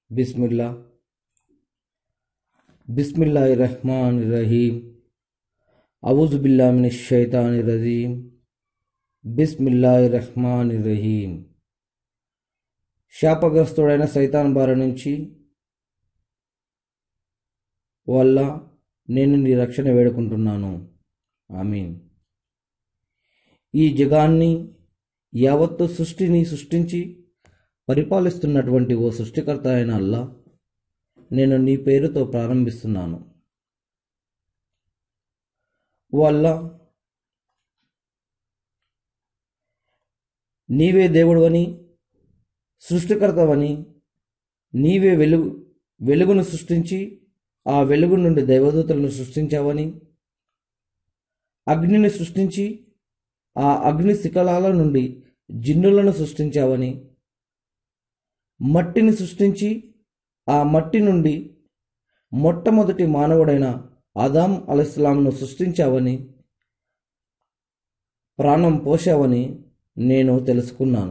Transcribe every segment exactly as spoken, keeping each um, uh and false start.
बिस्मिल्लाह बिस्मिल्लाहिर्रहमानिर्रहीम अऊज़ु बिल्लाहि मिनश शैतानिर रजीम बिस्मिल्लाहिर्रहमानिर्रहीम శాపగ్రస్తుడైన సైతాన్ బారి నుంచి వల్ల నేను నీ రక్షణ వేడుకుంటున్నాను. ఆమీన్. ఈ జగాన్ని యావత్తు సృష్టిని సృష్టించి పరిపాలిస్తున్నటువంటి ఓ సృష్టికర్త అయిన అల్లా, నేను నీ పేరుతో ప్రారంభిస్తున్నాను. ఓ అల్లా, నీవే దేవుడవని, సృష్టికర్తవని, నీవే వెలుగు వెలుగును సృష్టించి ఆ వెలుగు నుండి దైవదూతలను సృష్టించావని, అగ్నిని సృష్టించి ఆ అగ్ని శిఖలాల నుండి జిన్నులను సృష్టించావని, మట్టిని సృష్టించి ఆ మట్టి నుండి మొట్టమొదటి మానవుడైన ఆదాం అలైహిస్సలాంను సృష్టించావని, ప్రాణం పోశావని నేను తెలుసుకున్నాను.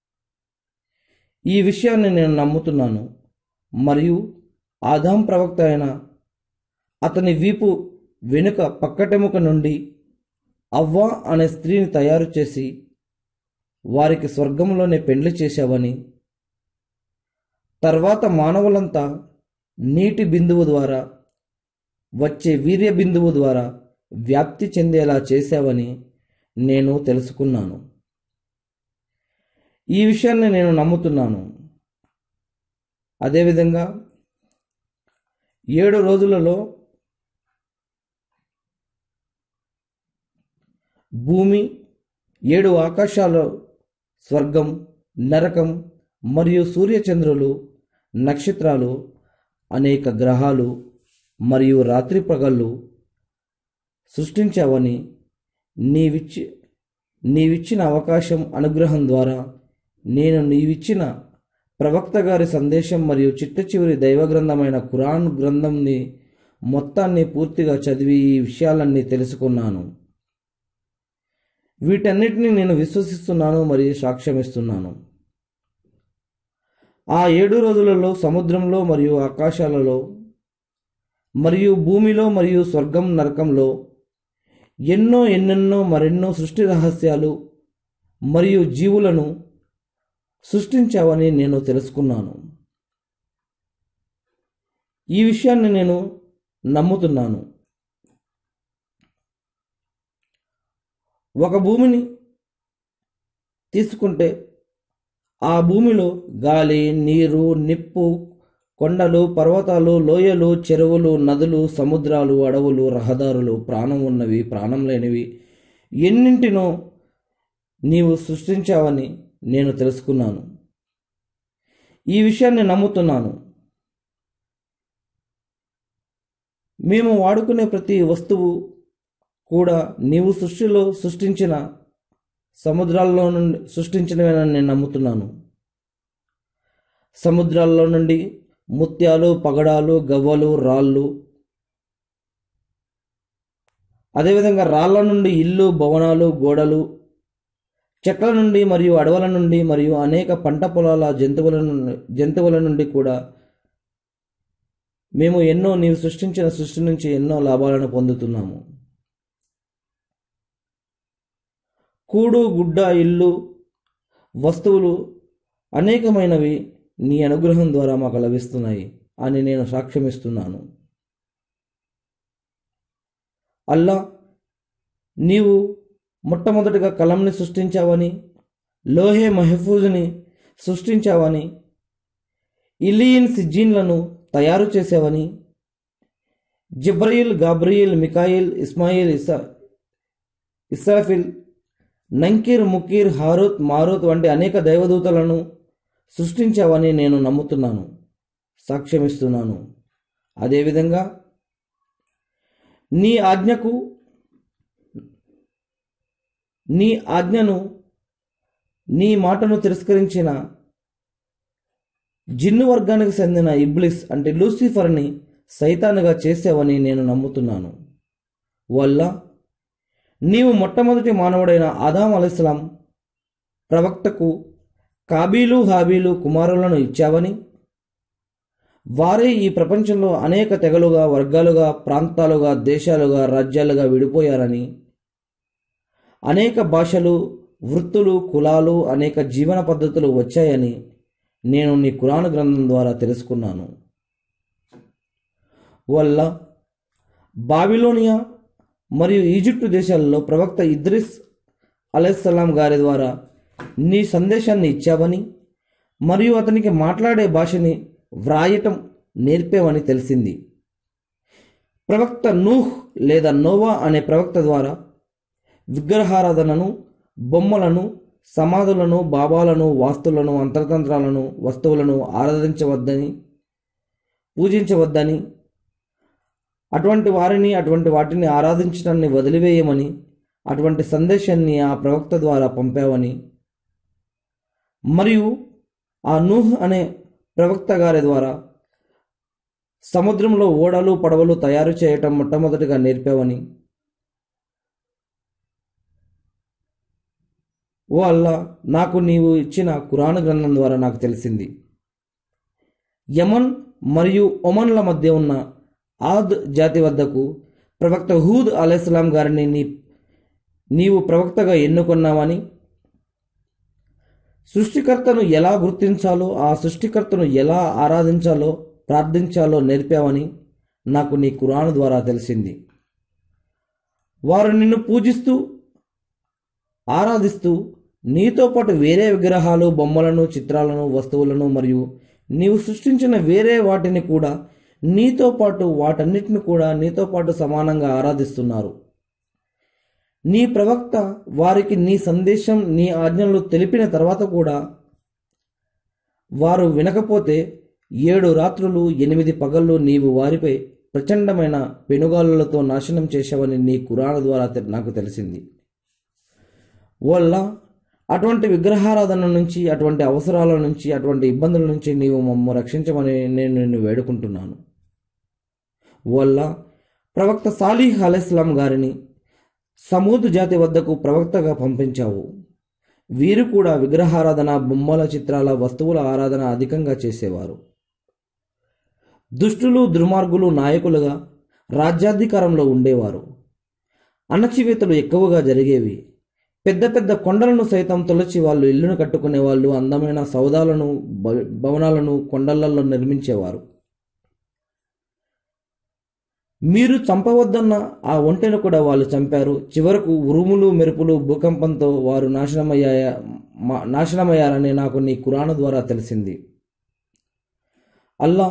ఈ విషయాన్ని నేను నమ్ముతున్నాను. మరియు ఆదాం ప్రవక్త అయిన అతని వీపు వెనుక పక్కటెముక నుండి అవ్వ అనే స్త్రీని తయారు చేసి వారికి స్వర్గంలోనే పెండ్లి చేశావని, తర్వాత మానవులంతా నీటి బిందువు ద్వారా వచ్చే వీర్య బిందువు ద్వారా వ్యాప్తి చెందేలా చేశావని నేను తెలుసుకున్నాను. ఈ విషయాన్ని నేను నమ్ముతున్నాను. అదేవిధంగా ఏడు రోజులలో భూమి, ఏడు ఆకాశాలు, స్వర్గం, నరకం మరియు సూర్యచంద్రులు, నక్షత్రాలు, అనేక గ్రహాలు మరియు రాత్రి పగళ్ళు సృష్టించావని, నీవిచ్చి నీవిచ్చిన అవకాశం అనుగ్రహం ద్వారా నేను నీవిచ్చిన ప్రవక్త గారి సందేశం మరియు చిట్ట చివరి దైవ గ్రంథమైన ఖురాన్ గ్రంథంని మొత్తాన్ని పూర్తిగా చదివి ఈ విషయాలన్నీ తెలుసుకున్నాను. వీటన్నిటిని నేను విశ్వసిస్తున్నాను మరియు సాక్ష్యమిస్తున్నాను. ఆ ఏడు రోజులలో సముద్రంలో మరియు ఆకాశాలలో మరియు భూమిలో మరియు స్వర్గం, నరకంలో ఎన్నో ఎన్నెన్నో మరెన్నో సృష్టి రహస్యాలు మరియు జీవులను సృష్టించావని నేను తెలుసుకున్నాను. ఈ విషయాన్ని నేను నమ్ముతున్నాను. ఒక భూమిని తీసుకుంటే ఆ భూమిలో గాలి, నీరు, నిప్పు, కొండలు, పర్వతాలు, లోయలు, చెరువులు, నదులు, సముద్రాలు, అడవులు, రహదారులు, ప్రాణం ఉన్నవి, ప్రాణం లేనివి ఎన్నింటినో నీవు సృష్టించావని నేను తెలుసుకున్నాను. ఈ విషయాన్ని నమ్ముతున్నాను. మేము వాడుకునే ప్రతి వస్తువు కూడా నీవు సృష్టిలో సృష్టించిన సముద్రాల్లో నుండి సృష్టించినవేనని నేను నమ్ముతున్నాను. సముద్రాల్లో నుండి ముత్యాలు, పగడాలు, గవ్వలు, రాళ్ళు, అదేవిధంగా రాళ్ల నుండి ఇల్లు, భవనాలు, గోడలు, చెట్ల నుండి మరియు అడవుల నుండి మరియు అనేక పంట పొలాల జంతువుల నుండి జంతువుల నుండి కూడా మేము ఎన్నో నీవు సృష్టించిన సృష్టి నుంచి ఎన్నో లాభాలను పొందుతున్నాము. కూడు, గుడ్డ, ఇల్లు, వస్తువులు అనేకమైనవి నీ అనుగ్రహం ద్వారా మాకు లభిస్తున్నాయి అని నేను సాక్ష్యమిస్తున్నాను. అల్లా, నీవు మొట్టమొదటిగా కలంని సృష్టించావని, లోహే మహఫూజ్ని సృష్టించావని, ఇలియిన్, సిజ్జీన్లను తయారు చేసావని, జిబ్రయిల్, గాబ్రియల్, మికాయిల్, ఇస్మాయిల్, ఇసా ఇస్రాఫిల్, నంకీర్, ముకీర్, హారూత్, మారూత్ వంటి అనేక దైవదూతలను సృష్టించావని నేను నమ్ముతున్నాను, సాక్ష్యమిస్తున్నాను. అదేవిధంగా నీ ఆజ్ఞకు నీ ఆజ్ఞను నీ మాటను తిరస్కరించిన జిన్ను వర్గానికి చెందిన ఇబ్లిస్ అంటే లూసిఫర్ని సైతానుగా చేసావని నేను నమ్ముతున్నాను. వల్ల నీవు మొట్టమొదటి మానవుడైన ఆదాం అలైహిస్సలాం ప్రవక్తకు కాబీలు, హాబీలు కుమారులను ఇచ్చావని, వారే ఈ ప్రపంచంలో అనేక తెగలుగా, వర్గాలుగా, ప్రాంతాలుగా, దేశాలుగా, రాజ్యాలుగా విడిపోయారని, అనేక భాషలు, వృత్తులు, కులాలు, అనేక జీవన పద్ధతులు వచ్చాయని నేను నీ ఖురాన్ గ్రంథం ద్వారా తెలుసుకున్నాను. వల్ల బాబిలోనియా మరియు ఈజిప్టు దేశాలలో ప్రవక్త ఇద్రిస్ అలైహిస్సలాం గారి ద్వారా నీ సందేశాన్ని ఇచ్చావని మరియు అతనికి మాట్లాడే భాషని వ్రాయటం నేర్పేవని తెలిసింది. ప్రవక్త నూహ్ లేదా నోవా అనే ప్రవక్త ద్వారా విగ్రహారాధనను, బొమ్మలను, సమాధులను, బాబాలను, వాస్తులను, అంతర్తంత్రాలను, వస్తువులను ఆరాధించవద్దని, పూజించవద్దని, అటువంటి వారిని, అటువంటి వాటిని ఆరాధించడాన్ని వదిలివేయమని, అటువంటి సందేశాన్ని ఆ ప్రవక్త ద్వారా పంపావని మరియు ఆ నూహ్ అనే ప్రవక్త గారి ద్వారా సముద్రంలో ఓడలు, పడవలు తయారు చేయటం మొట్టమొదటిగా నేర్పావని, ఓ అల్లా, నాకు నీవు ఇచ్చిన ఖురాన్ గ్రంథం ద్వారా నాకు తెలిసింది. యమన్ మరియు ఒమన్ల మధ్య ఉన్న ఆద్ జాతి వద్దకు ప్రవక్త హూద్ అలైహిస్సలాం గారిని నీ నీవు ప్రవక్తగా ఎన్నుకున్నావని, సృష్టికర్తను ఎలా గుర్తించాలో, ఆ సృష్టికర్తను ఎలా ఆరాధించాలో, ప్రార్థించాలో నేర్పావని నాకు నీ ఖురాన్ ద్వారా తెలిసింది. వారు నిన్ను పూజిస్తూ, ఆరాధిస్తూ నీతో పాటు వేరే విగ్రహాలు, బొమ్మలను, చిత్రాలను, వస్తువులను మరియు నీవు సృష్టించిన వేరే వాటిని కూడా నీతో పాటు వాటన్నిటిని కూడా నీతో పాటు సమానంగా ఆరాధిస్తున్నారు. నీ ప్రవక్త వారికి నీ సందేశం, నీ ఆజ్ఞలు తెలిపిన తర్వాత కూడా వారు వినకపోతే ఏడు రాత్రులు ఎనిమిది పగళ్ళు నీవు వారిపై ప్రచండమైన పెనుగాలులతో నాశనం చేశావని నీ ఖురాన్ ద్వారా నాకు తెలిసింది. వల్ల అటువంటి విగ్రహారాధన నుంచి, అటువంటి అవసరాల నుంచి, అటువంటి ఇబ్బందుల నుంచి నీవు మమ్మ రక్షించమని నేను నిన్ను వేడుకుంటున్నాను. వల్ల ప్రవక్త సాలీహ్ అలైహిస్సలాం గారిని సమూద్ జాతి వద్దకు ప్రవక్తగా పంపించావు. వీరు కూడా విగ్రహారాధన, బొమ్మల, చిత్రాల, వస్తువుల ఆరాధన అధికంగా చేసేవారు. దుష్టులు, దుర్మార్గులు నాయకులుగా రాజ్యాధికారంలో ఉండేవారు. అణచివేతలు ఎక్కువగా జరిగేవి. పెద్ద పెద్ద కొండలను సైతం తొలచి వాళ్ళు ఇల్లును కట్టుకునేవాళ్ళు. అందమైన సౌదాలను, భవనాలను కొండలలో నిర్మించేవారు. మీరు చంపవద్దన్న ఆ ఒంటెను కూడా వాళ్ళు చంపారు. చివరకు ఉరుములు, మెరుపులు, భూకంపంతో వారు నాశనమయ్యా నాశనమయ్యారని నాకు నీ ఖురాన్ ద్వారా తెలిసింది. అల్లా,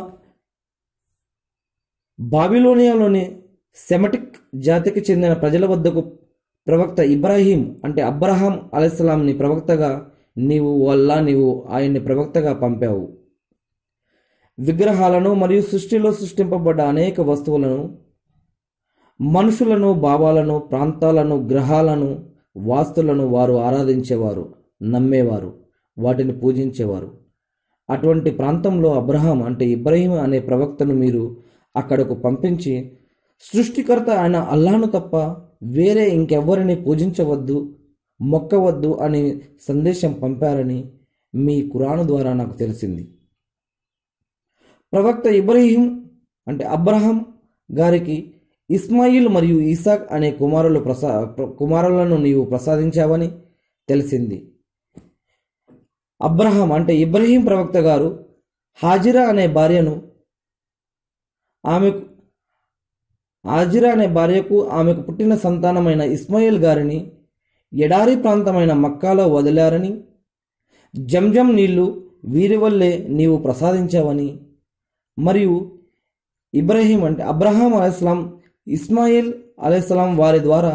బాబిలోనియాలోని సెమటిక్ జాతికి చెందిన ప్రజల వద్దకు ప్రవక్త ఇబ్రాహీం అంటే అబ్రహాం అలైహిస్సలాంని ప్రవక్తగా నీవు అల్లా నీవు ఆయన్ని ప్రవక్తగా పంపావు. విగ్రహాలను మరియు సృష్టిలో సృష్టింపబడ్డ అనేక వస్తువులను, మనుషులను, భావాలను, ప్రాంతాలను, గ్రహాలను, వాస్తులను వారు ఆరాధించేవారు, నమ్మేవారు, వాటిని పూజించేవారు. అటువంటి ప్రాంతంలో అబ్రహాం అంటే ఇబ్రాహీం అనే ప్రవక్తను మీరు అక్కడకు పంపించి సృష్టికర్త అయిన అల్లాను తప్ప వేరే ఇంకెవ్వరిని పూజించవద్దు, మొక్కవద్దు అని సందేశం పంపారని మీ ఖురాన్ ద్వారా నాకు తెలిసింది. ప్రవక్త ఇబ్రాహీం అంటే అబ్రహాం గారికి ఇస్మాయిల్ మరియు ఇసాక్ అనే కుమారులు ప్రసా కుమారులను నీవు ప్రసాదించావని తెలిసింది. అబ్రహాం అంటే ఇబ్రాహీం ప్రవక్త గారు హాజిరా అనే భార్యను ఆమెకు హాజిరా అనే భార్యకు ఆమెకు పుట్టిన సంతానమైన ఇస్మాయిల్ గారిని ఎడారి ప్రాంతమైన మక్కాలో వదిలారని, జంజం నీళ్లు వీరి వల్లే నీవు ప్రసాదించావని మరియు ఇబ్రాహీం అంటే అబ్రహాం అలైహిస్సలాం, ఇస్మాయిల్ అలైహిస్సలాం వారి ద్వారా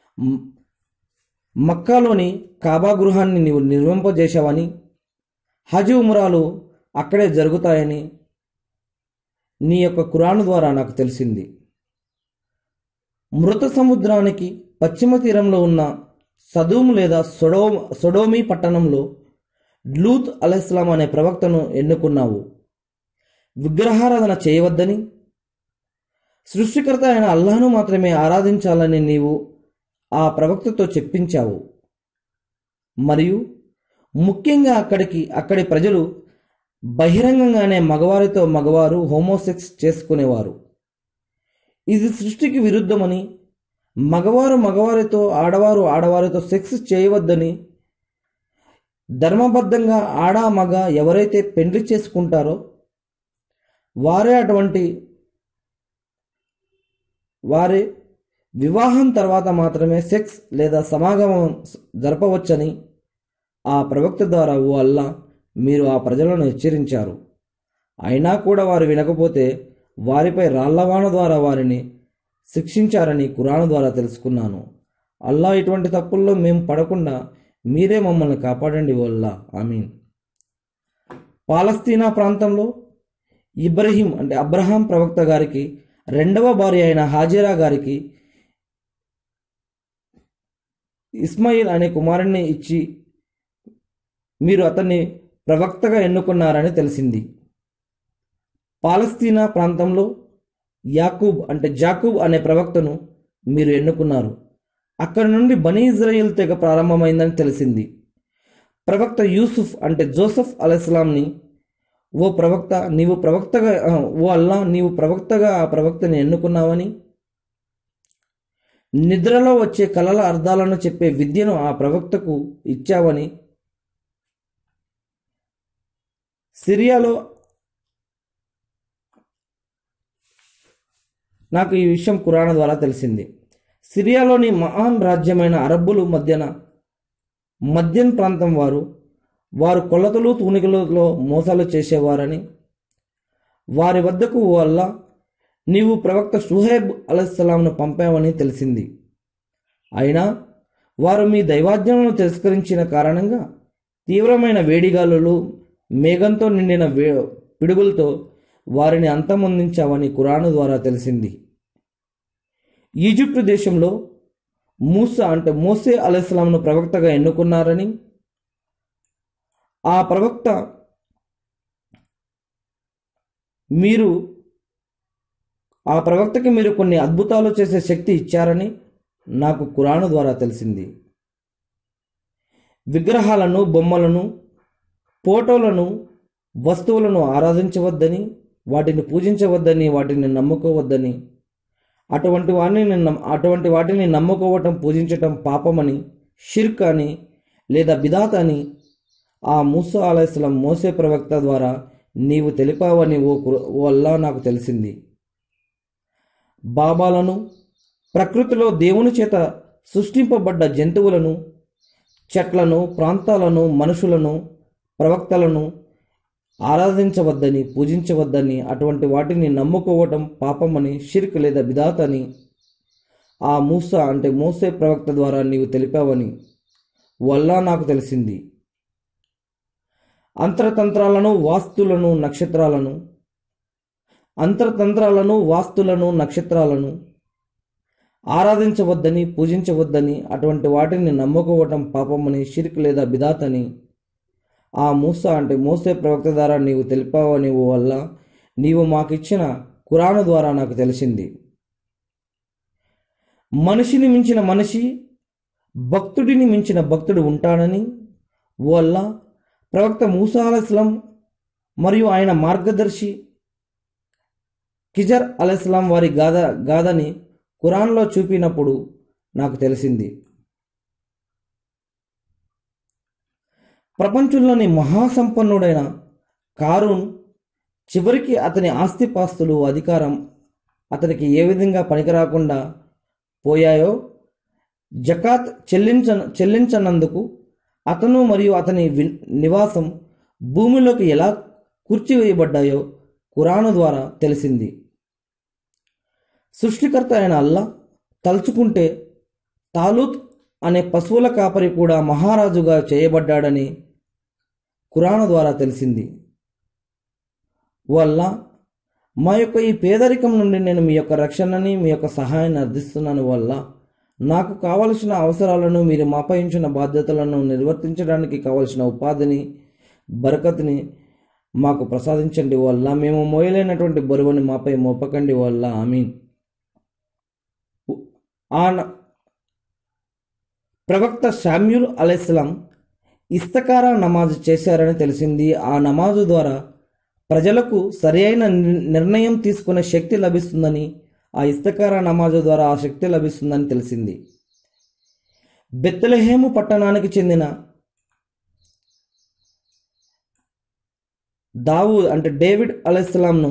మక్కాలోని కాబా గృహాన్ని నీవు నిర్మింపజేశావని, హజ్, ఉమ్రాలు అక్కడే జరుగుతాయని నీ యొక్క ఖురాన్ ద్వారా నాకు తెలిసింది. మృత సముద్రానికి పశ్చిమ తీరంలో ఉన్న సదూమ్ లేదా సొడో సొడోమి పట్టణంలో లూత్ అలైహిస్సలాం అనే ప్రవక్తను ఎన్నుకున్నావు. విగ్రహారాధన చేయవద్దని, సృష్టికర్త అయిన అల్లాహ్ను మాత్రమే ఆరాధించాలని నీవు ఆ ప్రవక్తతో చెప్పించావు. మరియు ముఖ్యంగా అక్కడికి అక్కడి ప్రజలు బహిరంగంగానే మగవారితో మగవారు హోమోసెక్స్ చేసుకునేవారు. ఇది సృష్టికి విరుద్ధమని, మగవారు మగవారితో ఆడవారు ఆడవారితో సెక్స్ చేయవద్దని, ధర్మబద్ధంగా ఆడ మగ ఎవరైతే పెండ్లి చేసుకుంటారో వారే అటువంటి వారే వివాహం తర్వాత మాత్రమే సెక్స్ లేదా సమాగమం జరపవచ్చని ఆ ప్రవక్త ద్వారా ఓ అల్లా మీరు ఆ ప్రజలను హెచ్చరించారు. అయినా కూడా వారు వినకపోతే వారిపై రాళ్లవాన ద్వారా వారిని శిక్షించారని ఖురాన్ ద్వారా తెలుసుకున్నాను. అల్లా ఇటువంటి తప్పుల్లో మేము పడకుండా మీరే మమ్మల్ని కాపాడండి ఓ అల్లా, ఆమీన్. పాలస్తీనా ప్రాంతంలో ఇబ్రహీం అంటే అబ్రహాం ప్రవక్త గారికి రెండవ భార్య అయిన హాజరా గారికి ఇస్మాయిల్ అనే కుమారుణ్ణి ఇచ్చి మీరు అతన్ని ప్రవక్తగా ఎన్నుకున్నారని తెలిసింది. పాలస్తీనా ప్రాంతంలో యాకూబ్ అంటే జాకూబ్ అనే ప్రవక్తను మీరు ఎన్నుకున్నారు. అక్కడి నుండి బనీ ఇజ్రాయిల్ తెగ ప్రారంభమైందని తెలిసింది. ప్రవక్త యూసుఫ్ అంటే జోసెఫ్ అలైహిస్సలాంని ఓ ప్రవక్త నీవు ప్రవక్తగా ఓ అల్లా నీవు ప్రవక్తగా ఆ ప్రవక్తని ఎన్నుకున్నావని, నిద్రలో వచ్చే కలల అర్థాలను చెప్పే విద్యను ఆ ప్రవక్తకు ఇచ్చావని, సిరియాలో నాకు ఈ విషయం ఖురాన్ ద్వారా తెలిసింది. సిరియాలోని మహాన్ రాజ్యమైన అరబ్బులు మధ్యన మధ్యన్ ప్రాంతం వారు వారు కొలతలు తూనికలలో మోసాలు చేసేవారని, వారి వద్దకు ఓ అల్లా నీవు ప్రవక్త షుహైబ్ అలైహిస్సలాంను పంపావని తెలిసింది. అయినా వారు మీ దైవాజ్ఞలను తిరస్కరించిన కారణంగా తీవ్రమైన వేడిగాలులు మేఘంతో నిండిన వే పిడుగులతో వారిని అంతమొందించావని ఖురాన్ ద్వారా తెలిసింది. ఈజిప్టు దేశంలో మూసా అంటే మోసే అలైహిస్సలాంను ప్రవక్తగా ఎన్నుకున్నారని, ఆ ప్రవక్త మీరు ఆ ప్రవక్తకి మీరు కొన్ని అద్భుతాలు చేసే శక్తి ఇచ్చారని నాకు ఖురాన్ ద్వారా తెలిసింది. విగ్రహాలను, బొమ్మలను, ఫోటోలను, వస్తువులను ఆరాధించవద్దని, వాటిని పూజించవద్దని, వాటిని నమ్ముకోవద్దని, అటువంటి వాటిని అటువంటి వాటిని నమ్ముకోవటం పూజించటం పాపమని, షిర్క్ అని లేదా బిదాత్ అని ఆ మూసా అలైహిస్సలాం మోసే ప్రవక్త ద్వారా నీవు తెలిపావని ఓ ఓ అల్లా నాకు తెలిసింది. బాబాలను, ప్రకృతిలో దేవుని చేత సృష్టింపబడ్డ జంతువులను, చెట్లను, ప్రాంతాలను, మనుషులను, ప్రవక్తలను ఆరాధించవద్దని, పూజించవద్దని, అటువంటి వాటిని నమ్ముకోవటం పాపమని, షిర్క్ లేదా బిదాత్ అని ఆ మూసా అంటే మోసే ప్రవక్త ద్వారా నీవు తెలిపావని వల్లా నాకు తెలిసింది. అంతరతంత్రాలను, వాస్తులను, నక్షత్రాలను అంతరతంత్రాలను వాస్తులను నక్షత్రాలను ఆరాధించవద్దని, పూజించవద్దని, అటువంటి వాటిని నమ్ముకోవటం పాపమని, షిర్క్ లేదా బిదాత్ అని ఆ మూసా అంటే మోసే ప్రవక్త ద్వారా నీవు తెలిపావని ఓ అల్లా నీవు మాకిచ్చిన ఖురాను ద్వారా నాకు తెలిసింది. మనిషిని మించిన మనిషి, భక్తుడిని మించిన భక్తుడు ఉంటాడని ఓ అల్లా ప్రవక్త మూసా అలైహిస్సలాం మరియు ఆయన మార్గదర్శి కిజర్ అలైహిస్సలాం వారి గాథ గాథని ఖురాన్లో చూపినప్పుడు నాకు తెలిసింది. ప్రపంచంలోని మహాసంపన్నుడైన కారూన్ చివరికి అతని ఆస్తిపాస్తులు, అధికారం అతనికి ఏ విధంగా పనికిరాకుండా పోయాయో, జకాత్ చెల్లించ చెల్లించనందుకు అతను మరియు అతని నివాసం భూమిలోకి ఎలా కూర్చివేయబడ్డాయో ఖురాను ద్వారా తెలిసింది. సృష్టికర్త అయిన అల్లా తలుచుకుంటే తాలూత్ అనే పశువుల కాపరి కూడా మహారాజుగా చేయబడ్డాడని ఖురాను ద్వారా తెలిసింది. వల్ల మా యొక్క ఈ పేదరికం నుండి నేను మీ యొక్క రక్షణని, మీ యొక్క సహాయాన్ని అర్థిస్తున్నాను. వల్ల నాకు కావలసిన అవసరాలను, మీరు మాపై ఉంచిన బాధ్యతలను నిర్వర్తించడానికి కావలసిన ఉపాధిని, బరకత్ని మాకు ప్రసాదించండి. వల్ల మేము మోయలేనటువంటి బరువుని మాపై మోపకండి. వల్ల ఆమీన్. ఆ ప్రవక్త శామ్యూల్ అలైహిస్సలాం ఇస్తకారా నమాజు చేశారని తెలిసింది. ఆ నమాజు ద్వారా ప్రజలకు సరైన నిర్ణయం తీసుకునే శక్తి లభిస్తుందని, ఆ ఇస్తఖారా నమాజు ద్వారా ఆ శక్తి లభిస్తుందని తెలిసింది. బెత్లెహేము పట్టణానికి చెందిన దావూద్ అంటే డేవిడ్ అలైహిస్సలాంను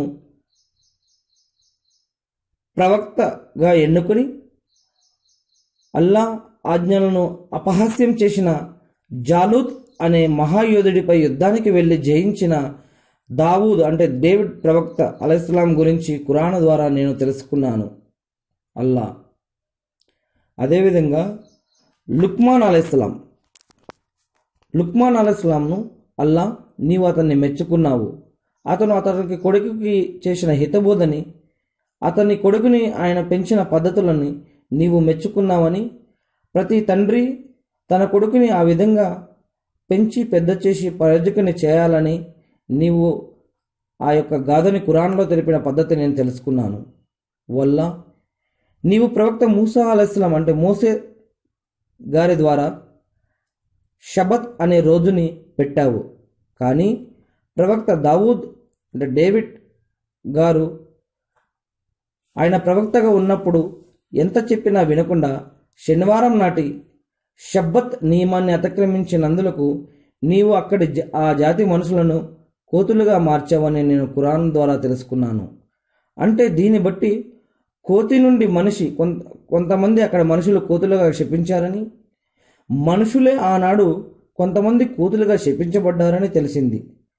ప్రవక్తగా ఎన్నుకుని అల్లా ఆజ్ఞలను అపహాస్యం చేసిన జాలూత్ అనే మహాయోధుడిపై యుద్ధానికి వెళ్ళి జయించిన దావూద్ అంటే డేవిడ్ ప్రవక్త అలైహిస్సలాం గురించి ఖురాన్ ద్వారా నేను తెలుసుకున్నాను. అల్లా అదేవిధంగా లుక్మాన్ అలైహిస్సలాం లుక్మాన్ అలైహిస్సలాంను అల్లా నీవు అతన్ని మెచ్చుకున్నావు, అతను అతనికి కొడుకుకి చేసిన హితబోధని, అతని కొడుకుని ఆయన పెంచిన పద్ధతులని నీవు మెచ్చుకున్నావని, ప్రతి తండ్రి తన కొడుకుని ఆ విధంగా పెంచి పెద్ద చేసి ప్రయోజకుని చేయాలని నీవు ఆ యొక్క గాథని ఖురాన్లో తెలిపిన పద్ధతి నేను తెలుసుకున్నాను. వల్ల నీవు ప్రవక్త మూసా అలైహిస్సలాం అంటే మోసే గారి ద్వారా షబత్ అనే రోజుని పెట్టావు, కానీ ప్రవక్త దావూద్ అంటే డేవిడ్ గారు ఆయన ప్రవక్తగా ఉన్నప్పుడు ఎంత చెప్పినా వినకుండా శనివారం నాటి షబ్బత్ నియమాన్ని అతిక్రమించినందులకు నీవు అక్కడి ఆ జాతి మనుషులను కోతులుగా మార్చావని నేను ఖురాన్ ద్వారా తెలుసుకున్నాను. అంటే దీన్ని బట్టి కోతి నుండి మనిషి కొంత కొంతమంది అక్కడ మనుషులు కోతులుగా శపించారని, మనుషులే ఆనాడు కొంతమంది కోతులుగా శపించబడ్డారని తెలిసింది.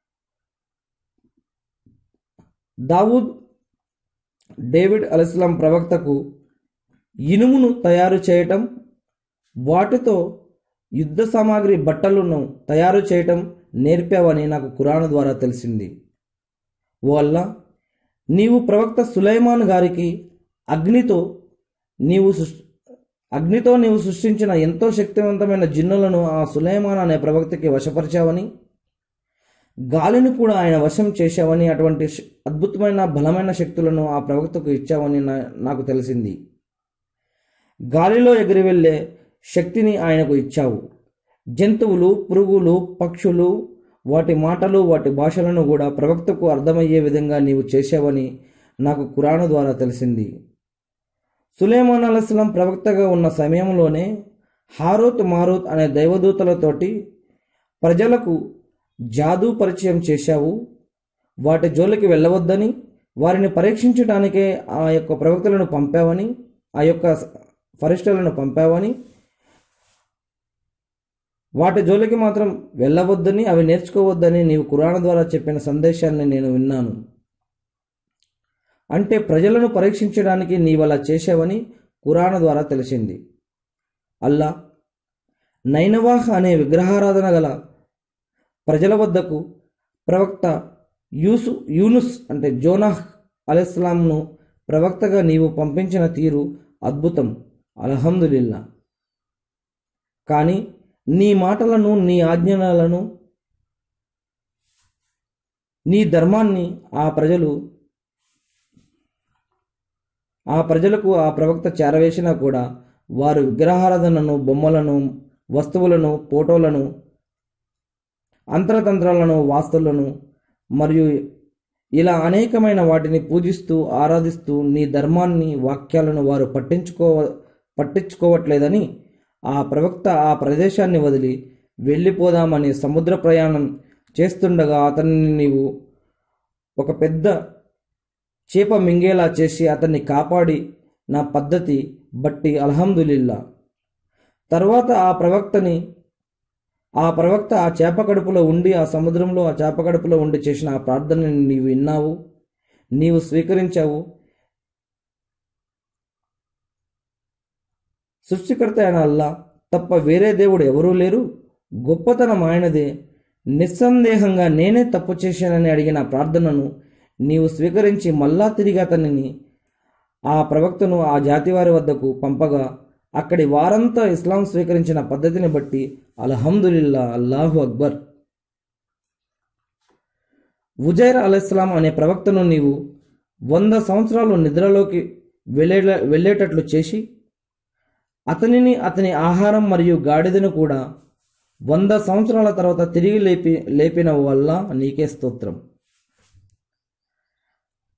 దావూద్ డేవిడ్ అలైహిస్సలాం ప్రవక్తకు ఇనుమును తయారు చేయటం, వాటితో యుద్ధ సామాగ్రి బట్టలను తయారు చేయటం నేర్పావని నాకు ఖురాన్ ద్వారా తెలిసింది. వల్ల నీవు ప్రవక్త సులైమాన్ గారికి అగ్నితో నీవు అగ్నితో నీవు సృష్టించిన ఎంతో శక్తివంతమైన జిన్నులను ఆ సులైమాన్ అనే ప్రవక్తకి వశపరిచావని, గాలిని కూడా ఆయన వశం చేశావని, అటువంటి అద్భుతమైన బలమైన శక్తులను ఆ ప్రవక్తకు ఇచ్చావని నాకు తెలిసింది. గాలిలో ఎగిరి వెళ్ళే శక్తిని ఆయనకు ఇచ్చావు. జంతువులు, పురుగులు, పక్షులు, వాటి మాటలు, వాటి భాషలను కూడా ప్రవక్తకు అర్థమయ్యే విధంగా నీవు చేశావని నాకు ఖురాన్ ద్వారా తెలిసింది. సులైమాన్ అలైహిస్సలాం ప్రవక్తగా ఉన్న సమయంలోనే హారూత్ మారూత్ అనే దైవదూతలతోటి ప్రజలకు జాదూ పరిచయం చేశావు. వాటి జోలికి వెళ్ళవద్దని, వారిని పరీక్షించడానికే ఆ యొక్క ప్రవక్తలను పంపావని, ఆ యొక్క ఫరిష్ఠలను పంపావని, వాటి జోలికి మాత్రం వెళ్ళవద్దని, అవి నేర్చుకోవద్దని నీవు ఖురాన్ ద్వారా చెప్పిన సందేశాన్ని నేను విన్నాను. అంటే ప్రజలను పరీక్షించడానికి నీవలా చేశావని ఖురాన్ ద్వారా తెలిసింది. అల్లా నైనవాహ్ అనే విగ్రహారాధన గల ప్రజల వద్దకు ప్రవక్త యూసు యూనుస్ అంటే జోనాహ్ అలైహిస్సలాంను ప్రవక్తగా నీవు పంపించిన తీరు అద్భుతం, అల్హమ్దులిల్లా. కానీ నీ మాటలను, నీ ఆజ్ఞలను, నీ ధర్మాన్ని ఆ ప్రజలు ఆ ప్రజలకు ఆ ప్రవక్త చేరవేసినా కూడా వారు విగ్రహారాధనను, బొమ్మలను, వస్తువులను, ఫోటోలను, అంతరతంత్రాలను, వాస్తులను మరియు ఇలా అనేకమైన వాటిని పూజిస్తూ ఆరాధిస్తూ నీ ధర్మాన్ని, వాక్యాలను వారు పట్టించుకో పట్టించుకోవట్లేదని ఆ ప్రవక్త ఆ ప్రదేశాన్ని వదిలి వెళ్ళిపోదామని సముద్ర ప్రయాణం చేస్తుండగా అతన్ని నీవు ఒక పెద్ద చేప మింగేలా చేసి అతన్ని కాపాడి నా పద్ధతి బట్టి అల్హమ్దులిల్లా. తర్వాత ఆ ప్రవక్తని ఆ ప్రవక్త ఆ చేప కడుపులో ఉండి ఆ సముద్రంలో ఆ చేప కడుపులో ఉండి చేసిన ఆ ప్రార్థనని నీవు విన్నావు, నీవు స్వీకరించావు. సృష్టికర్త అయిన అల్లా తప్ప వేరే దేవుడు ఎవరూ లేరు, గొప్పతనం ఆయనదే, నిస్సందేహంగా నేనే తప్పు చేశానని అడిగిన ప్రార్థనను నీవు స్వీకరించి మళ్ళా తిరిగి అతనిని ఆ ప్రవక్తను ఆ జాతివారి వద్దకు పంపగా అక్కడి వారంతా ఇస్లాం స్వీకరించిన పద్ధతిని బట్టి అల్హమ్దులిల్లా, అల్లాహు అక్బర్. ఉజైర్ అలైహిస్సలాం అనే ప్రవక్తను నీవు వంద సంవత్సరాలు నిద్రలోకి వెళ్ళే వెళ్ళేటట్లు చేసి అతనిని, అతని ఆహారం మరియు గాడిదను కూడా వంద సంవత్సరాల తర్వాత తిరిగి లేపి లేపిన వల్ల నీకే స్తోత్రం.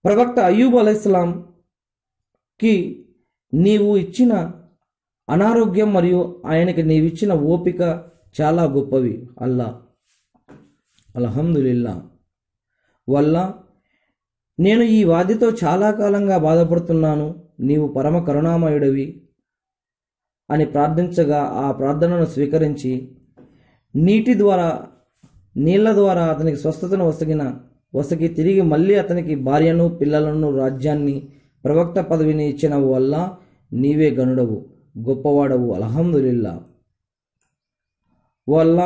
ప్రవక్త అయ్యూబ్ అలైహిస్సలాంకి నీవు ఇచ్చిన అనారోగ్యం మరియు ఆయనకి నీవిచ్చిన ఓపిక చాలా గొప్పవి. అల్లా అల్హమ్దులిల్లా వల్ల నేను ఈ వ్యాధితో చాలా కాలంగా బాధపడుతున్నాను, నీవు పరమ కరుణామయుడివి అని ప్రార్థించగా ఆ ప్రార్థనను స్వీకరించి నీటి ద్వారా నీళ్ల ద్వారా అతనికి స్వస్థతను వసగిన వసగి తిరిగి మళ్ళీ అతనికి భార్యను పిల్లలను రాజ్యాన్ని ప్రవక్త పదవిని ఇచ్చిన వల్ల నీవే గనుడవు గొప్పవాడవు. అల్హమ్దులిల్లా వల్ల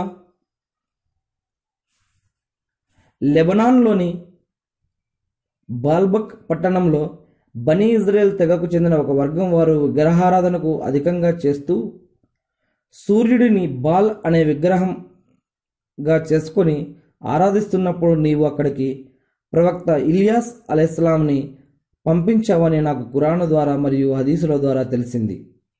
లెబనాన్లోని బాల్బక్ పట్టణంలో బనీ ఇజ్రాయెల్ తెగకు చెందిన ఒక వర్గం వారు విగ్రహారాధనకు అధికంగా చేస్తూ సూర్యుడిని బాల్ అనే విగ్రహంగా చేసుకొని ఆరాధిస్తున్నప్పుడు నీవు అక్కడికి ప్రవక్త ఇలియాస్ అలైహిస్సలాంని పంపించావని నాకు ఖురాను ద్వారా మరియు హదీసుల ద్వారా తెలిసింది.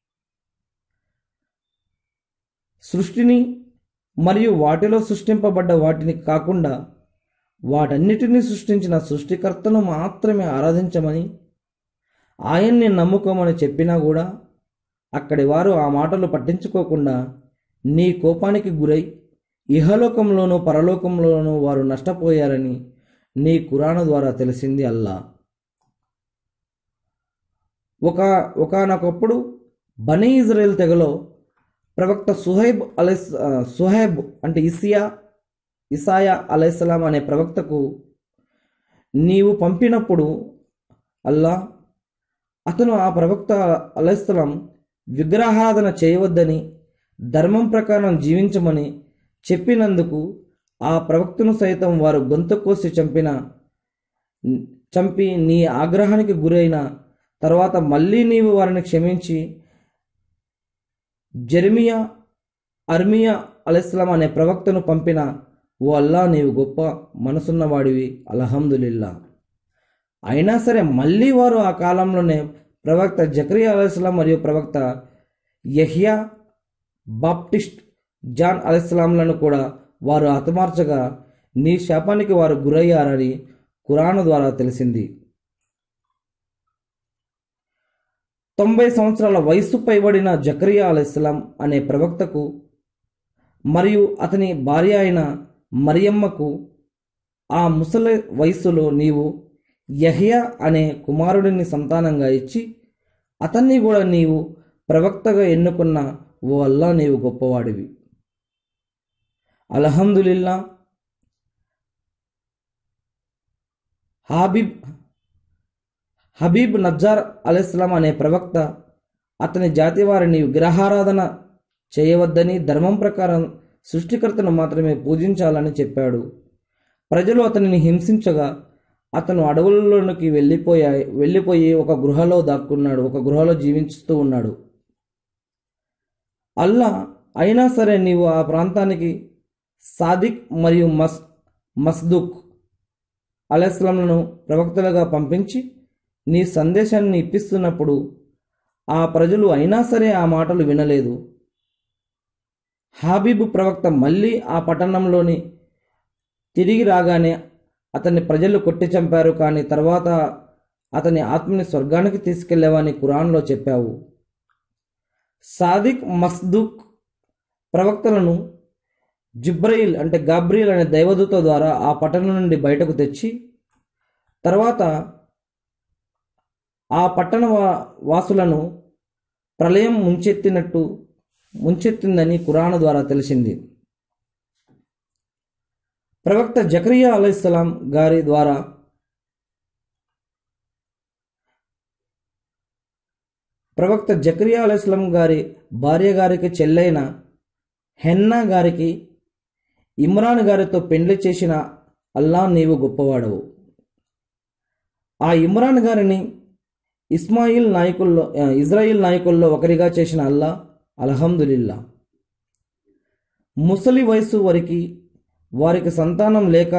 సృష్టిని మరియు వాటిలో సృష్టింపబడ్డ వాటిని కాకుండా వాటన్నిటినీ సృష్టించిన సృష్టికర్తను మాత్రమే ఆరాధించమని ఆయన్ని నమ్ముకోమని చెప్పినా కూడా అక్కడి వారు ఆ మాటలు పట్టించుకోకుండా నీ కోపానికి గురై ఇహలోకంలోనూ పరలోకంలోనూ వారు నష్టపోయారని నీ ఖురాను ద్వారా తెలిసింది. అల్లా ఒక ఒకానొకప్పుడు బనీ ఇజ్రాయెల్ తెగలో ప్రవక్త సుహైబ్ అలై సుహైబ్ అంటే ఇసియా ఇసాయా అలైహిస్సలాం అనే ప్రవక్తకు నీవు పంపినప్పుడు అల్లా అతను ఆ ప్రవక్త అలైహిస్సలాం విగ్రహారాధన చేయవద్దని ధర్మం ప్రకారం జీవించమని చెప్పినందుకు ఆ ప్రవక్తను సైతం వారు గొంతు కోసి చంపిన చంపి నీ ఆగ్రహానికి గురైన తర్వాత మళ్ళీ నీవు వారిని క్షమించి జెర్మియా అర్మియా అలైహిస్సలాం అనే ప్రవక్తను పంపిన ఓ అల్లా నీవు గొప్ప మనసున్నవాడివి. అల్హమ్దులిల్లా. అయినా సరే మళ్ళీ వారు ఆ కాలంలోనే ప్రవక్త జకరియా అలైహిస్సలాం మరియు ప్రవక్త యహ్యా బాప్టిస్ట్ జాన్ అలైహిస్సలాంలను కూడా వారు హతమార్చగా నీ శాపానికి వారు గురయ్యారని ఖురాను ద్వారా తెలిసింది. తొంభై సంవత్సరాల వయస్సు పైబడిన జకరియా అలైహిస్సలాం అనే ప్రవక్తకు మరియు అతని భార్య అయిన మరియమ్మకు ఆ ముసలి వయస్సులో నీవు యహ్యా అనే కుమారుడిని సంతానంగా ఇచ్చి అతన్ని కూడా నీవు ప్రవక్తగా ఎన్నుకున్న ఓ అల్లా నీవు గొప్పవాడివి. అల్హమ్దులిల్లా. హాబీబ్ హబీబ్ నజ్జార్ అలైహిస్సలాం అనే ప్రవక్త అతని జాతి వారిని విగ్రహారాధన చేయవద్దని ధర్మం ప్రకారం సృష్టికర్తను మాత్రమే పూజించాలని చెప్పాడు. ప్రజలు అతనిని హింసించగా అతను అడవులలోనికి వెళ్ళిపోయా వెళ్ళిపోయి ఒక గృహలో దాక్కున్నాడు ఒక గృహలో జీవిస్తూ ఉన్నాడు. అల్లా అయినా సరే నీవు ఆ ప్రాంతానికి సాదిక్ మరియు మస్ మస్దుక్ అలైహిస్సలాంలను ప్రవక్తలుగా పంపించి నీ సందేశాన్ని ఇప్పిస్తున్నప్పుడు ఆ ప్రజలు అయినా సరే ఆ మాటలు వినలేదు. హాబీబ్ ప్రవక్త మళ్ళీ ఆ పట్టణంలోని తిరిగి రాగానే అతన్ని ప్రజలు కొట్టి చంపారు, కానీ తర్వాత అతని ఆత్మని స్వర్గానికి తీసుకెళ్లేవని ఖురాన్లో చెప్పావు. సాదిక్ మస్దుక్ ప్రవక్తలను జిబ్రయిల్ అంటే గాబ్రియల్ అనే దైవదూత ద్వారా ఆ పట్టణం నుండి బయటకు తెచ్చి తర్వాత ఆ పట్టణ వాసులను ప్రళయం ముంచెత్తినట్టు ముంచెత్తిందని ఖురాను ద్వారా తెలిసింది. ప్రవక్త జకరియా అలైహిస్సలాం గారి ద్వారా ప్రవక్త జకరియా అలైహిస్సలాం గారి భార్య గారికి చెల్లైన హెన్నా గారికి ఇమ్రాన్ గారితో పెండ్లి చేసిన అల్లా నీవు గొప్పవాడవు. ఆ ఇమ్రాన్ గారిని ఇస్మాయిల్ నాయకుల్లో ఇజ్రాయిల్ నాయకుల్లో ఒకరిగా చేసిన అల్లా అల్హమ్దులిల్లా. ముసలి వయసు వరకు వారికి సంతానం లేక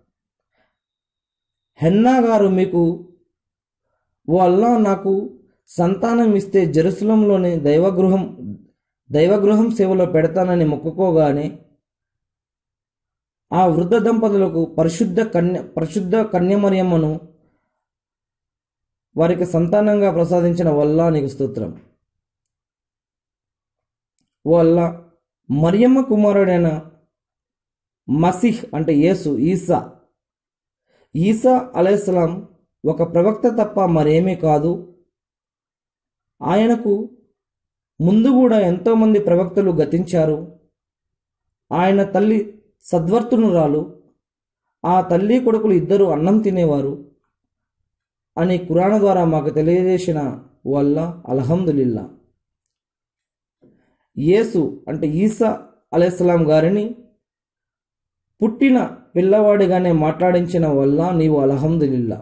హెన్నా గారు మీకు ఓ అల్లా నాకు సంతానం ఇస్తే జెరూసలంలోని దైవగృహం దైవగృహం సేవలో పెడతానని మొక్కుకోగానే ఆ వృద్ధ దంపతులకు పరిశుద్ధ కన్య పరిశుద్ధ కన్యమరియమ్మను వారికి సంతానంగా ప్రసాదించిన వల్లా నీకు స్తోత్రం. ఓ అల్లా, మరియమ్మ కుమారుడైన మసీహ్ అంటే యేసు ఈసా ఈసా అలైహిస్సలాం ఒక ప్రవక్త తప్ప మరేమీ కాదు. ఆయనకు ముందు కూడా ఎంతోమంది ప్రవక్తలు గతించారు. ఆయన తల్లి సద్వర్తునురాలు, ఆ తల్లి కొడుకులు ఇద్దరు అన్నం తినేవారు అని ఖురాన్ ద్వారా మాకు తెలియజేసిన వల్ల అల్హమ్దులిల్లా. యేసు అంటే ఈసా అలైహిస్సలాం గారిని పుట్టిన పిల్లవాడిగానే మాట్లాడించిన వల్ల నీవు అల్హమ్దులిల్లా.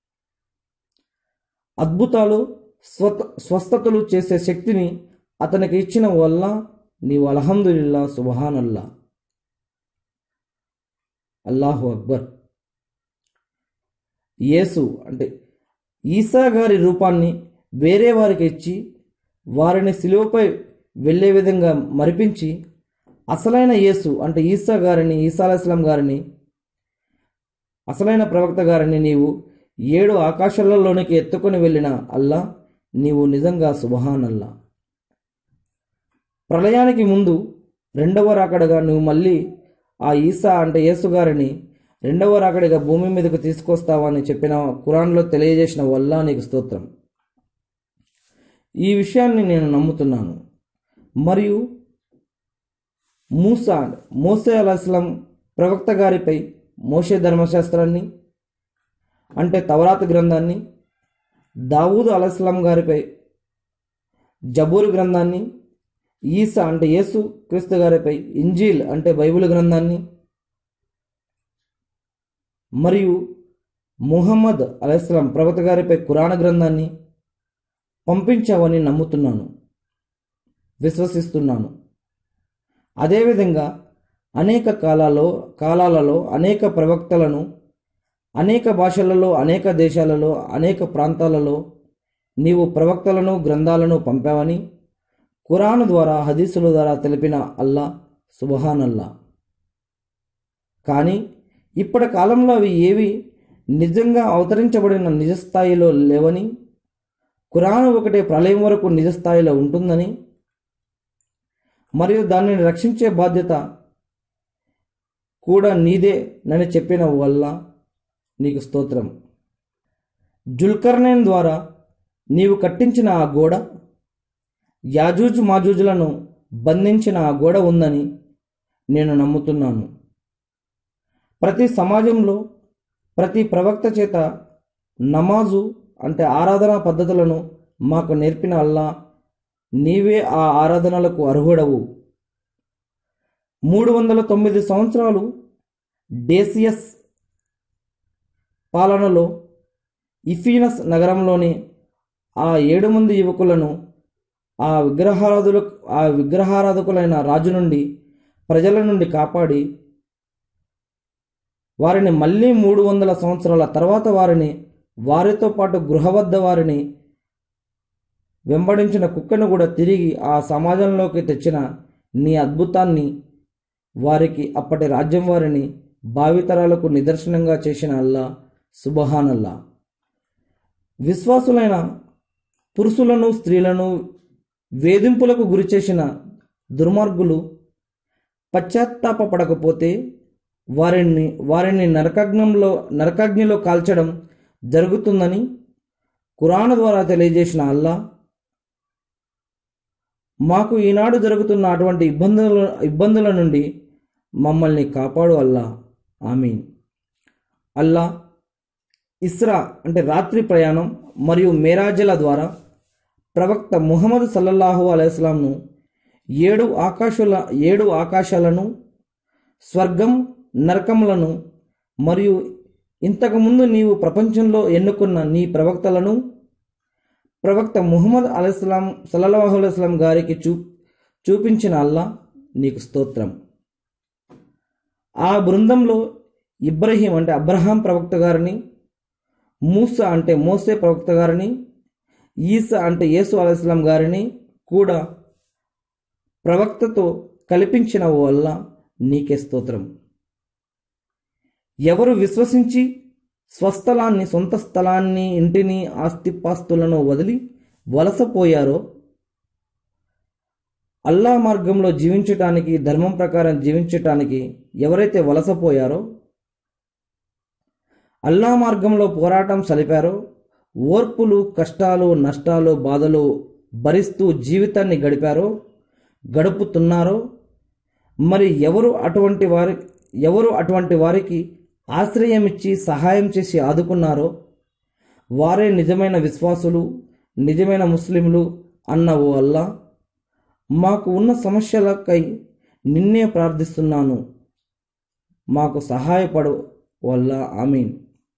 అద్భుతాలు స్వత స్వస్థతలు చేసే శక్తిని అతనికి ఇచ్చిన వల్ల నీవు అల్హమ్దులిల్లా. సుబ్హానల్లా, అల్లాహు అక్బర్. యేసు అంటే ఈసా గారి రూపాన్ని వేరే వారికి ఇచ్చి వారిని సిలువపై వెళ్ళే విధంగా మరిపించి అసలైన యేసు అంటే ఈసా గారిని ఈసా అలైహిస్సలాం గారిని అసలైన ప్రవక్త గారిని నీవు ఏడు ఆకాశాలలోనికి ఎత్తుకొని వెళ్ళిన అల్లా, నీవు నిజంగా సుబ్హానల్లా. ప్రళయానికి ముందు రెండవ రాకడగా నువ్వు మళ్ళీ ఆ ఈసా అంటే యేసు గారిని రెండవ రాకడిగా భూమి మీదకు తీసుకొస్తావని చెప్పిన ఖురాన్లో తెలియజేసిన వల్ల నీకు స్తోత్రం. ఈ విషయాన్ని నేను నమ్ముతున్నాను. మరియు మూసా మోసే అలైహిస్సలాం ప్రవక్త గారిపై మోషే ధర్మశాస్త్రాన్ని అంటే తౌరాత్ గ్రంథాన్ని, దావూద్ అలైహిస్సలాం గారిపై జబూర్ గ్రంథాన్ని, ఈసా అంటే యేసు క్రీస్తు గారిపై ఇంజీల్ అంటే బైబిల్ గ్రంథాన్ని మరియు ముహమ్మద్ అలైహిస్సలాం ప్రవక్త గారిపై ఖురాన్ గ్రంథాన్ని పంపించావని నమ్ముతున్నాను, విశ్వసిస్తున్నాను. అదేవిధంగా అనేక కాలాల్లో కాలాలలో అనేక ప్రవక్తలను అనేక భాషలలో అనేక దేశాలలో అనేక ప్రాంతాలలో నీవు ప్రవక్తలను గ్రంథాలను పంపావని ఖురాన్ ద్వారా హదీసుల ద్వారా తెలిపిన అల్లా, సుబ్హానల్లా. కానీ ఇప్పటి కాలంలో అవి ఏవి నిజంగా అవతరించబడిన నిజస్థాయిలో లేవని, ఖురాన్ ఒకటే ప్రళయం వరకు నిజస్థాయిలో ఉంటుందని మరియు దానిని రక్షించే బాధ్యత కూడా నీదే నని చెప్పిన వల్ల నీకు స్తోత్రం. జుల్కర్నైన్ ద్వారా నీవు కట్టించిన ఆ గోడ, యాజూజ్ మాజూజులను బంధించిన ఆ గోడ ఉందని నేను నమ్ముతున్నాను. ప్రతి సమాజంలో ప్రతి ప్రవక్త చేత నమాజు అంటే ఆరాధనా పద్ధతులను మాకు నేర్పిన అల్లా, నీవే ఆ ఆరాధనలకు అర్హుడవు. మూడు వందల తొమ్మిది సంవత్సరాలు డేసియస్ పాలనలో ఇఫీనస్ నగరంలోని ఆ ఏడు మంది యువకులను ఆ విగ్రహారాధుల ఆ విగ్రహారాధకులైన రాజు నుండి ప్రజల నుండి కాపాడి వారిని మళ్ళీ మూడు వందల సంవత్సరాల తర్వాత వారిని వారితో పాటు గృహ వద్ద వారిని వెంబడించిన కుక్కను కూడా తిరిగి ఆ సమాజంలోకి తెచ్చిన నీ అద్భుతాన్ని వారికి అప్పటి రాజ్యం వారిని భావితరాలకు నిదర్శనంగా చేసిన అల్లా, సుబ్హానల్లా. విశ్వాసులైన పురుషులను స్త్రీలను వేధింపులకు గురిచేసిన దుర్మార్గులు పశ్చాత్తాపపడకపోతే వారిని వారిని నరకాగ్నంలో నరకాగ్నిలో కాల్చడం జరుగుతుందని ఖురాన్ ద్వారా తెలియజేసిన అల్లా, మాకు ఈనాడు జరుగుతున్న అటువంటి ఇబ్బందుల ఇబ్బందుల నుండి మమ్మల్ని కాపాడు అల్లా, ఆమీన్. అల్లా, ఇస్రా అంటే రాత్రి ప్రయాణం మరియు మేరాజల ద్వారా ప్రవక్త ముహమ్మద్ సల్లల్లాహు అలైహిస్సలాంను ఏడు ఆకాశాల ఏడు ఆకాశాలను స్వర్గం నరకములను మరియు ఇంతకుముందు నీవు ప్రపంచంలో ఎన్నుకున్న నీ ప్రవక్తలను ప్రవక్త ముహమ్మద్ అలైహిస్సలాం సల్లల్లాహు అలైహిస్సలాం గారికి చూ చూపించిన అల్లా, నీకు స్తోత్రం. ఆ బృందంలో ఇబ్రహీం అంటే అబ్రహాం ప్రవక్త గారిని, మూసా అంటే మోసే ప్రవక్త గారిని, ఈసా అంటే యేసు అలైహిస్సలాం గారిని కూడా ప్రవక్తతో కల్పించిన వల్ల నీకే స్తోత్రం. ఎవరు విశ్వసించి స్వస్థలాన్ని, సొంత స్థలాన్ని, ఇంటిని, ఆస్తిపాస్తులను వదిలి వలసపోయారో, అల్లా మార్గంలో జీవించటానికి, ధర్మం ప్రకారం జీవించటానికి ఎవరైతే వలసపోయారో, అల్లా మార్గంలో పోరాటం సలిపారో, ఓర్పులు, కష్టాలు, నష్టాలు, బాధలు భరిస్తూ జీవితాన్ని గడిపారో, గడుపుతున్నారో, మరి ఎవరు అటువంటి వారి ఎవరు అటువంటి వారికి ఆశ్రయం ఇచ్చి సహాయం చేసి ఆదుకున్నారో వారే నిజమైన విశ్వాసులు, నిజమైన ముస్లింలు అన్న ఓ అల్లా, మాకు ఉన్న సమస్యలకై నిన్నే ప్రార్థిస్తున్నాను, మాకు సహాయపడు వల్ల ఆమీన్.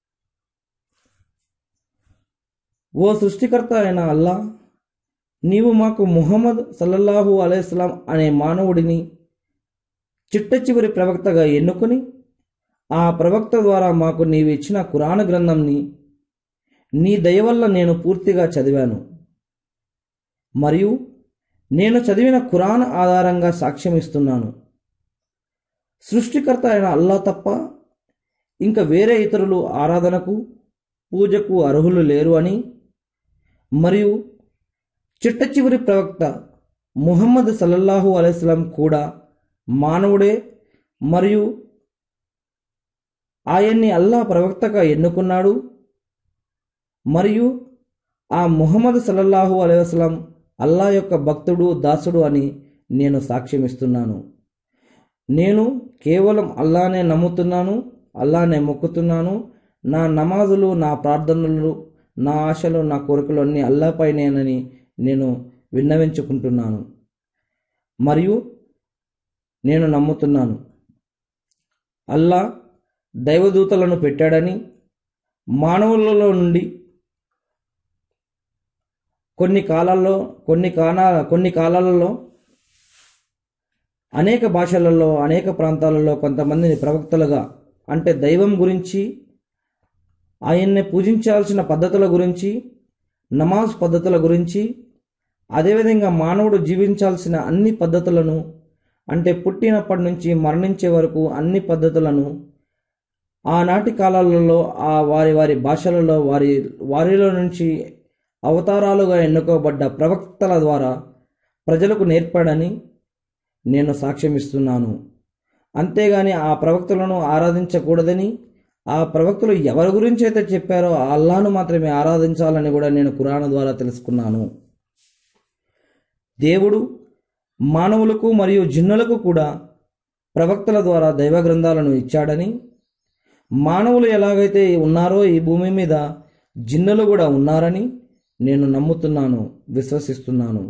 ఓ సృష్టికర్త అయిన అల్లా, నీవు మాకు ముహమ్మద్ సల్లల్లాహు అలైహిస్సలాం అనే మానవుడిని చిట్ట చివరి ప్రవక్తగా ఎన్నుకొని, ఆ ప్రవక్త ద్వారా మాకు నీవు ఇచ్చిన ఖురాన్ గ్రంథంని నీ దయ వల్ల నేను పూర్తిగా చదివాను. మరియు నేను చదివిన ఖురాన్ ఆధారంగా సాక్ష్యం ఇస్తున్నాను, సృష్టికర్త అయిన అల్లా తప్ప ఇంకా వేరే ఇతరులు ఆరాధనకు, పూజకు అర్హులు లేరు అని, మరియు చిట్ట చివరి ప్రవక్త ముహమ్మద్ సల్లల్లాహు అలైహిస్సలాం కూడా మానవుడే మరియు ఆయన్ని అల్లా ప్రవక్తగా ఎన్నుకున్నాడు, మరియు ఆ ముహమ్మద్ సల్లల్లాహు అలైహి వసల్లం అల్లా యొక్క భక్తుడు, దాసుడు అని నేను సాక్ష్యమిస్తున్నాను. నేను కేవలం అల్లానే నమ్ముతున్నాను, అల్లానే మొక్కుతున్నాను. నా నమాజులు, నా ప్రార్థనలు, నా ఆశలు, నా కోరికలు అన్నీ అల్లాపైనేనని నేను విన్నవించుకుంటున్నాను మరియు నేను నమ్ముతున్నాను. అల్లా దైవదూతలను పెట్టాడని, మానవులలో నుండి కొన్ని కాలాల్లో కొన్ని కానా కొన్ని కాలాలలో అనేక భాషలలో, అనేక ప్రాంతాలలో కొంతమందిని ప్రవక్తలుగా, అంటే దైవం గురించి, ఆయన్ని పూజించాల్సిన పద్ధతుల గురించి, నమాజ్ పద్ధతుల గురించి, అదేవిధంగా మానవుడు జీవించాల్సిన అన్ని పద్ధతులను, అంటే పుట్టినప్పటి నుంచి మరణించే వరకు అన్ని పద్ధతులను ఆనాటి కాలాలలో ఆ వారి వారి భాషలలో వారి వారిలో నుంచి అవతారాలుగా ఎన్నుకోబడ్డ ప్రవక్తల ద్వారా ప్రజలకు నేర్పాడని నేను సాక్ష్యమిస్తున్నాను. అంతేగాని ఆ ప్రవక్తలను ఆరాధించకూడదని, ఆ ప్రవక్తలు ఎవరి గురించి అయితే చెప్పారో ఆ అల్లాను మాత్రమే ఆరాధించాలని కూడా నేను ఖురాన్ ద్వారా తెలుసుకున్నాను. దేవుడు మానవులకు మరియు జిన్నులకు కూడా ప్రవక్తల ద్వారా దైవ గ్రంథాలను ఇచ్చాడని, మానవులు ఎలాగైతే ఉన్నారో ఈ భూమి మీద జిన్నులు కూడా ఉన్నారని నేను నమ్ముతున్నాను, విశ్వసిస్తున్నాను.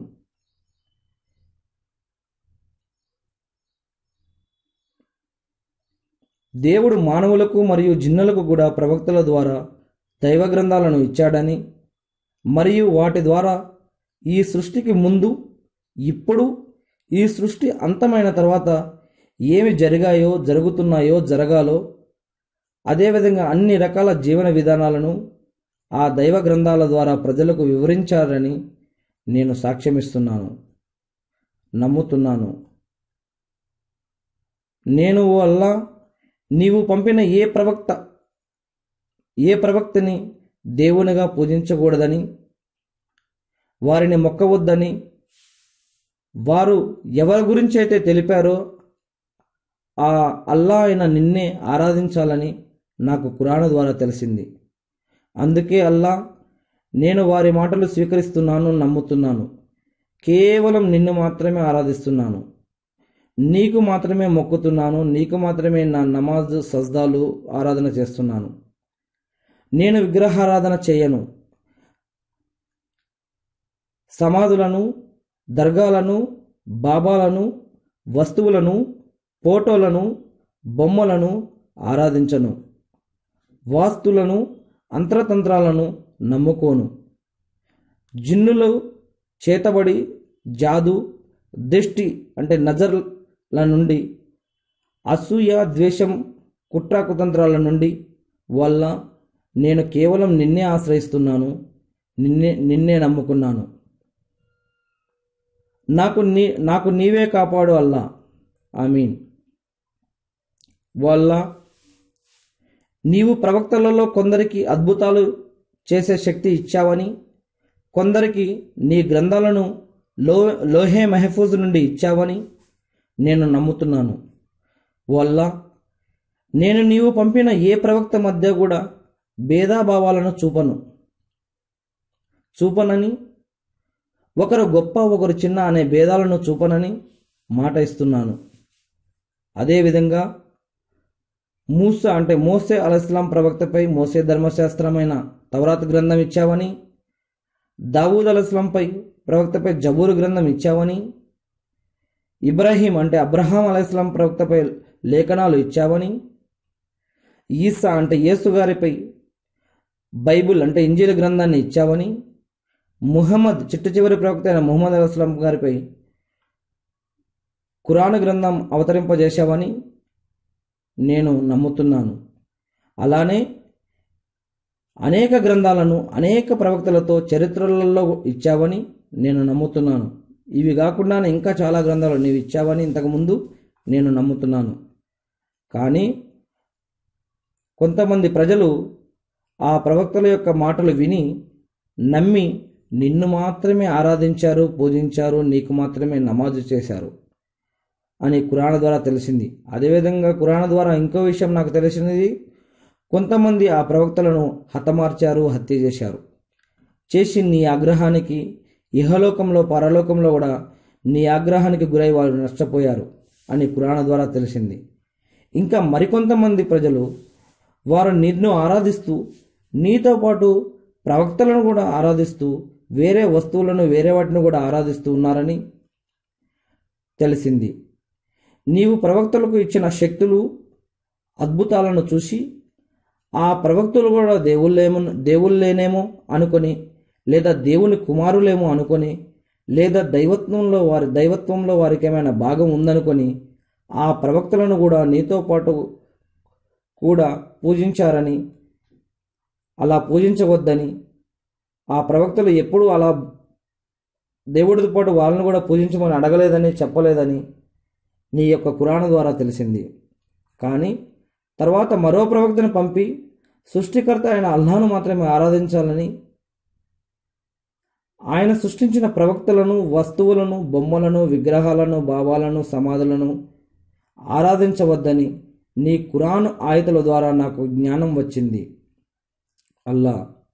దేవుడు మానవులకు మరియు జిన్నులకు కూడా ప్రవక్తల ద్వారా దైవ గ్రంథాలను ఇచ్చాడని, మరియు వాటి ద్వారా ఈ సృష్టికి ముందు, ఇప్పుడు, ఈ సృష్టి అంతమైన తర్వాత ఏమి జరిగాయో, జరుగుతున్నాయో, జరగాలో, అదేవిధంగా అన్ని రకాల జీవన విధానాలను ఆ దైవ గ్రంథాల ద్వారా ప్రజలకు వివరించారని నేను సాక్ష్యమిస్తున్నాను, నమ్ముతున్నాను. నేను ఓ అల్లా, నీవు పంపిన ఏ ప్రవక్త ఏ ప్రవక్తని దేవునిగా పూజించకూడదని, వారిని మొక్కవద్దని, వారు ఎవరి గురించి అయితే తెలిపారో ఆ అల్లా అయిన నిన్నే ఆరాధించాలని నాకు ఖురాన్ ద్వారా తెలిసింది. అందుకే అల్లా, నేను వారి మాటలు స్వీకరిస్తున్నాను, నమ్ముతున్నాను. కేవలం నిన్ను మాత్రమే ఆరాధిస్తున్నాను, నీకు మాత్రమే మొక్కుతున్నాను, నీకు మాత్రమే నా నమాజ్, సజ్దాలు, ఆరాధన చేస్తున్నాను. నేను విగ్రహారాధన చేయను. సమాధులను, దర్గాలను, బాబాలను, వస్తువులను, ఫోటోలను, బొమ్మలను ఆరాధించను. వాస్తులను, అంతరతంత్రాలను నమ్ముకోను. జిన్నులు చేతబడి, జాదు, దిష్టి అంటే నజర్ల నుండి, అసూయ, ద్వేషం, కుట్రకుతంత్రాల నుండి వల్ల నేను కేవలం నిన్నే ఆశ్రయిస్తున్నాను, నిన్నే నిన్నే నమ్ముకున్నాను. నాకు నీ నాకు నీవే కాపాడు అల్లా. ఆమీన్. వల్ల నీవు ప్రవక్తలలో కొందరికి అద్భుతాలు చేసే శక్తి ఇచ్చావని, కొందరికి నీ గ్రంథాలను లో లోహే మెహఫూజ్ నుండి ఇచ్చావని నేను నమ్ముతున్నాను. వల్ల నేను నీవు పంపిన ఏ ప్రవక్త మధ్య కూడా భేదాభావాలను చూపను చూపనని ఒకరు గొప్ప ఒకరు చిన్న అనే భేదాలను చూపనని మాట ఇస్తున్నాను. అదేవిధంగా మూసా అంటే మోసే అలైహిస్సలాం ప్రవక్తపై మోసే ధర్మశాస్త్రమైన తౌరాత్ గ్రంథం ఇచ్చావని, దావూద్ అలైహిస్సలాంపై ప్రవక్తపై జబూరు గ్రంథం ఇచ్చావని, ఇబ్రాహీం అంటే అబ్రహాం అలైహిస్సలాం ప్రవక్తపై లేఖనాలు ఇచ్చావని, ఈసా అంటే యేసు గారిపై బైబుల్ అంటే ఇంజీల్ గ్రంథాన్ని ఇచ్చావని, ముహమ్మద్ చిట్ట చివరి ప్రవక్త అయిన ముహమ్మద్ అలైహిస్సలాం గారిపై ఖురాన్ గ్రంథం అవతరింపజేశావని నేను నమ్ముతున్నాను. అలానే అనేక గ్రంథాలను అనేక ప్రవక్తలతో చరిత్రలలో ఇచ్చావని నేను నమ్ముతున్నాను. ఇవి కాకుండా ఇంకా చాలా గ్రంథాలు నీవు ఇచ్చావని ఇంతకుముందు నేను నమ్ముతున్నాను. కానీ కొంతమంది ప్రజలు ఆ ప్రవక్తల యొక్క మాటలు విని నమ్మి నిన్ను మాత్రమే ఆరాధించారు, పూజించారు, నీకు మాత్రమే నమాజు చేశారు అని ఖురాన్ ద్వారా తెలిసింది. అదేవిధంగా ఖురాన్ ద్వారా ఇంకో విషయం నాకు తెలిసినది, కొంతమంది ఆ ప్రవక్తలను హతమార్చారు, హత్య చేశారు. చేసి నీ ఆగ్రహానికి ఇహలోకంలో పరలోకంలో కూడా నీ ఆగ్రహానికి గురై వారు నష్టపోయారు అని ఖురాన్ ద్వారా తెలిసింది. ఇంకా మరికొంతమంది ప్రజలు వారు నిన్ను ఆరాధిస్తూ నీతో పాటు ప్రవక్తలను కూడా ఆరాధిస్తూ వేరే వస్తువులను వేరే వాటిని కూడా ఆరాధిస్తూ ఉన్నారని తెలిసింది. నీవు ప్రవక్తలకు ఇచ్చిన శక్తులు అద్భుతాలను చూసి ఆ ప్రవక్తలు కూడా దేవుళ్ళేమో దేవుళ్ళేనేమో అనుకొని, లేదా దేవుని కుమారులేమో అనుకొని, లేదా దైవత్వంలో వారి దైవత్వంలో వారికి ఏమైనా భాగం ఉందనుకొని ఆ ప్రవక్తలను కూడా నీతో పాటు కూడా పూజించారని, అలా పూజించవద్దని, ఆ ప్రవక్తలు ఎప్పుడూ అలా దేవుడితో పాటు వాళ్ళని కూడా పూజించమని అడగలేదని చెప్పలేదని నీ యొక్క ఖురాన్ ద్వారా తెలిసింది. కానీ తర్వాత మరో ప్రవక్తను పంపి సృష్టికర్త అయిన అల్లాహ్ను మాత్రమే ఆరాధించాలని, ఆయన సృష్టించిన ప్రవక్తలను, వస్తువులను, బొమ్మలను, విగ్రహాలను, భావాలను, సమాధులను ఆరాధించవద్దని నీ ఖురాన్ ఆయతల ద్వారా నాకు జ్ఞానం వచ్చింది. అల్లా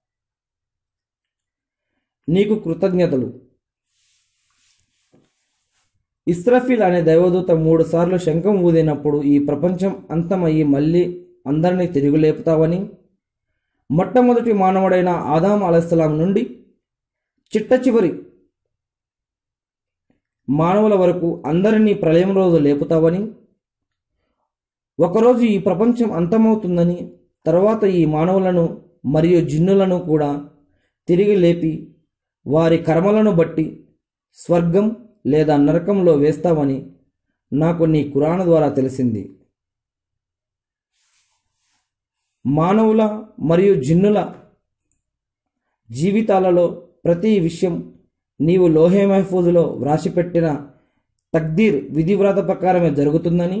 నీకు కృతజ్ఞతలు. ఇస్రాఫీల్ అనే దైవదూత మూడు సార్లు శంఖం ఊదినప్పుడు ఈ ప్రపంచం అంతమయ్యి మళ్ళీ అందరినీ తిరిగి లేపుతావని, మొట్టమొదటి మానవుడైన ఆదాం అలైహిస్సలాం నుండి చిట్ట చివరి మానవుల వరకు అందరినీ ప్రళయం రోజు లేపుతావని, ఒకరోజు ఈ ప్రపంచం అంతమవుతుందని, తర్వాత ఈ మానవులను మరియు జిన్నులను కూడా తిరిగి లేపి వారి కర్మలను బట్టి స్వర్గం లేదా నరకంలో వేస్తావని నాకు నీ ఖురాన్ ద్వారా తెలిసింది. మానవుల మరియు జిన్నుల జీవితాలలో ప్రతి విషయం నీవు లోహే మహఫూజులో వ్రాసిపెట్టిన తక్దీర్ విధివ్రాత ప్రకారమే జరుగుతుందని,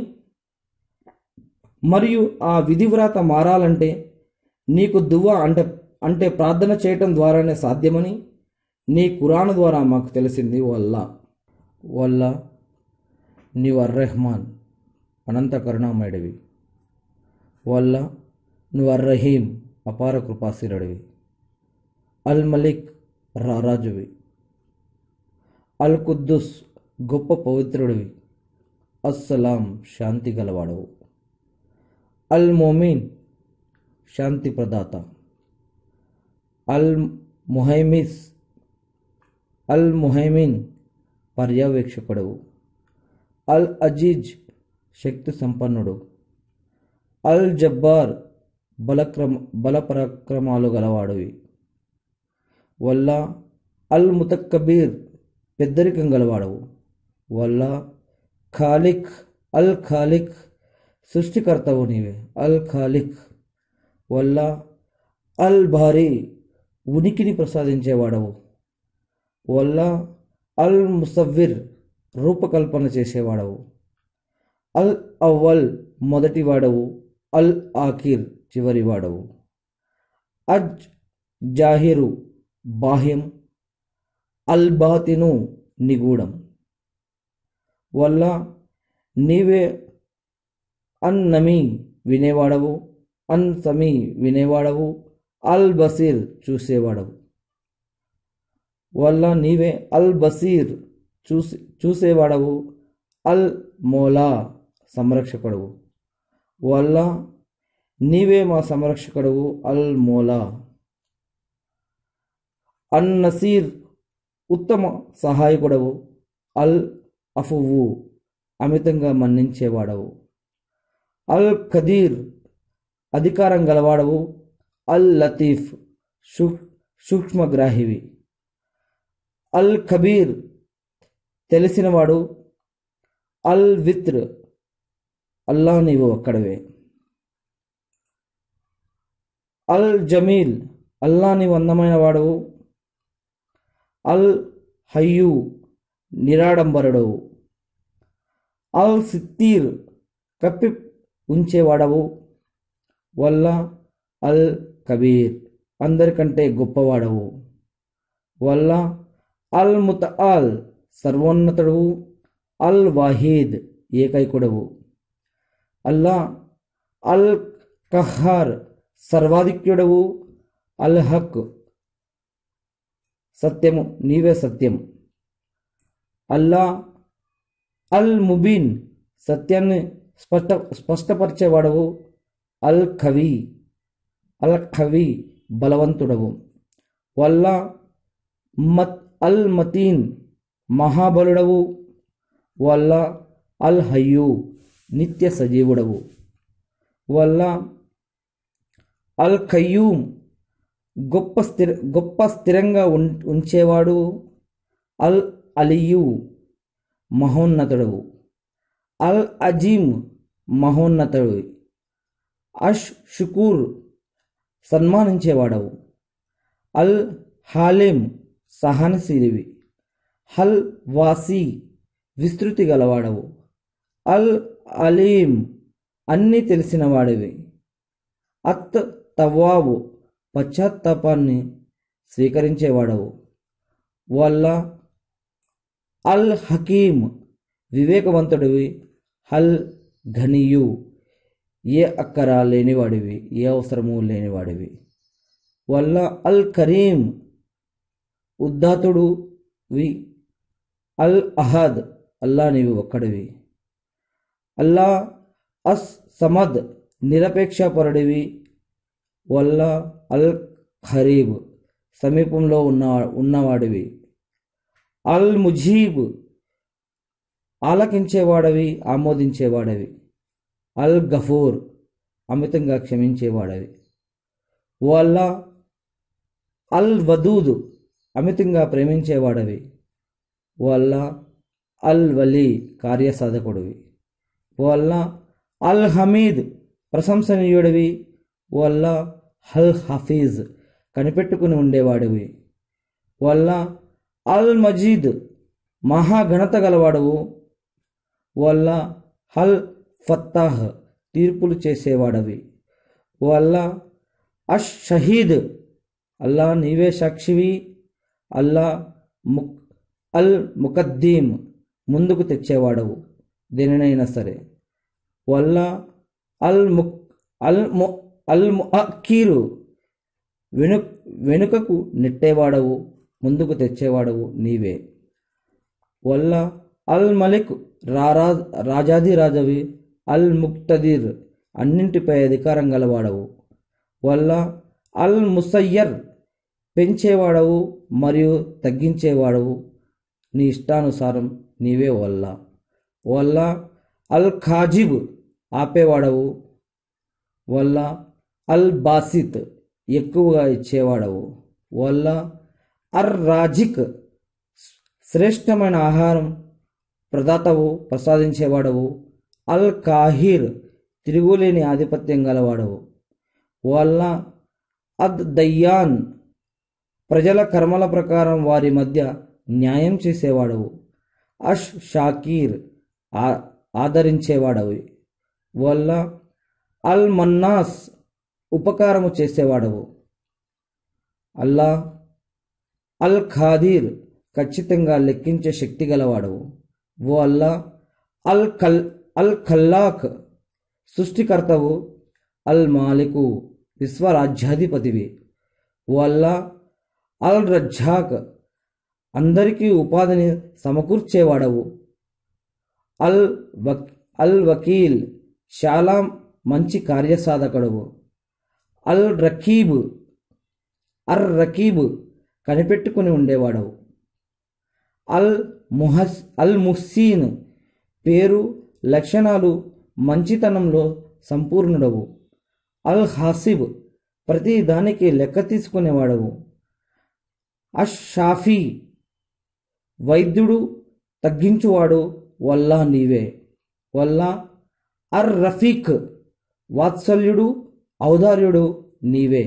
మరియు ఆ విధివ్రాత మారాలంటే నీకు దువా అంటే అంటే ప్రార్థన చేయటం ద్వారానే సాధ్యమని నీ ఖురాన్ ద్వారా మాకు తెలిసింది. వల్ల వల్ల నీవు అర్రెహ్మాన్ అనంత కరుణామయుడివి. వల్ల నువ్వు అర్రహీం అపార కృపాశీలుడివి. అల్ మలిక్ రారాజువి. అల్ కుద్దుస్ గొప్ప పవిత్రుడివి. అస్సలాం శాంతి గలవాడవు. అల్ మోమీన్ శాంతి ప్రదాత. అల్ ముహైమిస్ అల్ ముహైమిన్ పర్యవేక్షకుడు. అల్ అజీజ్ శక్తి సంపన్నుడు. అల్ జబ్బార్ బలక్రమ బలపరాక్రమాలు గలవాడివి. వల్ల అల్ ముతక్కబీర్ పెద్దరికం గలవాడవు. వల్ల ఖాలిక్ అల్ ఖాలిక్ సృష్టికర్తవు నీవే. అల్ ఖాలిక్. వల్ల అల్ భారీ ఉనికిని ప్రసాదించేవాడవు. వల్ల అల్ ముసవ్విర్ రూపకల్పన చేసేవాడవు. అల్ అవ్వల్ మొదటివాడవు. అల్ ఆఖిర్ చివరివాడవు. అజ్ జాహిరు బాహ్యం, అల్ బాతిను నిగూఢం. వల్ల నీవే అన్ నమీ వినేవాడవు, అన్ సమీ వినేవాడవు, అల్ బసీర్ చూసేవాడవు. వల్ల నీవే అల్ బసీర్ చూసి చూసేవాడవు, అల్ మౌలా సంరక్షకుడవు. వల్ల నీవే మా సంరక్షకుడవు, అల్ మౌలా. అన్ నసీర్ ఉత్తమ సహాయకుడవు, అల్ అఫువు అమితంగా మన్నించేవాడవు, అల్ ఖదీర్ అధికారం గలవాడవు, అల్ లతీఫ్ సూక్ష్మగ్రాహివి, అల్ ఖబీర్ తెలిసినవాడు, అల్ విత్ర్ అల్లా నీవు ఒక్కడవే, అల్ జమీల్ అల్లా నీవు అందమైన వాడవు, అల్ హయ్యు నిరాడంబరుడవు, అల్ సిత్తీర్ కప్పి ఉంచేవాడవు. వల్ల అల్ కబీర్ అందరికంటే గొప్పవాడవు. వల్ల అల్ ముతఆల్ సర్వోన్నతుడు, అల్ వాహీద్ ఏకైకుడవు. అల్లా అల్ కహార్ సర్వాధిక్యుడవు, అల్ హక్ సత్యము నీవే సత్యం. అల్లా అల్ ముబీన్ సత్యాన్ని స్పష్ట స్పష్టపరిచేవాడవు, అల్ ఖవీ అల్ ఖవీ బలవంతుడవు. వల్ల మత్ అల్ మతీన్ మహాబలుడవు. వల్ల అల్ హయ్యు నిత్య సజీవుడవు. వల్ల అల్ ఖయ్యూమ్ గొప్ప స్థిర గొప్ప స్థిరంగా ఉం ఉంచేవాడు, అల్ అలియు మహోన్నతుడవు, అల్ అజీమ్ మహోన్నతుడు, అష్ షుకూర్ సన్మానించేవాడవు, అల్ హాలిం సహనశీలివి, హల్ వాసి విస్తృతి గలవాడవు, అల్ అలీం అన్నీ తెలిసినవాడివి, అత్ తవ్వాబు పశ్చాత్తాపాన్ని స్వీకరించేవాడవు. వల్ల అల్ హకీం వివేకవంతుడివి, హల్ ఘనియు ఏ అక్కర లేనివాడివి, ఏ అవసరము లేనివాడివి. వల్ల అల్ కరీం ఉద్దాతుడువి, అల్ అహద్ అల్లా నీవు ఒక్కడివి. అల్లా అస్ సమద్ నిరపేక్షపరుడివి. వల్ల అల్ ఖరీబ్ సమీపంలో ఉన్న ఉన్నవాడివి, అల్ ముజీబ్ ఆలకించేవాడవి, ఆమోదించేవాడవి, అల్ గఫూర్ అమితంగా క్షమించేవాడవి. వల్ల అల్ వదూద్ అమితంగా ప్రేమించేవాడవి. వల్ల అల్ వలీ కార్యసాధకుడివి. వల్ల అల్ హమీద్ ప్రశంసనీయుడివి. వల్ల హల్ హఫీజ్ కనిపెట్టుకుని ఉండేవాడివి. వల్ల అల్ మజీద్ మహాఘనత గలవాడవు. వల్ల హల్ ఫత్తాహ్ తీర్పులు చేసేవాడవి. వల్ల అష్ షహీద్ అల్లా నీవే సాక్షివి. అల్లా ముక్ అల్ ముకద్దీం ముందుకు తెచ్చేవాడవు దేనినైనా సరే. వల్ల అల్ ముక్ అల్ ము అల్ ముఅక్కీరు వెను వెనుకకు నెట్టేవాడవు, ముందుకు తెచ్చేవాడవు నీవే. వల్ల అల్ మలిక్ రారా రాజాధిరాజవి, అల్ ముక్తదీర్ అన్నింటిపై అధికారం గలవాడవు. వల్ల అల్ ముసయ్యర్ పెంచేవాడవు మరియు తగ్గించేవాడవు, నీ ఇష్టానుసారం నీవే. వల్ల వల్ల అల్ ఖాజిబ్ ఆపేవాడవు. వల్ల అల్ బాసిత్ ఎక్కువగా ఇచ్చేవాడవు. వల్ల అర్ రాజిక్ శ్రేష్టమైన ఆహారం ప్రదాతవు, ప్రసాదించేవాడవు. అల్ కాహిర్ తిరుగులేని ఆధిపత్యం గలవాడవు. వల్ల అద్ దయ్యాన్ ప్రజల కర్మల ప్రకారం వారి మధ్య న్యాయం చేసేవాడవు. అష్ షాకీర్ ఆదరించేవాడవి. వల్ల అల్ మన్నాస్ ఉపకారము చేసేవాడవు. అల్లా అల్ ఖాదీర్ ఖచ్చితంగా లెక్కించే శక్తి గలవాడవు. ఓ అల్లా అల్ ఖల్ అల్ ఖల్లాక్ సృష్టికర్తవు. అల్ మాలికు విశ్వరాజ్యాధిపతివి. ఓ అల్లా అల్ రజ్జాక్ అందరికీ ఉపాధిని సమకూర్చేవాడవు. అల్ వక్ అల్ వకీల్ చాలా మంచి కార్యసాధకుడవు. అల్ రకీబ్ అర్ రకీబ్ కనిపెట్టుకుని ఉండేవాడవు. అల్ ముహస్ అల్ ముహ్సీన్ పేరు లక్షణాలు మంచితనంలో సంపూర్ణుడవు. అల్ హాసిబ్ ప్రతి దానికి లెక్క తీసుకునేవాడవు. అష్ షాఫీ వైద్యుడు తగ్గించువాడు వల్లా నీవే. వల్లా అర్ రఫీక్ వాత్సల్యుడు ఔదార్యుడు నీవే.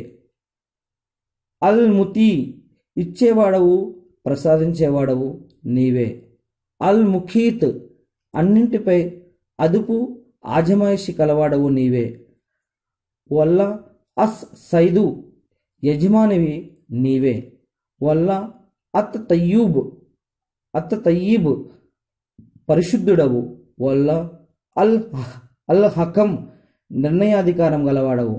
అల్ ముతీ ఇచ్చేవాడవు ప్రసాదించేవాడవు నీవే. అల్ ముఖీత్ అన్నింటిపై అదుపు ఆజమాయిషి కలవాడవు నీవే. వల్ల అస్ సైదు యజమానివి నీవే. వల్ల అత్ తయ్యూబ్ అత్ తయ్యీబ్ పరిశుద్ధుడవు. వల్ల అల్ అల్ హకం నిర్ణయాధికారం గలవాడవు.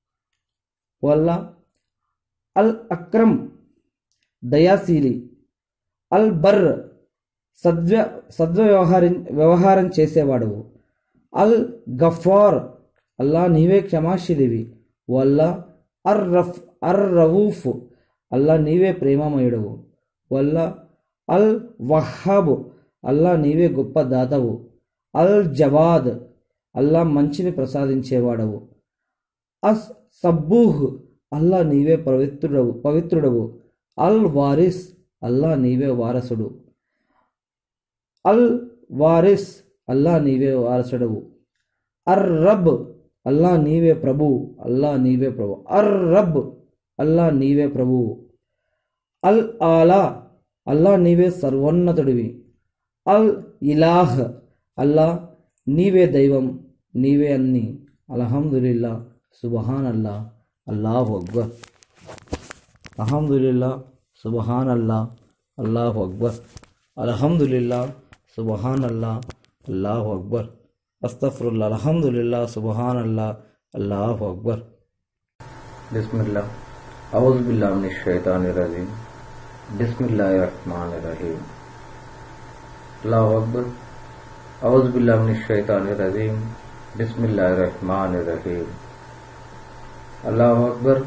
వల్ల అల్ అక్రమ్ దయాశీలి. అల్ బర్ సద్వ్య సద్వ్యవహారం వ్యవహారం చేసేవాడవు. అల్ గఫార్ అల్లా నీవే క్షమాశీలివి. వల్ల అర్ రఫ్ అర్ రవూఫ్ అల్లా నీవే ప్రేమమయుడవు. వల్ల అల్ వహాబ్ అల్లా నీవే గొప్ప దాతవు. అల్ జవాద్ అల్లా మంచిని ప్రసాదించేవాడవు. అస్ సబ్బూహ్ అల్లా నీవే పవిత్రుడవు పవిత్రుడవు. అల్ వారిస్ అల్లా నీవే వారసుడు. అల్ వారిస్ అల్లా నీవే వారసుడవు. అర్ రబ్ అల్లా నీవే ప్రభు. అల్లా నీవే ప్రభు. అర్ రబ్ అల్లా నీవే ప్రభువు. అల్ ఆలా అల్లా నీవే సర్వోన్నతుడివి. అల్ ఇలాహ్ అల్లా నీవే దైవం నీవే అన్ని. అల్హమ్దులిల్లా సుబహాన్ అల్లా అల్లాహు అక్బర్. అల్హమ్దులిల్లా సుబహాన్ అల్లా అల్లాహు అక్బర్. అల్హమ్దులిల్లా సుబహాన్ అల్లా అల్లాహు అక్బర్. అస్తగ్ఫిరుల్లా అల్హమ్దులిల్లా సుబహాన్ అల్లా అల్లాహు అక్బర్. బిస్మిల్లా ఔజు బిల్లాహి మినష్ షైతానిర్ రజీమ్. బిస్మిల్లాహిర్ రహ్మానిర్ రహీమ్. అల్లాహు అక్బర్. ఔజు బిల్లాహి మినష్ షైతానిర్ రజీమ్. బిస్మిల్లాహిర్ రహ్మానిర్ రహీమ్. అల్లాహు అక్బర్.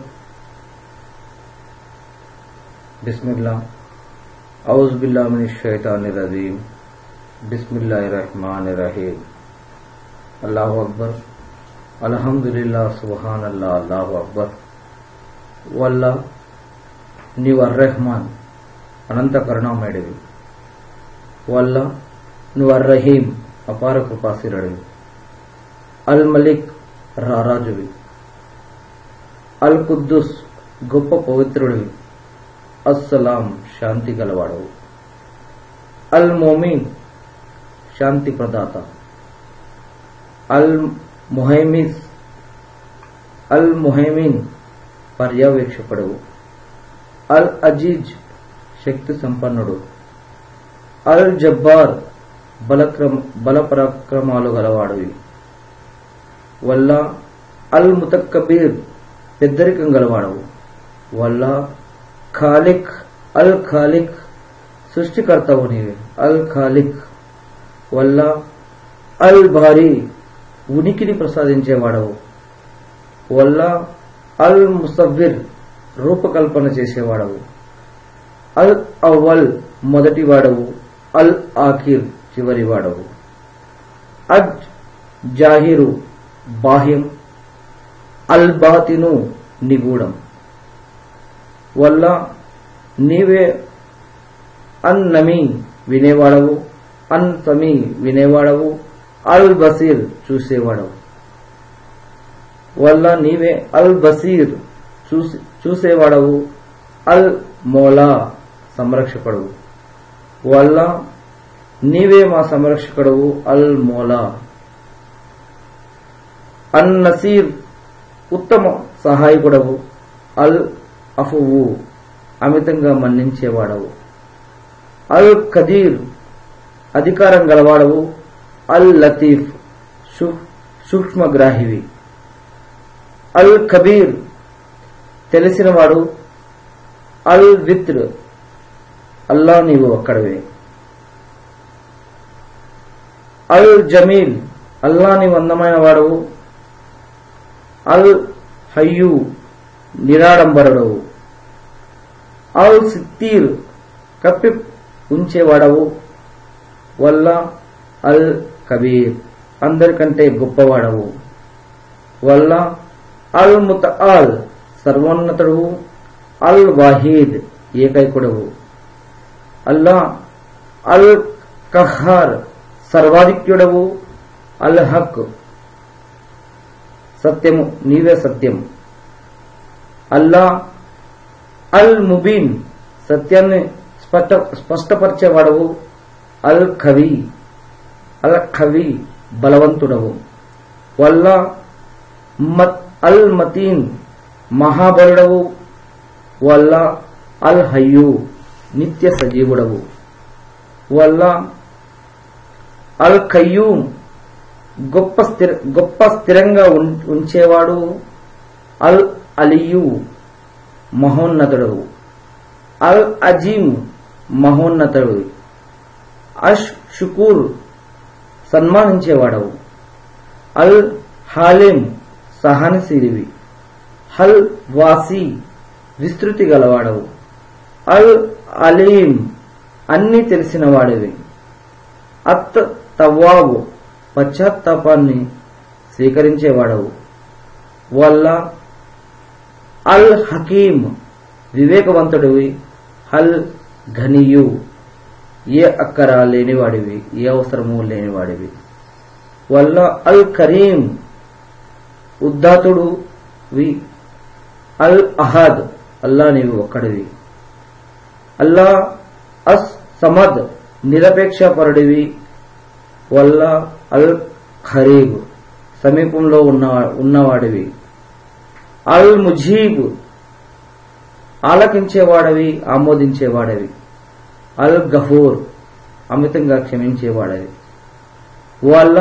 బిస్మిల్లా ఔజు బిల్లాహి మినష్ షైతానిర్ రజీమ్. బిస్మిల్లాహిర్ రహ్మానిర్ రహీమ్. అల్లాహు అక్బర్. అల్హమ్దులిల్లా సుబ్హానల్లా అల్లాహు అక్బర్. వల్ల నీవు అర్ రెహమాన్ అనంత కరుణామయుడివి. వల్ల నువ్వు అర్ రహీం అపార కృపాశీలుడివి. అల్ మలిక్ రారాజువి. అల్ కుద్దూస్ గొప్ప పవిత్రుడివి. అస్సలాం శాంతి గలవాడవు. అల్ మోమిన్ శాంతి ప్రదాత. అల్ ముహైమిస్ అల్ ముహైమిన్ పర్యవేక్షకుడు. అల్ అజీజ్ శక్తి సంపన్నుడు. అల్ జబ్బార్ బలక్రమ బలపరాక్రమాలు గలవాడివి. వల్ల అల్ ముతక్కబీర్ పెద్దరికం గలవాడవు. వల్ల ఖాలిక్ అల్ ఖాలిక్ సృష్టికర్తవు నీవే. అల్ ఖాలిక్. వల్ల అల్ భారీ ఉనికిని ప్రసాదించేవాడవు. వల్ల అల్ ముసవ్విర్ రూపకల్పన చేసేవాడవు. అల్ అవ్వల్ మొదటివాడవు. అల్ ఆఖిర్ చివరివాడవు. అజ్ జాహిరు బాహ్యం. అల్ బాతిను నిగూఢం. వల్ల నీవే అన్ నమీ వినేవాడవు. అన్ సమీ వినేవాడవు. అల్ బసీర్ చూసేవాడవు. వల్ల నీవే అల్ బసీర్ చూసి చూసేవాడవు. అల్ మౌలా సంరక్షకుడు. వల్ల నీవే మా సంరక్షకుడవు. అల్ మౌలా. అన్ నసీర్ ఉత్తమ సహాయకుడవు. అల్ అఫువు అమితంగా మన్నించేవాడవు. అల్ ఖదీర్ అధికారం గలవాడవు. అల్ లతీఫ్ సూక్ష్మగ్రాహివి. అల్ కబీర్ తెలిసినవాడు. అల్ విత్ర్ అల్లా నీవు ఒక్కడవే. అల్ జమీల్ అల్లా నీవు అందమైన వాడవు. అల్ హయ్యు నిరాడంబరుడవు. అల్ సిత్తీర్ కప్పి ఉంచేవాడవు. వల్ల అల్ కబీర్ అందరికంటే గొప్పవాడవు. వల్ల అల్ ముతఆల్ సర్వోన్నతుడు. అల్ వాహీద్ ఏకైకుడవు. అల్లా అల్ కహార్ సర్వాధిక్యుడవు. అల్ హక్ సత్యము నీవే సత్యం. అల్లా అల్ ముబీన్ సత్యాన్ని స్పష్ట స్పష్టపరిచేవాడవు. అల్ ఖవీ అల్ ఖవీ బలవంతుడవు. వల్ల మత్ అల్ మతీన్ మహాబలుడవు. వల్ల అల్ హయ్యు నిత్య సజీవుడవు. వల్ల అల్ ఖయ్యూమ్ గొప్ప స్థిర గొప్ప స్థిరంగా ఉంచేవాడు. అల్ అలియు మహోన్నతుడు. అల్ అజీమ్ మహోన్నతుడు. అష్ షుకూర్ సన్మానించేవాడవు. అల్ హాలిం సహనశీలివి. హల్ వాసి విస్తృతి గలవాడవు. అల్ అలీం అన్నీ తెలిసిన వాడివి. అత్ తవ్వాబు పశ్చాత్తాపాన్ని స్వీకరించేవాడవు. వల్ల అల్ హకీం వివేకవంతుడివి. హల్ ఘనియు ఏ అక్కర లేనివాడివి, ఏ అవసరము లేనివాడివి. వల్ల అల్ కరీం ఉద్దాతుడు వి. అల్ అహద్ అల్లా నీవు ఒక్కడివి. అల్లా అస్ సమద్ నిరపేక్షపరుడివి. వల్ల అల్ ఖరీబ్ సమీపంలో ఉన్న ఉన్నవాడివి. అల్ ముజీబ్ ఆలకించేవాడవి, ఆమోదించేవాడవి. అల్ గఫూర్ అమితంగా క్షమించేవాడవి. వల్ల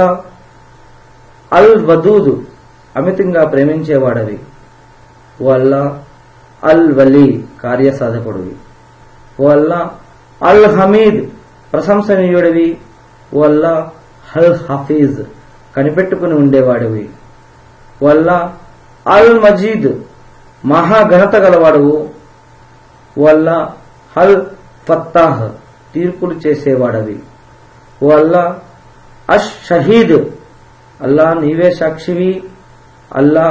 అల్ వదూద్ అమితంగా ప్రేమించేవాడవి. వల్ల అల్ వలీ కార్యసాధకుడివి. వల్ల అల్ హమీద్ ప్రశంసనీయుడివి. వల్ల అల్ హఫీజ్ కనిపెట్టుకుని ఉండేవాడివి. వల్ల అల్ మజీద్ మహాఘనత గలవాడువు. వల్ల అల్ ఫత్తాహ్ తీర్పులు చేసేవాడవి. వల్ల అష్ షహీద్ అల్లా నీవే సాక్షివి. అల్లా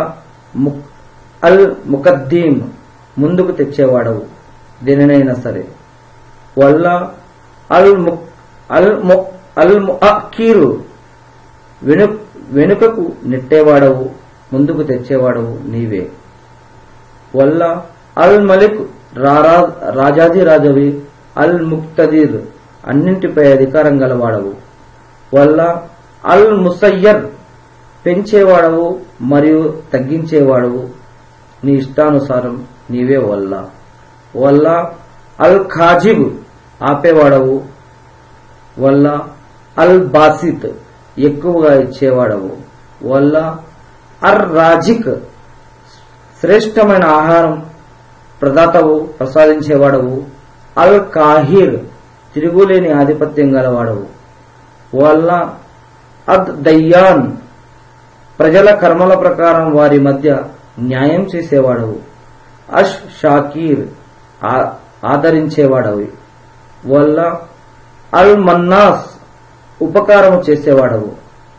అల్ ముకద్దీం ముందుకు తెచ్చేవాడవు దేనినైనా సరే. వల్ల అల్ అల్ అల్ ముఅఖీరు వెను వెనుకకు నెట్టేవాడవు, ముందుకు తెచ్చేవాడవు నీవే. వల్ల అల్ మలిక్ రాజాధిరాజవి. అల్ ముక్తదీర్ అన్నింటిపై అధికారం గలవాడవు. వల్ల అల్ ముసయ్యర్ పెంచేవాడవు మరియు తగ్గించేవాడవు. నీ ఇష్టానుసారం నీవే. వల్ల వల్ల అల్ ఖాజిబ్ ఆపేవాడవు. వల్ల అల్ బాసిత్ ఎక్కువగా ఇచ్చేవాడవు. వల్ల అర్ రాజిక్ శ్రేష్టమైన ఆహారం ప్రదాతవు, ప్రసాదించేవాడవు. అల్ కాహిర్ తిరుగులేని ఆధిపత్యం గలవాడవు. వల్ల అద్ దయ్యాన్ ప్రజల కర్మల ప్రకారం వారి మధ్య న్యాయం చేసేవాడవు. అష్ షాకీర్ ఆదరించేవాడవి. వల్ల అల్ మన్నాస్ ఉపకారము చేసేవాడవు.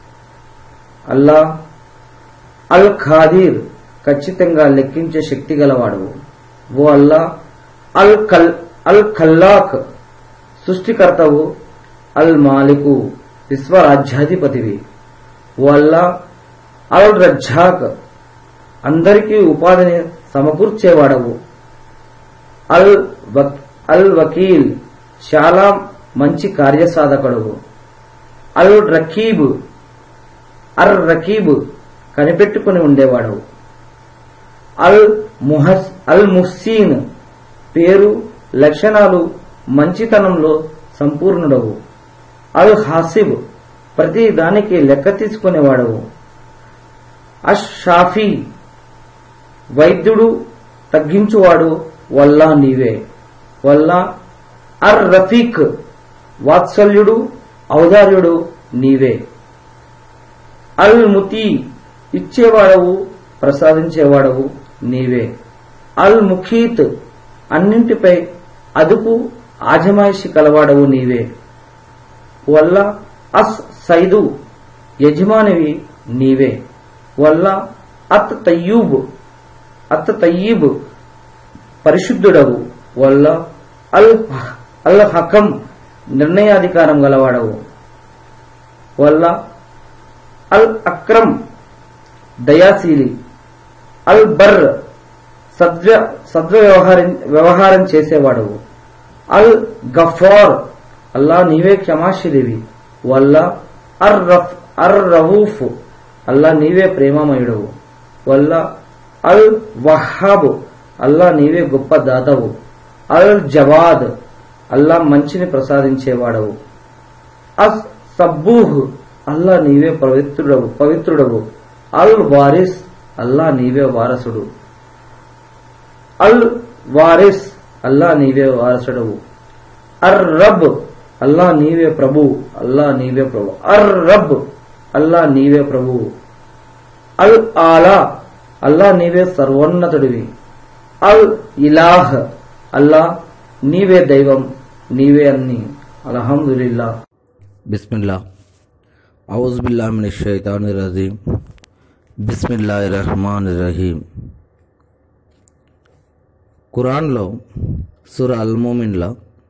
అల్లా అల్ ఖాదీర్ ఖచ్చితంగా లెక్కించే శక్తి గలవాడవు. ఓ అల్లా అల్ కల్ అల్ ఖల్లాక్ సృష్టికర్తవు. అల్ మాలికు విశ్వరాజ్యాధిపతివి. ఓ అల్లా అల్ రజ్జాక్ అందరికీ ఉపాధిని సమకూర్చేవాడవు. అల్ అల్ వకీల్ చాలా మంచి కార్యసాధకుడవు. అల్ రకీబ్ అర్ రకీబ్ కనిపెట్టుకుని ఉండేవాడవు. అల్ ముహస్ అల్ ముహ్సీన్ పేరు లక్షణాలు మంచితనంలో సంపూర్ణుడవు. అల్ హాసిబ్ ప్రతి దానికి లెక్క తీసుకునేవాడవు. అష్ షాఫీ వైద్యుడు తగ్గించువాడు వల్లా నీవే. వల్లా అర్ రఫీక్ వాత్సల్యుడు ఔదార్యుడు నీవే. అల్ ముతీ ఇచ్చేవాడవు ప్రసాదించేవాడవు నీవే. అల్ ముఖీత్ అన్నింటిపై అదుపు ఆజమాయిషి కలవాడవు నీవే. వల్లా అస్ సైదు యజమానివి నీవే. వల్లా అత్ తయ్యూబ్ అత్ తయ్యీబ్ పరిశుద్ధుడవు. వల్లా అల్ అల్ హకం నిర్ణయాధికారం గలవాడవు. వల్లా అల్ అక్రమ్ దయాశీలి. అల్ బర్ సద్వ సద్వ వ్యవహారం వ్యవహారం చేసేవాడవు. అల్ గఫార్ అల్లా నీవే క్షమాశీలివి. వల్లా అర్ రఫ్ అర్ రవూఫ్ అల్లా నీవే ప్రేమమయుడవు. వల్లా అల్ వహాబ్ అల్లా నీవే గొప్ప దాతవు. అల్ జవాద్ అల్లా మంచిని ప్రసాదించేవాడవు. అస్ సబ్బూహ్ అల్లా నీవే పవిత్రుడవు పవిత్రుడవు. అల్ వారిస్ అల్లా నీవే వారసుడు. అల్ వారిస్ అల్లా నీవే వారసుడవు. అర్ రబ్ అల్లా నీవే ప్రభు అల్లా నీవే ప్రభు. అర్ రబ్ అల్లా నీవే ప్రభు. అల్ ఆలా అల్లా నీవే సర్వోన్నతుడివి. అల్ ఇలాహ్ అల్లా నీవే దైవం నీవే అన్ని. అల్హమ్దులిల్లా. బిస్మిల్లా ఔజు బిల్లాహి మినష్ షైతానిర్ రజీం. బిస్మిల్లాహిర్ రహ్మానిర్ రహీం. ఖురాన్లో సూరా అల్ మోమిన్లో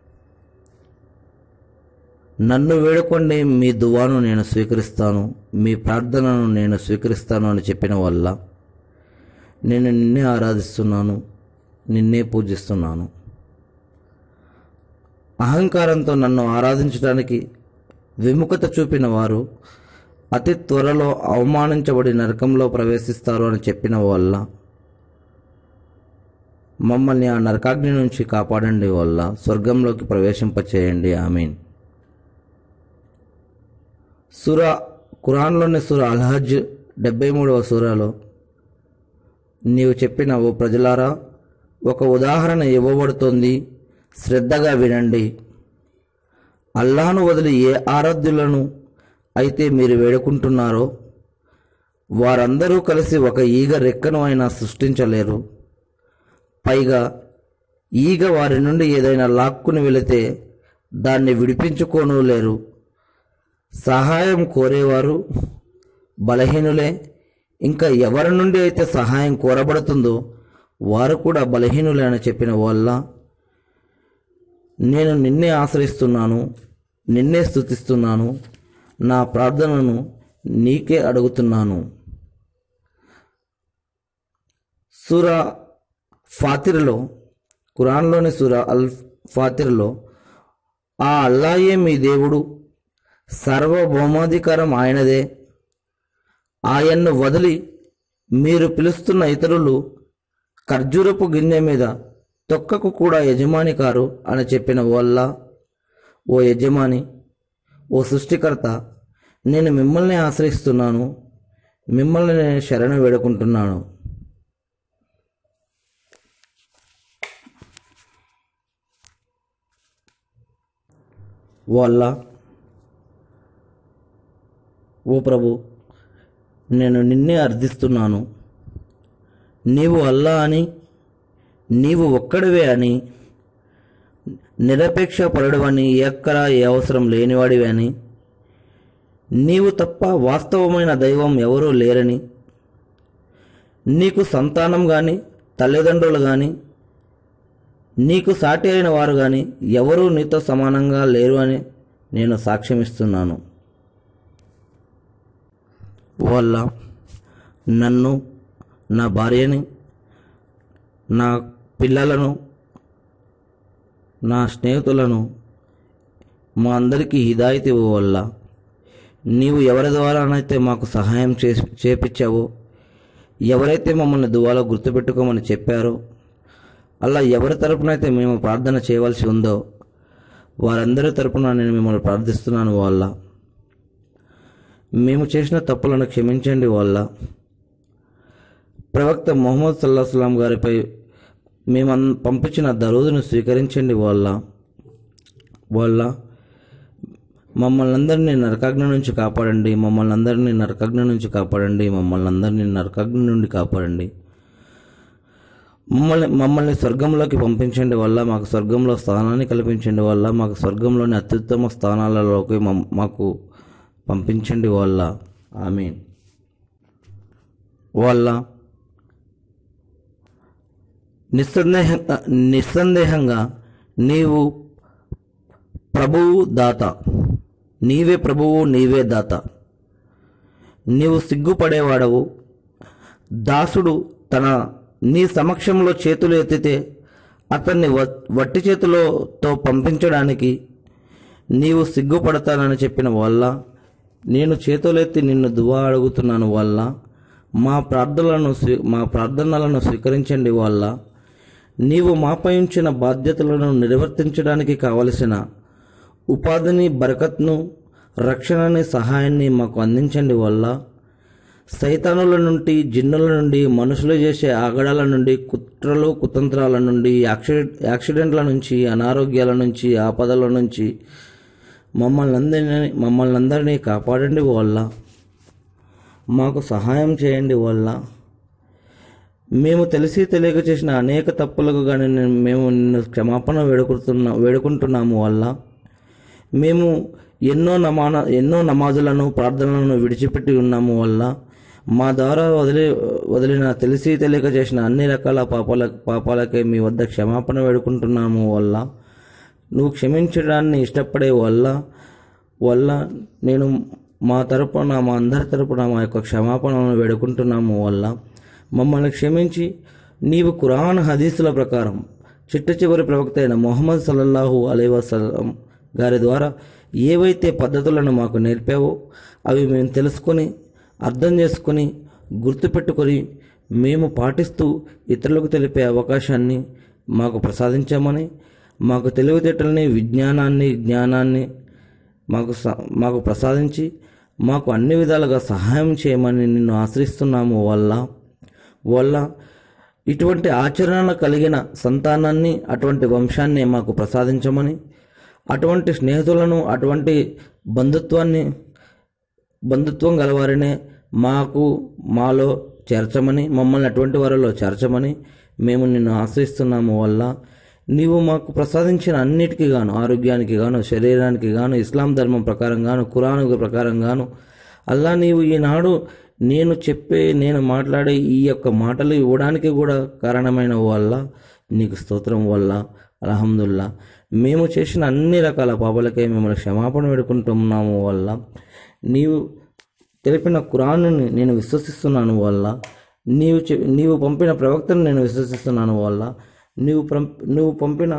నన్ను వేడుకోండి, మీ దువాను నేను స్వీకరిస్తాను, మీ ప్రార్థనను నేను స్వీకరిస్తాను అని చెప్పిన వల్ల నేను నిన్నే ఆరాధిస్తున్నాను, నిన్నే పూజిస్తున్నాను. అహంకారంతో నన్ను ఆరాధించడానికి విముఖత చూపిన వారు అతి త్వరలో అవమానించబడి నరకంలో ప్రవేశిస్తారు అని చెప్పిన వల్ల మమ్మల్ని ఆ నరకాగ్ని నుంచి కాపాడండి, వల్ల స్వర్గంలోకి ప్రవేశింపచేయండి. ఆమీన్. సూరా ఖురాన్లోని సూరా అల్ హజ్ డెబ్బై మూడవ సూరాలో నీవు చెప్పిన ఓ ప్రజలారా, ఒక ఉదాహరణ ఇవ్వబడుతోంది, శ్రద్ధగా వినండి. అల్లాహను వదిలి ఏ ఆరాధ్యులను అయితే మీరు వేడుకుంటున్నారో వారందరూ కలిసి ఒక ఈగ రెక్కను అయినా సృష్టించలేరు. పైగా ఈగ వారి నుండి ఏదైనా లాక్కుని వెళితే దాన్ని విడిపించుకోను లేరు. సహాయం కోరేవారు బలహీనులే. ఇంకా ఎవరి నుండి అయితే సహాయం కోరబడుతుందో వారు కూడా బలహీనులే అని చెప్పిన వల్ల నేను నిన్నే ఆశ్రయిస్తున్నాను, నిన్నే స్తుతిస్తున్నాను, నా ప్రార్థనను నీకే అడుగుతున్నాను. సూరా ఫాతిర్లో ఖురాన్లోని సూరా అల్ ఫాతిర్లో ఆ అల్లాయే మీ దేవుడు, సార్వభౌమాధికారం ఆయనదే, ఆయన్ను వదిలి మీరు పిలుస్తున్న ఇతరులు ఖర్జూరపు గిన్నె మీద తొక్కకు కూడా యజమాని కారు అని చెప్పిన వల్ల ఓ యజమాని, ఓ సృష్టికర్త, నేను మిమ్మల్ని ఆశ్రయిస్తున్నాను, మిమ్మల్ని నేను శరణు వేడుకుంటున్నాను. వల్ల ఓ ప్రభు, నేను నిన్నే అర్థిస్తున్నాను, నీవు అల్లా అని, నీవు ఒక్కడివే అని, నిరపేక్ష పరుడవని, ఎక్కడా ఏ అవసరం లేనివాడివి అని, నీవు తప్ప వాస్తవమైన దైవం ఎవరూ లేరని, నీకు సంతానం కానీ తల్లిదండ్రులు కానీ నీకు సాటి అయిన వారు కానీ ఎవరూ నీతో సమానంగా లేరు అని నేను సాక్ష్యమిస్తున్నాను. వల్ల నన్ను, నా భార్యని, నా పిల్లలను, నా స్నేహితులను, మా అందరికీ హిదాయత్ ఇవ్వు. వల్ల నీవు ఎవరి ద్వారానైతే మాకు సహాయం చే చేపించావో ఎవరైతే మమ్మల్ని దువాలో గుర్తుపెట్టుకోమని చెప్పారో, అలా ఎవరి తరపునైతే మేము ప్రార్థన చేయవలసి ఉందో వారందరి తరపున నేను మిమ్మల్ని ప్రార్థిస్తున్నాను. వాళ్ళ మేము చేసిన తప్పులను క్షమించండి. వాళ్ళ ప్రవక్త ముహమ్మద్ సల్లల్లాహు అలైహి వసల్లం గారిపై మేము పంపించిన దరూదును స్వీకరించండి. వాళ్ళ వాళ్ళ మమ్మల్ని అందరినీ నరకాగ్ని నుంచి కాపాడండి. మమ్మల్ని అందరినీ నరకాగ్ని నుంచి కాపాడండి. మమ్మల్ని అందరినీ నరకాగ్ని నుండి కాపాడండి. మమ్మల్ని మమ్మల్ని స్వర్గంలోకి పంపించండి. వల్ల మాకు స్వర్గంలో స్థానాన్ని కల్పించండి. వల్ల మాకు స్వర్గంలోని అత్యుత్తమ స్థానాలలోకి మాకు పంపించండి. వల్ల ఆమీన్. వాళ్ళ నిస్సందేహంగా నిస్సందేహంగా నీవు ప్రభువు దాత, నీవే ప్రభువు, నీవే దాత. నీవు సిగ్గుపడేవాడవు. దాసుడు తన నీ సమక్షంలో చేతులు ఎత్తితే అతన్ని వట్టి చేతులతో పంపించడానికి నీవు సిగ్గుపడతానని చెప్పిన వల్ల నేను చేతులెత్తి నిన్ను దువా అడుగుతున్నాను. వల్ల మా ప్రార్థనలను స్వీ మా ప్రార్థనలను స్వీకరించండి. వల్ల నీవు మాపై ఉంచిన బాధ్యతలను నిర్వర్తించడానికి కావలసిన ఉపాధిని, బరకత్ను, రక్షణని, సహాయాన్ని మాకు అందించండి. వల్ల సైతానుల నుండి, జిన్నుల నుండి, మనుషులు చేసే ఆగడాల నుండి, కుట్రలు కుతంత్రాల నుండి, యాక్సిడెంట్ యాక్సిడెంట్ల నుంచి, అనారోగ్యాల నుంచి, ఆపదల నుంచి మమ్మల్ని అందరినీ మమ్మల్ని అందరినీ కాపాడండి. వల్ల మాకు సహాయం చేయండి. వల్ల మేము తెలిసి తెలియక చేసిన అనేక తప్పులకు కానీ మేము నిన్ను క్షమాపణ వేడుకుంటున్నా వేడుకుంటున్నాము. వల్ల మేము ఎన్నో నమాన ఎన్నో నమాజులను, ప్రార్థనలను విడిచిపెట్టి ఉన్నాము. వల్ల మా ద్వారా వదిలి వదిలిన తెలిసి తెలియక చేసిన అన్ని రకాల పాపాల పాపాలకే మీ వద్ద క్షమాపణ వేడుకుంటున్నాము. వల్ల నువ్వు క్షమించడాన్ని ఇష్టపడే వల్ల వల్ల నేను మా తరపున మా అందరి తరపున మా యొక్క క్షమాపణను వేడుకుంటున్నాము. వల్ల మమ్మల్ని క్షమించి నీవు ఖురాన్, హదీసుల ప్రకారం చిట్ట చివరి ప్రవక్త అయిన ముహమ్మద్ సల్లల్లాహు అలైహి వసల్లం గారి ద్వారా ఏవైతే పద్ధతులను మాకు నేర్పావో అవి మేము తెలుసుకొని, అర్థం చేసుకొని, గుర్తుపెట్టుకొని మేము పాటిస్తూ ఇతరులకు తెలిపే అవకాశాన్ని మాకు ప్రసాదించామని, మాకు తెలివితేటల్ని, విజ్ఞానాన్ని, జ్ఞానాన్ని మాకు మాకు ప్రసాదించి మాకు అన్ని విధాలుగా సహాయం చేయమని నిన్ను ఆశ్రయిస్తున్నాము. వల్ల వల్ల ఇటువంటి ఆచరణ కలిగిన సంతానాన్ని, అటువంటి వంశాన్ని మాకు ప్రసాదించమని, అటువంటి స్నేహితులను, అటువంటి బంధుత్వాన్ని బంధుత్వం గలవారినే మాకు మాలో చేర్చమని, మమ్మల్ని అటువంటి వారిలో చేర్చమని మేము నిన్ను ఆశ్రయిస్తున్నాము. వల్ల నీవు మాకు ప్రసాదించిన అన్నిటికీ గాను, ఆరోగ్యానికి గాను, శరీరానికి గాను, ఇస్లాం ధర్మం ప్రకారం గాను, ఖురాను ప్రకారం గాను, అల్లా నీవు ఈనాడు నేను చెప్పే నేను మాట్లాడే ఈ యొక్క మాటలు ఇవ్వడానికి కూడా కారణమైన వల్ల నీకు స్తోత్రం. వల్ల అల్హమ్దుల్లా మేము చేసిన అన్ని రకాల పాపాలకే మిమ్మల్ని క్షమాపణ వేడుకుంటున్నాము. వల్ల నీవు తెలిపిన ఖురాన్ని నేను విశ్వసిస్తున్నాను. వల్ల నీవు నీవు పంపిన ప్రవక్తను నేను విశ్వసిస్తున్నాను. వల్ల నీవు నువ్వు పంపిన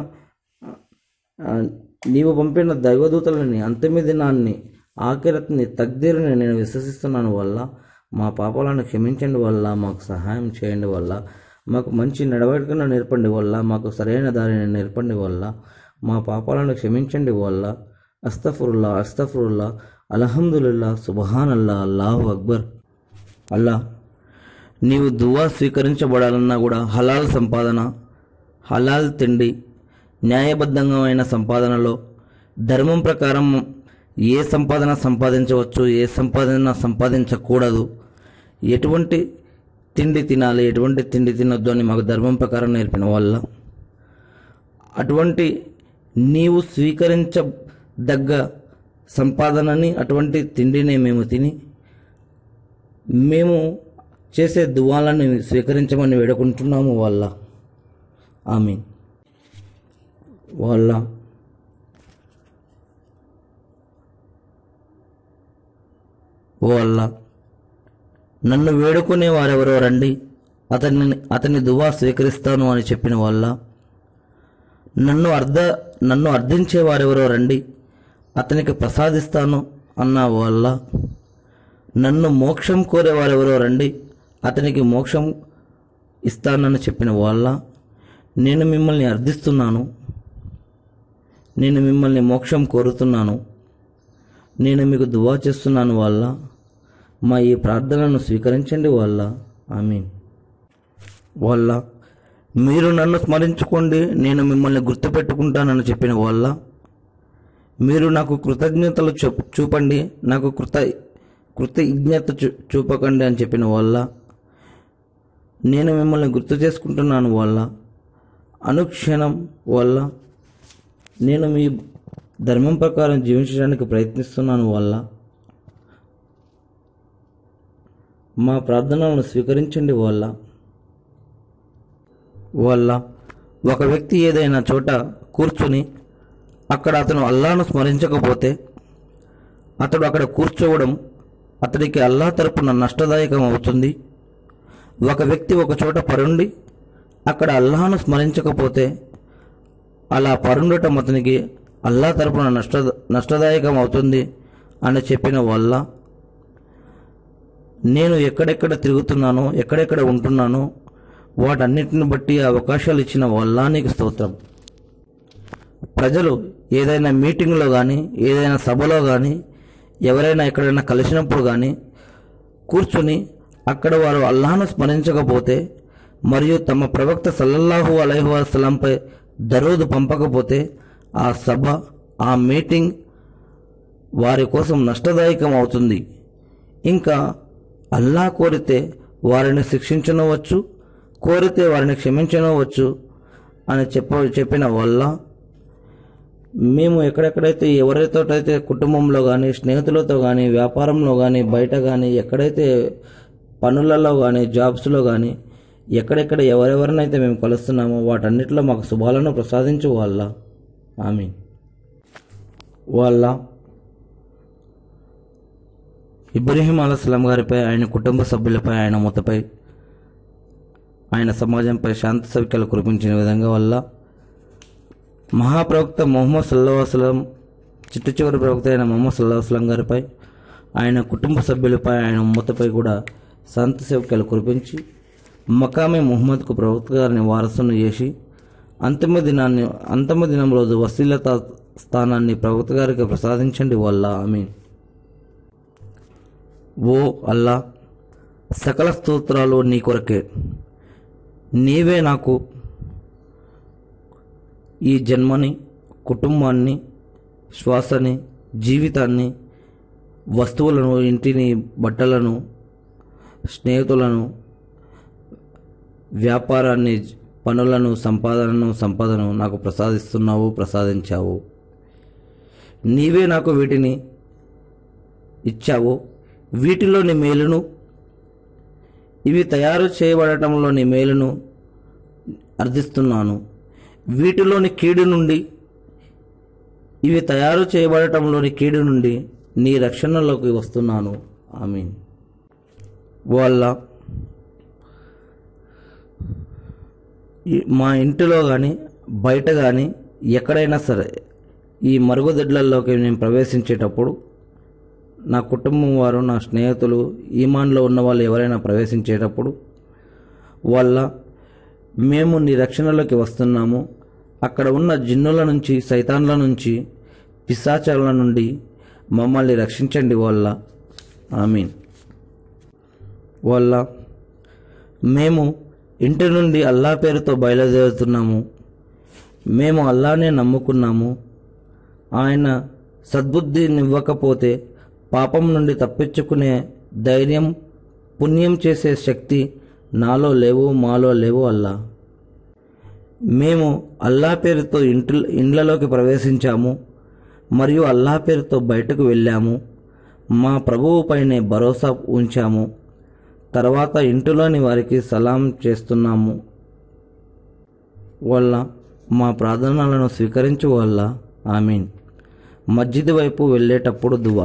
నీవు పంపిన దైవదూతలని, అంతిమ దినాన్ని, ఆఖిరత్ని, తక్దీరుని నేను విశ్వసిస్తున్నాను. వల్ల మా పాపాలను క్షమించండి. వల్ల మాకు సహాయం చేయండి. వల్ల మాకు మంచి నడవడికను నేర్పండి. వల్ల మాకు సరైన దారిని నేర్పండి. వల్ల మా పాపాలను క్షమించండి. వల్ల అస్తఫురుల్లా అస్తఫురుల్లా అల్హమ్దులిల్లా సుబ్హానల్లా అల్లాహు అక్బర్. అల్లా నీవు దువా స్వీకరించబడాలన్నా కూడా హలాల్ సంపాదన, హలాల్ తిండి, న్యాయబద్ధమైన సంపాదనలో ధర్మం ప్రకారం ఏ సంపాదన సంపాదించవచ్చు, ఏ సంపాదన సంపాదించకూడదు, ఎటువంటి తిండి తినాలి, ఎటువంటి తిండి తినొద్దు అని మాకు ధర్మం ప్రకారం నేర్పిన వల్ల అటువంటి నీవు స్వీకరించదగ్గ సంపాదనని, అటువంటి తిండిని మేము తిని మేము చేసే దువాలను స్వీకరించమని వేడుకుంటున్నాము. వల్ల ఆమీన్. వల్ల ఓ అల్లా, నన్ను వేడుకునే వారెవరో రండి, అతని అతని దువా స్వీకరిస్తాను అని చెప్పిన వల్ల నన్ను అర్థ నన్ను అర్థించే వారెవరో రండి, అతనికి ప్రసాదిస్తాను అన్న వల్ల నన్ను మోక్షం కోరేవారెవరో రండి, అతనికి మోక్షం ఇస్తానని చెప్పిన వాళ్ళ, నేను మిమ్మల్ని అర్థిస్తున్నాను, నేను మిమ్మల్ని మోక్షం కోరుతున్నాను, నేను మీకు దువా చేస్తున్నాను వాళ్ళ, మా ఈ ప్రార్థనను స్వీకరించండి వాళ్ళ. ఆమీన్. వాళ్ళ, మీరు నన్ను స్మరించుకోండి, నేను మిమ్మల్ని గుర్తుపెట్టుకుంటానని చెప్పిన వాళ్ళ, మీరు నాకు కృతజ్ఞతలు చూ చూపండి నాకు కృత కృతజ్ఞత చూ చూపకండి అని చెప్పిన వాళ్ళ, నేను మిమ్మల్ని గుర్తు చేసుకుంటున్నాను వాళ్ళ, అనుక్షణం వల్ల నేను మీ ధర్మం ప్రకారం జీవించడానికి ప్రయత్నిస్తున్నాను వాళ్ళ, మా ప్రార్థనలను స్వీకరించండి వాళ్ళ. వాళ్ళ, ఒక వ్యక్తి ఏదైనా చోట కూర్చుని అక్కడ అతను అల్లాహ్ను స్మరించకపోతే అతడు అక్కడ కూర్చోవడం అతడికి అల్లాహ్ తరపున నష్టదాయకం అవుతుంది. ఒక వ్యక్తి ఒక చోట పరుండి అక్కడ అల్లాహ్ను స్మరించకపోతే అలా పరుండటం అతనికి అల్లాహ్ తరపున నష్ట నష్టదాయకం అవుతుంది అని చెప్పిన వల్ల, నేను ఎక్కడెక్కడ తిరుగుతున్నానో ఎక్కడెక్కడ ఉంటున్నానో వాటన్నిటిని బట్టి అవకాశాలు ఇచ్చిన అల్లాహ్నికి స్తోత్రం. ప్రజలు ఏదైనా మీటింగ్లో కానీ ఏదైనా సభలో కానీ ఎవరైనా ఎక్కడైనా కలిసినప్పుడు కానీ కూర్చుని అక్కడ వారు అల్లాహ్ను స్మరించకపోతే మరియు తమ ప్రవక్త సల్లల్లాహు అలైహి వసల్లంపై దరూద్ పంపకపోతే ఆ సభ ఆ మీటింగ్ వారి కోసం నష్టదాయకం అవుతుంది. ఇంకా అల్లాహ్ కోరితే వారిని శిక్షించనవచ్చు, కోరితే వారిని క్షమించనవచ్చు అని చెప్ప చెప్పిన వల్ల, మేము ఎక్కడెక్కడైతే ఎవరితోటైతే కుటుంబంలో కానీ స్నేహితులతో కానీ వ్యాపారంలో కానీ బయట కానీ ఎక్కడైతే పనులలో కానీ జాబ్స్లో కానీ ఎక్కడెక్కడ ఎవరెవరినైతే మేము కలుస్తున్నామో వాటన్నిటిలో మాకు శుభాలను ప్రసాదించు వాళ్ళ. ఆమీన్. వాళ్ళ, ఇబ్రహీం అలైహిస్సలాం గారిపై, ఆయన కుటుంబ సభ్యులపై, ఆయన మొత్తపై, ఆయన సమాజంపై శాంతి సౌఖ్యాలు కురిపించిన విధంగా వల్ల మహాప్రవక్త ముహమ్మద్ సల్లల్లాహు అలైహి వసల్లం, చిట్ట చివరి ప్రవక్త అయిన ముహమ్మద్ సల్లల్లాహు అలైహి వసల్లం గారిపై, ఆయన కుటుంబ సభ్యులపై, ఆయన ఉమ్మతపై కూడా శాంతి సౌఖ్యాలు కురిపించి మకామే ముహమ్మద్కు ప్రవక్త గారిని వారసును చేసి అంతిమ దినాన్ని అంతిమ దినం రోజు వసీలత స్థానాన్ని ప్రవక్త గారికి ప్రసాదించండి వల్ల. ఆమీన్. ఓ అల్లా, సకల స్తోత్రాలు నీ కొరకే. నీవే నాకు ఈ జన్మని, కుటుంబాన్ని, శ్వాసని, జీవితాన్ని, వస్తువులను, ఇంటిని, బట్టలను, స్నేహితులను, వ్యాపారాన్ని, పనులను, సంపాదనను సంపదను నాకు ప్రసాదిస్తున్నావు, ప్రసాదించావు. నీవే నాకు వీటిని ఇచ్చావు. వీటిలోని మేలును, ఇవి తయారు చేయబడటంలోని మేలును అర్థిస్తున్నాను. వీటిలోని కీడు నుండి, ఇవి తయారు చేయబడటంలోని కీడు నుండి నీ రక్షణలోకి వస్తున్నాను. ఆమీన్. వాళ్ళ, మా ఇంటిలో కానీ బయట కానీ ఎక్కడైనా సరే ఈ మరుగుదొడ్లలోకి నేను ప్రవేశించేటప్పుడు నా కుటుంబం వారు, నా స్నేహితులు, ఈమాన్లో ఉన్న వాళ్ళు ఎవరైనా ప్రవేశించేటప్పుడు వాళ్ళ, మేము నీ రక్షణలోకి వస్తున్నాము, అక్కడ ఉన్న జిన్నుల నుంచి, సైతాన్ల నుంచి, పిశాచాల నుండి మమ్మల్ని రక్షించండి వాళ్ళ. ఆమీన్. వాళ్ళ, మేము ఇంటి నుండి అల్లాహ్ పేరుతో బయలుదేరుతున్నాము. మేము అల్లాహ్నే నమ్ముకున్నాము. ఆయన సద్బుద్ధినివ్వకపోతే పాపం నుండి తప్పించుకునే ధైర్యం, పుణ్యం చేసే శక్తి నాలో లేవు, మాలో లేవు అల్లా. మేము అల్లాహ్ పేరుతో ఇంటి ఇండ్లలోకి ప్రవేశించాము మరియు అల్లాహ్ పేరుతో బయటకు వెళ్ళాము. మా ప్రభువుపైనే భరోసా ఉంచాము. తర్వాత ఇంటిలోని వారికి సలాం చేస్తున్నాము. వల్ల మా ప్రార్థనలను స్వీకరించు వల్ల. ఆమీన్. మస్జిద్ వైపు వెళ్ళేటప్పుడు దువా.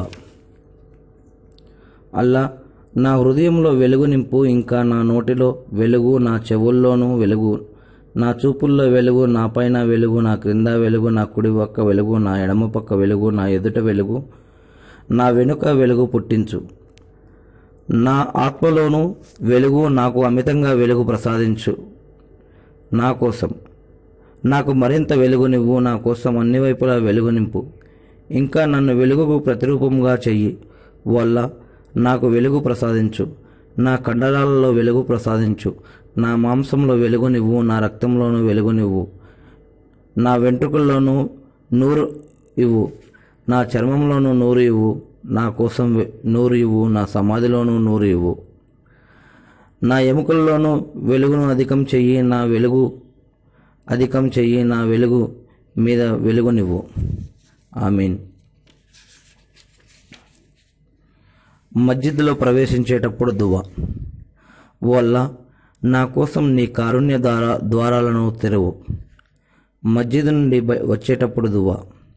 అల్లా, నా హృదయంలో వెలుగు నింపు, ఇంకా నా నోటిలో వెలుగు, నా చెవుల్లోనూ వెలుగు, నా చూపుల్లో వెలుగు, నా పైన వెలుగు, నా క్రింద వెలుగు, నా కుడి పక్క వెలుగు, నా ఎడమ పక్క వెలుగు, నా ఎదుట వెలుగు, నా వెనుక వెలుగు పుట్టించు. నా ఆత్మలోను వెలుగు నాకు అమితంగా వెలుగు ప్రసాదించు. నా కోసం నాకు మరింత వెలుగునివ్వు. నా కోసం అన్ని వైపులా వెలుగు నింపు. ఇంకా నన్ను వెలుగుకు ప్రతిరూపంగా చెయ్యి. వల్ల నాకు వెలుగు ప్రసాదించు. నా కండరాలలో వెలుగు ప్రసాదించు. నా మాంసంలో వెలుగునివ్వు. నా రక్తంలోనూ వెలుగునివ్వు. నా వెంట్రుకల్లోనూ నూరు ఇవ్వు. నా చర్మంలోనూ నూరు ఇవ్వు. నా కోసం నూరు ఇవ్వు. నా సమాధిలోనూ నూరు ఇవ్వు. నా ఎముకల్లోనూ వెలుగును అధికం చెయ్యి. నా వెలుగు అధికం చెయ్యి. నా వెలుగు మీద వెలుగునివ్వు. ఆమీన్. మస్జిద్లో ప్రవేశించేటప్పుడు దువా. వల్ల నా కోసం నీ కారుణ్య ద్వార ద్వారాలను తెరవు. మస్జిద్ నుండి వచ్చేటప్పుడు దువా.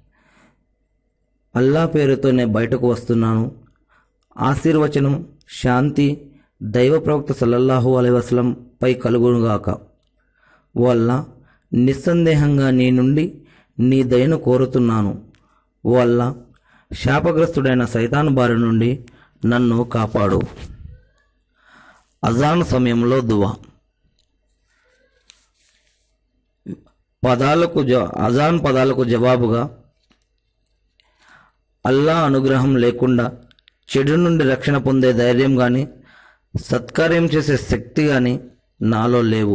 అల్లా పేరుతో నేను బయటకు వస్తున్నాను. ఆశీర్వచనం, శాంతి దైవ ప్రవక్త సల్లల్లాహు అలైహి వసల్లం పై కలుగునుగాక. వల్ల నిస్సందేహంగా నీ నుండి నీ దయను కోరుతున్నాను. వల్ల శాపగ్రస్తుడైన సైతాను బారి నుండి నన్ను కాపాడు. అజాన్ సమయంలో దువా. పదాలకు అజాన్ పదాలకు జవాబుగా అల్లా అనుగ్రహం లేకుండా చెడు నుండి రక్షణ పొందే ధైర్యం కానీ సత్కార్యం చేసే శక్తి కానీ నాలో లేవు.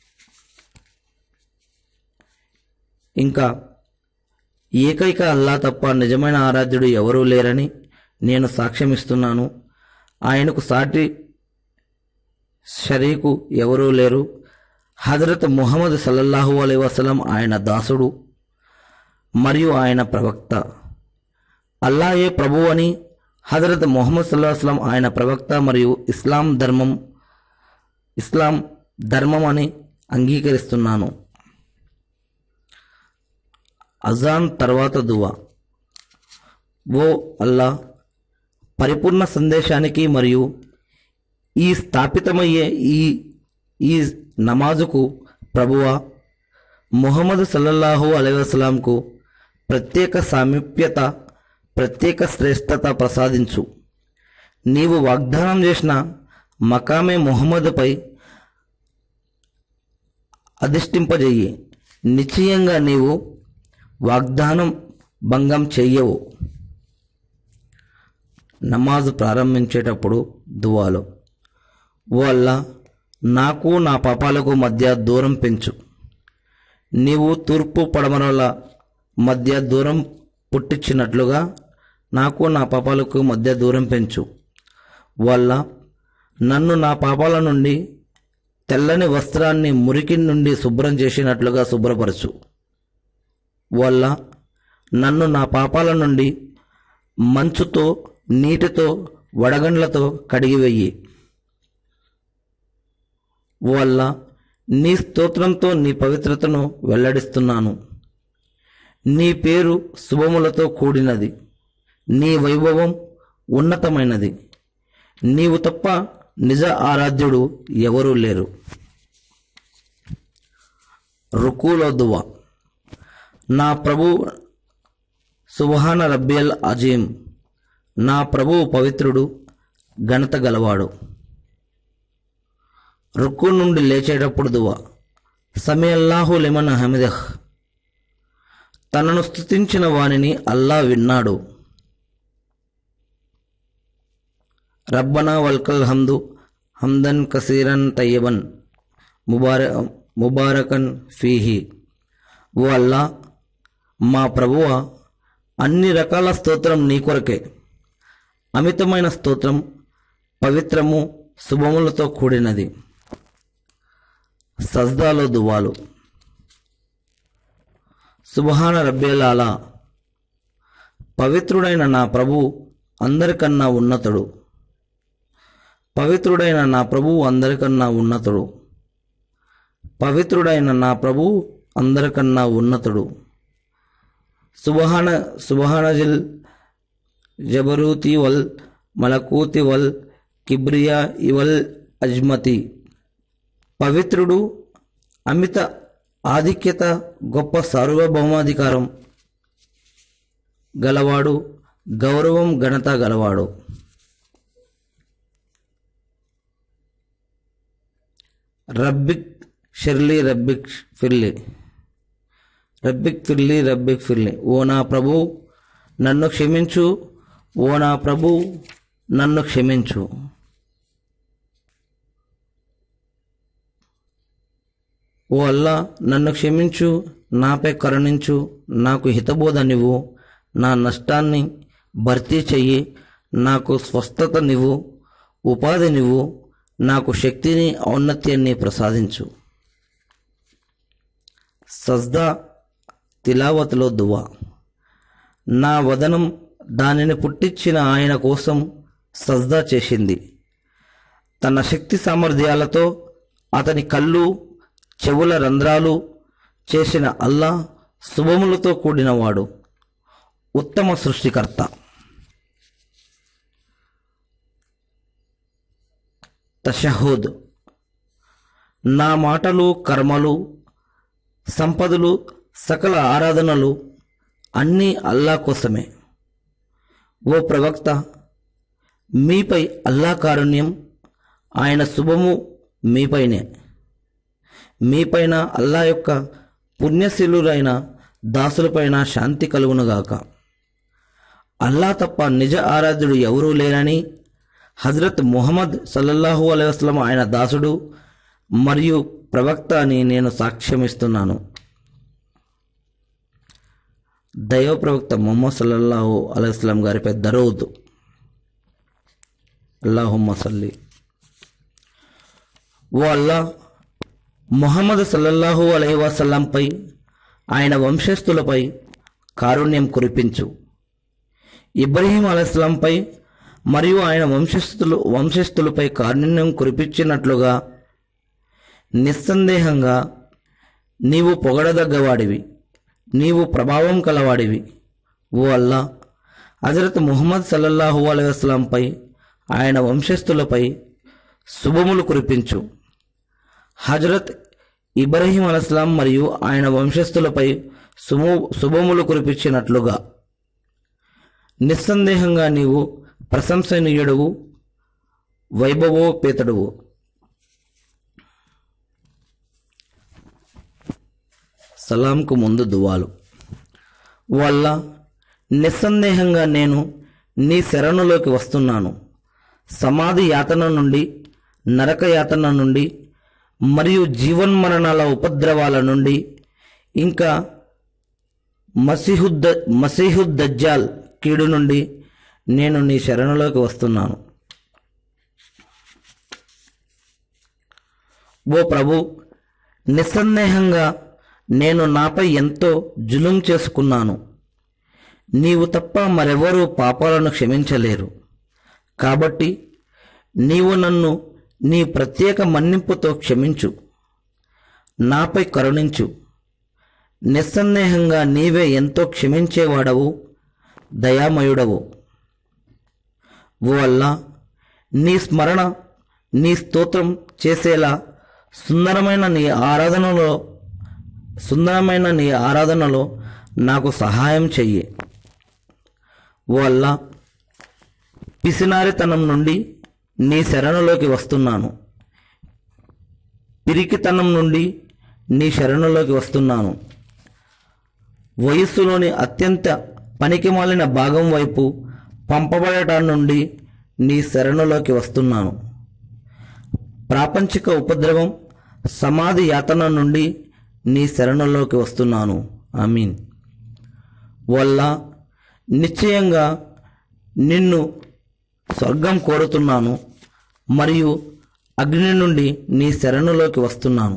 ఇంకా ఏకైక అల్లా తప్ప నిజమైన ఆరాధ్యుడు ఎవరూ లేరని నేను సాక్ష్యమిస్తున్నాను. ఆయనకు సాటి షరీకు ఎవరూ లేరు. హజరత్ ముహమ్మద్ సల్లల్లాహు అలైహి వసల్లం ఆయన దాసుడు మరియు ఆయన ప్రవక్త. అల్లాయే ప్రభువు అని హజరత్ ముహమ్మద్ సల్లల్లాహు అలైహి వసల్లం ఆయన ప్రవక్త మరియు ఇస్లాం ధర్మం ఇస్లాం ధర్మం అని అంగీకరిస్తున్నాను. అజాన్ తర్వాత దువా. ఓ అల్లా, పరిపూర్ణ సందేశానికి మరియు ఈ స్థాపితమయ్యే ఈ ఈ నమాజుకు ప్రభువా, ముహమ్మద్ సల్లల్లాహు అలైహి వసల్లంకు ప్రత్యేక సామీప్యత, ప్రత్యేక శ్రేష్టత ప్రసాదించు. నీవు వాగ్దానం చేసిన మకామే ముహమ్మద్పై అధిష్ఠింపజేయి. నిశ్చయంగా నీవు వాగ్దానం భంగం చెయ్యవు. నమాజు ప్రారంభించేటప్పుడు దువాలో. ఓ అల్లా, నాకు నా పాపాలకు మధ్య దూరం పెంచు. నీవు తూర్పు పడమరల మధ్య దూరం పుట్టించినట్లుగా నాకు నా పాపాలకు మధ్య దూరం పెంచు. వల్ల నన్ను నా పాపాల నుండి తెల్లని వస్త్రాన్ని మురికి నుండి శుభ్రం చేసినట్లుగా శుభ్రపరచు. వల్ల నన్ను నా పాపాల నుండి మంచుతో, నీటితో, వడగండ్లతో కడిగివెయ్యి. వల్ల నీ స్తోత్రంతో నీ పవిత్రతను వెల్లడిస్తున్నాను. నీ పేరు శుభములతో కూడినది. నీ వైభవం ఉన్నతమైనది. నీవు తప్ప నిజ ఆరాధ్యుడు ఎవరూ లేరు. రుకూలో దువా. నా ప్రభు సుబ్హాన రబ్బియల్ అజీం. నా ప్రభువు పవిత్రుడు, ఘనత గలవాడు. రుకు నుండి లేచేటప్పుడు దువా. సమీఅల్లాహు లిమన్ హమిదహ్. తనను స్తుతించిన వానిని అల్లా విన్నాడు. రబ్బనా వల్కల్ హమ్దు హమ్దన్ కసీరన్ తయ్యబన్ ముబార ముబారకన్ ఫీహి. ఓ అల్లా, మా ప్రభువ, అన్ని రకాల స్తోత్రం నీ కొరకే. అమితమైన స్తోత్రం, పవిత్రము, శుభములతో కూడినది. సజ్దాలో దువాలు. సుబ్హాన రబ్బియల్ ఆలా. పవిత్రుడైన నా ప్రభువు అందరికన్నా ఉన్నతుడు. పవిత్రుడైన నా ప్రభువు అందరికన్నా ఉన్నతుడు. పవిత్రుడైన నా ప్రభువు అందరికన్నా ఉన్నతుడు. సుబ్హాన సుబ్హానజిల్ జబరూతి వల్ మలకూతి వల్ కిబ్రియా ఇవల్ అజ్మతి. పవిత్రుడు, అమిత ఆధిక్యత, గొప్ప సార్వభౌమాధికారం గలవాడు, గౌరవం, ఘనత గలవాడు. రబ్బిక్ షిర్లీ రబ్బిక్ ఫిర్లీ రబ్బిక్ ఫిర్లీ రబ్బిక్ ఫిర్లీ ఓ నా ప్రభు నన్ను క్షమించు, ఓ నా ప్రభు నన్ను క్షమించు. ఓ అల్లా నన్ను క్షమించు, నాపై కరుణించు, నాకు హితబోధనివ్వు, నా నష్టాన్ని భర్తీ చెయ్యి, నాకు స్వస్థతనివ్వు, ఉపాధినివ్వు, నాకు శక్తిని ఔన్నత్యాన్ని ప్రసాదించు. సజ్దా తిలావత్లో దువా. నా వదనం దానిని పుట్టించిన ఆయన కోసం సజ్దా చేసింది. తన శక్తి సామర్థ్యాలతో అతని కళ్ళు చెవుల రంధ్రాలు చేసిన అల్లా శుభములతో కూడినవాడు, ఉత్తమ సృష్టికర్త. తషహుద్. నా మాటలు, కర్మలు, సంపదలు, సకల ఆరాధనలు అన్నీ అల్లా కోసమే. ఓ ప్రవక్త, మీపై అల్లా కారుణ్యం, ఆయన శుభము మీపైనే. మీపైన అల్లా యొక్క పుణ్యశీలురైన దాసులపైన శాంతి కలుగునుగాక. అల్లా తప్ప నిజ ఆరాధ్యుడు ఎవరూ లేరని హజరత్ ముహమ్మద్ సల్లల్లాహు అలైహి వసల్లం ఆయన దాసుడు మరియు ప్రవక్త అని నేను సాక్ష్యమిస్తున్నాను. దైవ ప్రవక్త ముహమ్మద్ సల్లల్లాహు అలైహి వసల్లం గారిపై దరూద్. అల్లాహుమ్మ సల్లి. ఓ అల్లా, ముహమ్మద్ సల్లల్లాహు అలైహి వసల్లంపై, ఆయన వంశస్థులపై కారుణ్యం కురిపించు. ఇబ్రహీం అలైహిస్సలాంపై మరియు ఆయన వంశస్థులు వంశస్థులపై కారుణ్యం కురిపించినట్లుగా నిస్సందేహంగా నీవు పొగడదగ్గవాడివి, నీవు ప్రభావం కలవాడివి. ఓ అల్లా, హజరత్ ముహమ్మద్ సల్లల్లాహు అలైహి వసల్లంపై, ఆయన వంశస్థులపై శుభములు కురిపించు. హజరత్ ఇబ్రహీం అలైహిస్సలాం మరియు ఆయన వంశస్థులపై శుభ శుభములు కురిపించినట్లుగా నిస్సందేహంగా నీవు ప్రశంసనీయుడువు, వైభవోపేతుడువు. సలాంకు ముందు దువాలు. వల్ల నిస్సందేహంగా నేను నీ శరణులోకి వస్తున్నాను. సమాధి యాతన నుండి, నరక యాతన నుండి మరియు జీవన్మరణాల ఉపద్రవాల నుండి, ఇంకా మసీహుద్ మసీహుద్దజ్జాల్ కీడు నుండి నేను నీ శరణులోకి వస్తున్నాను. ఓ ప్రభు, నిస్సందేహంగా నేను నాపై ఎంతో జులుం చేసుకున్నాను. నీవు తప్ప మరెవరూ పాపాలను క్షమించలేరు. కాబట్టి నీవు నన్ను నీ ప్రత్యేక మన్నింపుతో క్షమించు, నాపై కరుణించు. నిస్సందేహంగా నీవే ఎంతో క్షమించేవాడవు, దయామయుడవు. ఓ అల్లా, నీ స్మరణ, నీ స్తోత్రం చేసేలా సుందరమైన నీ ఆరాధనలో సుందరమైన నీ ఆరాధనలో నాకు సహాయం చెయ్యి. ఓ అల్లా, పిసినారితనం నుండి నీ శరణులోకి వస్తున్నాను. పిరికితనం నుండి నీ శరణులోకి వస్తున్నాను. వయస్సులోని అత్యంత పనికిమాలిన భాగం వైపు పంపబడటం నుండి నీ శరణులోకి వస్తున్నాను. ప్రాపంచిక ఉపద్రవం, సమాధి యాతన నుండి నీ శరణులోకి వస్తున్నాను. ఆమీన్. వల్ల నిశ్చయంగా నిన్ను స్వర్గం కోరుతున్నాను మరియు అగ్ని నుండి నీ శరణులోకి వస్తున్నాను.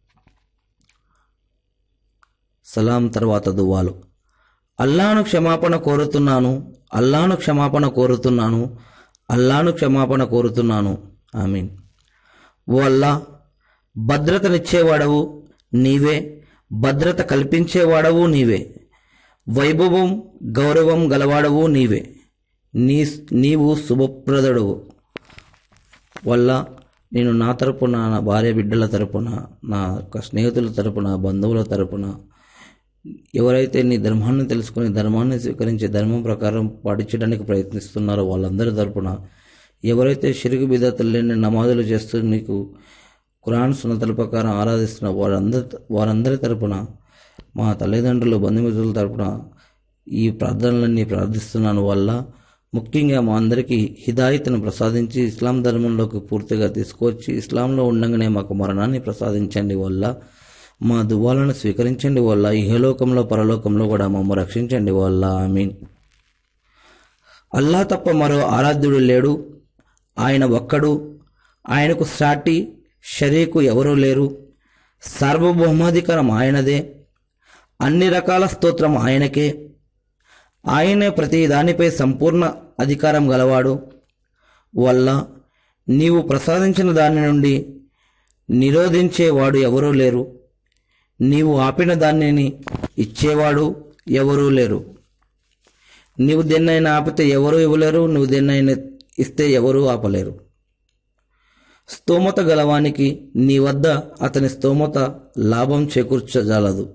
సలాం తర్వాత దువాలు. అల్లాను క్షమాపణ కోరుతున్నాను, అల్లాను క్షమాపణ కోరుతున్నాను, అల్లాను క్షమాపణ కోరుతున్నాను. ఆమీన్. ఓ అల్లా, భద్రతనిచ్చేవాడవు నీవే, భద్రత కల్పించేవాడవు నీవే, వైభవం గౌరవం గలవాడవు నీవే, నీ నీవు శుభప్రదుడవు. వల్ల నేను నా తరపున, నా భార్య బిడ్డల తరపున, నా యొక్క స్నేహితుల తరపున, బంధువుల తరపున, ఎవరైతే నీ ధర్మాన్ని తెలుసుకుని ధర్మాన్ని స్వీకరించి ధర్మం ప్రకారం పాటించడానికి ప్రయత్నిస్తున్నారో వాళ్ళందరి తరపున, ఎవరైతే షిరుకు బిదతులు లేని నమాజులు చేస్తూ నీకు ఖురాన్ సున్నతుల ప్రకారం ఆరాధిస్తున్న వారందరి వారందరి తరపున, మా తల్లిదండ్రులు బంధుమిత్రుల తరపున ఈ ప్రార్థనలన్నీ ప్రార్థిస్తున్నాను వల్ల ముఖ్యంగా మా అందరికీ హిదాయత్ను ప్రసాదించి ఇస్లాం ధర్మంలోకి పూర్తిగా తీసుకొచ్చి ఇస్లాంలో ఉండగానే మాకు మరణాన్ని ప్రసాదించండి వల్ల, మా దువాలను స్వీకరించండి వల్ల, ఇహలోకంలో పరలోకంలో కూడా మమ్మ రక్షించండి వల్ల. ఆమీన్. అల్లా తప్ప మరో ఆరాధ్యుడు లేడు, ఆయన ఒక్కడు, ఆయనకు సాటి షరీకు ఎవరూ లేరు. సార్వభౌమాధికారం ఆయనదే, అన్ని రకాల స్తోత్రం ఆయనకే. ఆయనే ప్రతి దానిపై సంపూర్ణ అధికారం గలవాడు వల్ల నీవు ప్రసాదించిన దాని నుండి నిరోధించేవాడు ఎవరూ లేరు, నీవు ఆపిన దానిని ఇచ్చేవాడు ఎవరూ లేరు. నీవు దేన్నైనా ఆపితే ఎవరూ ఇవ్వలేరు, నువ్వు దేన్నైనా ఇస్తే ఎవరూ ఆపలేరు. స్తోమత గలవానికి నీ వద్ద అతని స్తోమత లాభం చేకూర్చజాలదు.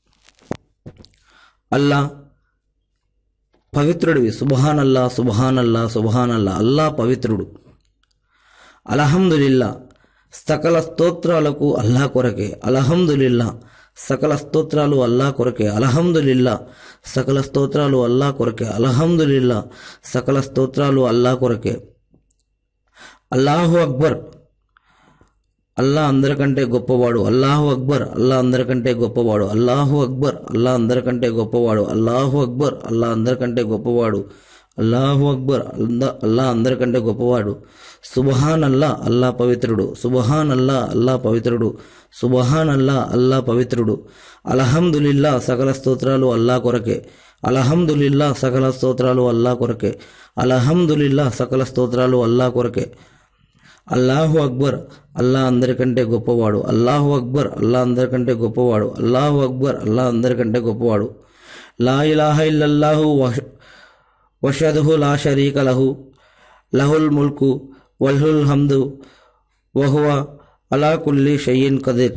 అల్లా పవిత్రుడివి. సుబ్హానల్లా, సుబ్హానల్లా, సుబ్హానల్లా. అల్లా పవిత్రుడు. అల్హమ్దులిల్లా, సకల స్తోత్రాలకు అల్లా కొరకే. అల్హమ్దులిల్లా, సకల స్తోత్రాలు అల్లా కొరకే. అల్హమ్దులిల్లా, సకల స్తోత్రాలు అల్లా కొరకే. అల్హమ్దులిల్లా, సకల స్తోత్రాలు అల్లా కొరకే. అల్లాహు అక్బర్, అల్లా అందరికంటే గొప్పవాడు. అల్లాహు అక్బర్, అల్లా అందరికంటే గొప్పవాడు. అల్లాహు అక్బర్, అల్లా అందరికంటే గొప్పవాడు. అల్లాహు అక్బర్, అల్లా అందరికంటే గొప్పవాడు. అల్లాహు అక్బర్, అల్లా అందరికంటే గొప్పవాడు. సుబ్హాన్ అల్లా, అల్లా పవిత్రుడు. సుబ్హాన్ అల్లా, అల్లా పవిత్రుడు. సుబ్హాన్ అల్లా, అల్లా పవిత్రుడు. అల్హమ్దులిల్లా, సకల స్తోత్రాలు అల్లా కొరకే. అల్హమ్దులిల్లా, సకల స్తోత్రాలు అల్లా కొరకే. అల్హమ్దులిల్లా, సకల స్తోత్రాలు అల్లా కొరకే. అల్లాహు అక్బర్, అల్లా అందరికంటే గొప్పవాడు. అల్లాహు అక్బర్, అల్లా అందరికంటే గొప్పవాడు. అల్లాహు అక్బర్, అల్లా అందరికంటే గొప్పవాడు. లా ఇలాహ ఇల్లల్లాహు వషదుహు లా షరీక లహు లహుల్ ముల్కు వల్హుల్ హమ్దు వహువ అలా కుల్లి షయ్యిన్ కదీర్.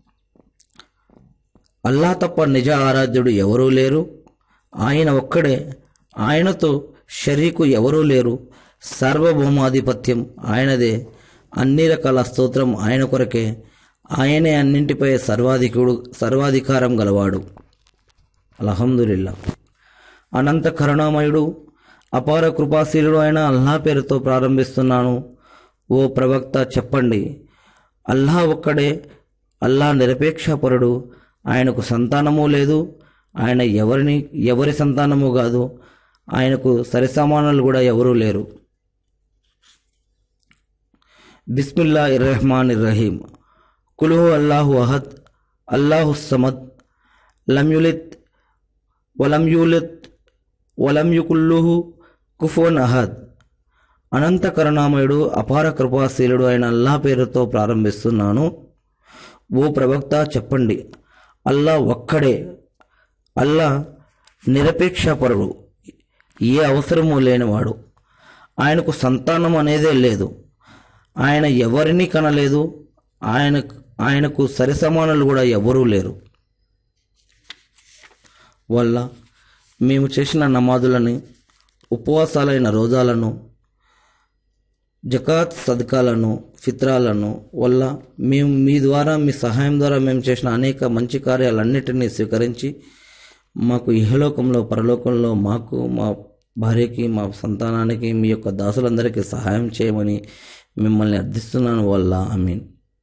అల్లా తప్ప నిజ ఆరాధ్యుడు ఎవరూ లేరు, ఆయన ఒక్కడే, ఆయనతో షరీకు ఎవరూ లేరు. సార్వభౌమాధిపత్యం ఆయనదే, అన్ని రకాల స్తోత్రం ఆయన కొరకే. ఆయనే అన్నింటిపై సర్వాధికుడు సర్వాధికారం గలవాడు. అల్హమ్దులిల్లా. అనంత కరుణామయుడు, అపార కృపాశీలుడు అయిన అల్లా పేరుతో ప్రారంభిస్తున్నాను. ఓ ప్రవక్త చెప్పండి, అల్లా ఒక్కడే, అల్లా నిరపేక్షపరుడు, ఆయనకు సంతానము లేదు, ఆయన ఎవరిని ఎవరి సంతానము కాదు, ఆయనకు సరిసమానులు కూడా ఎవరూ లేరు. బిస్మిల్లాహిర్ రహ్మానిర్ రహీం. కుల్ హు అల్లాహు అహద్ అల్లాహు సమద్ లం యులిద్ వలం యూలిద్ వలం యుకుల్లుహు కుఫువన్ అహద్. అనంత కరుణామయుడు, అపార కృపాశీలుడు అయిన అల్లా పేరుతో ప్రారంభిస్తున్నాను. ఓ ప్రవక్త చెప్పండి, అల్లా ఒక్కడే, అల్లా నిరపేక్షపరుడు, ఏ అవసరము లేనివాడు, ఆయనకు సంతానం అనేదే లేదు, ఆయన ఎవరిని కనలేదు, ఆయన ఆయనకు సరిసమానులు కూడా ఎవరూ లేరు. వల్ల మేము చేసిన నమాజులని, ఉపవాసాలైన రోజాలను, జకాత్ సదకాలను, ఫిత్రాలను వల్ల మేము మీ ద్వారా, మీ సహాయం ద్వారా మేము చేసిన అనేక మంచి కార్యాలన్నిటినీ స్వీకరించి మాకు ఇహలోకంలో పరలోకంలో మాకు, మా భార్యకి, మా సంతానానికి, మీ యొక్క దాసులందరికీ సహాయం చేయమని మిమ్మల్ని అర్థిస్తున్నాను వల్ల. ఆమీన్.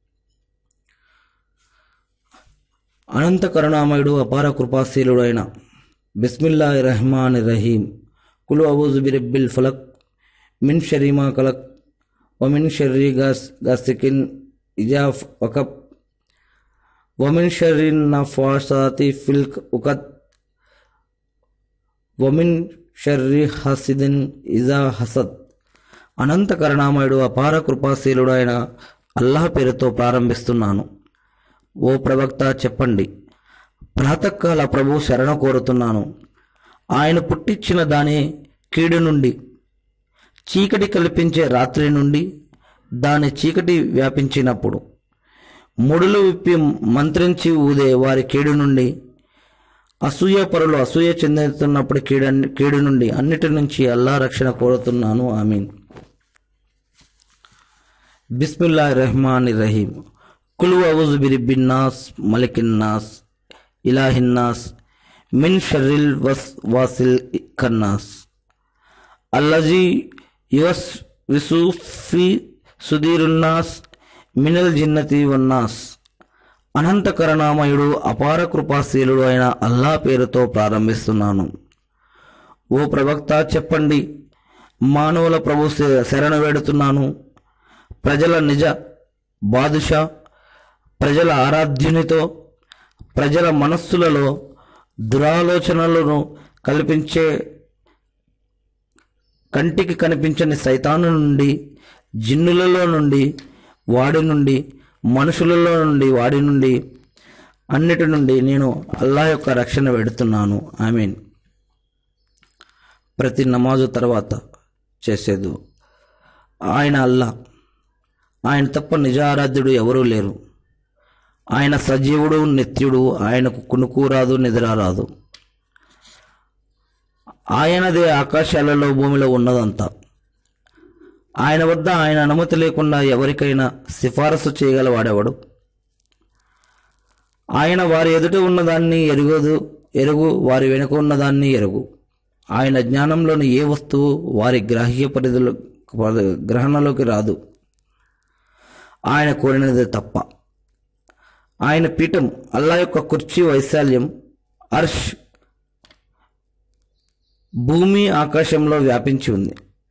అనంత కరుణామయుడు, అపార కృపాశీలుడు అయిన బిస్మిల్లాహిర్ రహ్మానిర్ రహీం. కుల్ అఊజు బిరబ్బిల్ ఫలక్ మిన్ షర్రి మా ఖలక్ వమిన్ షర్రి గాసికిన్ ఇజా వకబ్ వమిన్ షర్రి నఫాసాతి ఫిల్ ఉకద్ వమిన్ షర్రి హసిదిన్ ఇజా హసద్. అనంత కరుణామయుడు, అపార కృపాశీలుడు అయిన అల్లాహ్ పేరుతో ప్రారంభిస్తున్నాను. ఓ ప్రవక్త చెప్పండి, ప్రాతకాల ప్రభు శరణ కోరుతున్నాను. ఆయన పుట్టించిన దాని కీడు నుండి, చీకటి కల్పించే రాత్రి నుండి, దాని చీకటి వ్యాపించినప్పుడు ముడులు విప్పి మంత్రించి ఊదే వారి కీడు నుండి, అసూయ పరులు అసూయ చెందుతున్నప్పుడు కీడు కీడు నుండి అన్నిటి నుంచి అల్లా రక్షణ కోరుతున్నాను. ఆమీన్. బిస్మిల్లాహిర్ రహ్మానిర్ రహీం. కులు అవుజు బిరిబిన్నాస్ మలికిన్నాస్ ఇలాహిన్నాస్ మిన్ షర్రిల్ వస్ వాసిల్ ఖన్నాస్ అల్లజీ యువస్ విసూఫీ సుధీరున్నాస్ మినల్ జిన్నతి వన్నాస్. అనంత కరుణామయుడు అపార కృపాశీలుడు అయిన అల్లా పేరుతో ప్రారంభిస్తున్నాను. ఓ ప్రవక్త, చెప్పండి, మానవుల ప్రభు శరణు వేడుతున్నాను. ప్రజల నిజ బాదుషా, ప్రజల ఆరాధ్యునితో ప్రజల మనస్సులలో దురాలోచనలను కల్పించే కంటికి కనిపించని సైతాను నుండి, జిన్నులలో నుండి వాడి నుండి, మనుషులలో నుండి వాడి నుండి, అన్నిటి నుండి నేను అల్లా యొక్క రక్షణ వేడుతున్నాను. ఆమీన్. ప్రతి నమాజు తర్వాత చేసేదు ఆయన అల్లా, ఆయన తప్ప నిజారాధ్యుడు ఎవరూ లేరు. ఆయన సజీవుడు, నిత్యుడు, ఆయనకు కునుకు రాదు, నిద్ర రాదు. ఆయనదే ఆకాశాలలో భూమిలో ఉన్నదంతా. ఆయన వద్ద ఆయన అనుమతి లేకుండా ఎవరికైనా సిఫారసు చేయగలవాడెవడు? ఆయన వారి ఎదుట ఉన్నదాన్ని ఎరుగదు ఎరుగు వారి వెనుక ఉన్నదాన్ని ఎరుగు. ఆయన జ్ఞానంలోని ఏ వస్తువు వారి గ్రాహ్య పరిధిలో గ్రహణలోకి రాదు, ఆయన కోరినది తప్ప. ఆయన పీఠం, అల్లా యొక్క కుర్చీ వైశాల్యం, అర్ష్ భూమి ఆకాశంలో వ్యాపించి ఉంది.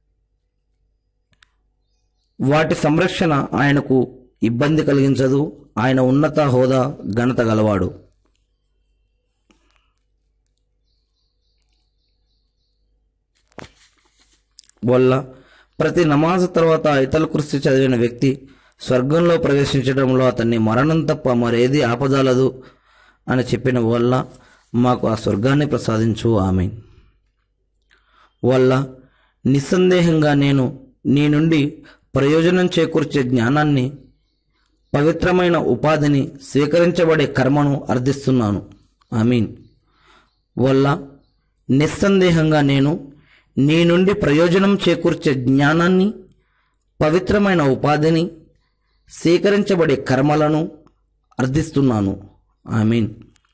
వాటి సంరక్షణ ఆయనకు ఇబ్బంది కలిగించదు. ఆయన ఉన్నత హోదా, ఘనత గలవాడు. వల్ల ప్రతి నమాజు తర్వాత ఆయతల్ కుర్సీ చదివిన వ్యక్తి స్వర్గంలో ప్రవేశించడంలో అతన్ని మరణం తప్ప మరేది ఆపజాలదు అని చెప్పిన వల్ల మాకు ఆ స్వర్గాన్ని ప్రసాదించు. ఆమీన్. వల్ల నిస్సందేహంగా నేను నీ నుండి ప్రయోజనం చేకూర్చే జ్ఞానాన్ని, పవిత్రమైన ఉపాధిని, స్వీకరించబడే కర్మను అర్థిస్తున్నాను. ఆమీన్. వల్ల నిస్సందేహంగా నేను నీ నుండి ప్రయోజనం చేకూర్చే జ్ఞానాన్ని, పవిత్రమైన ఉపాధిని, స్వీకరించబడే కర్మలను అర్థిస్తున్నాను. ఆమీన్.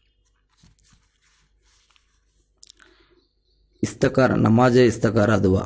ఇస్తకార నమాజే ఇస్తకార దువా.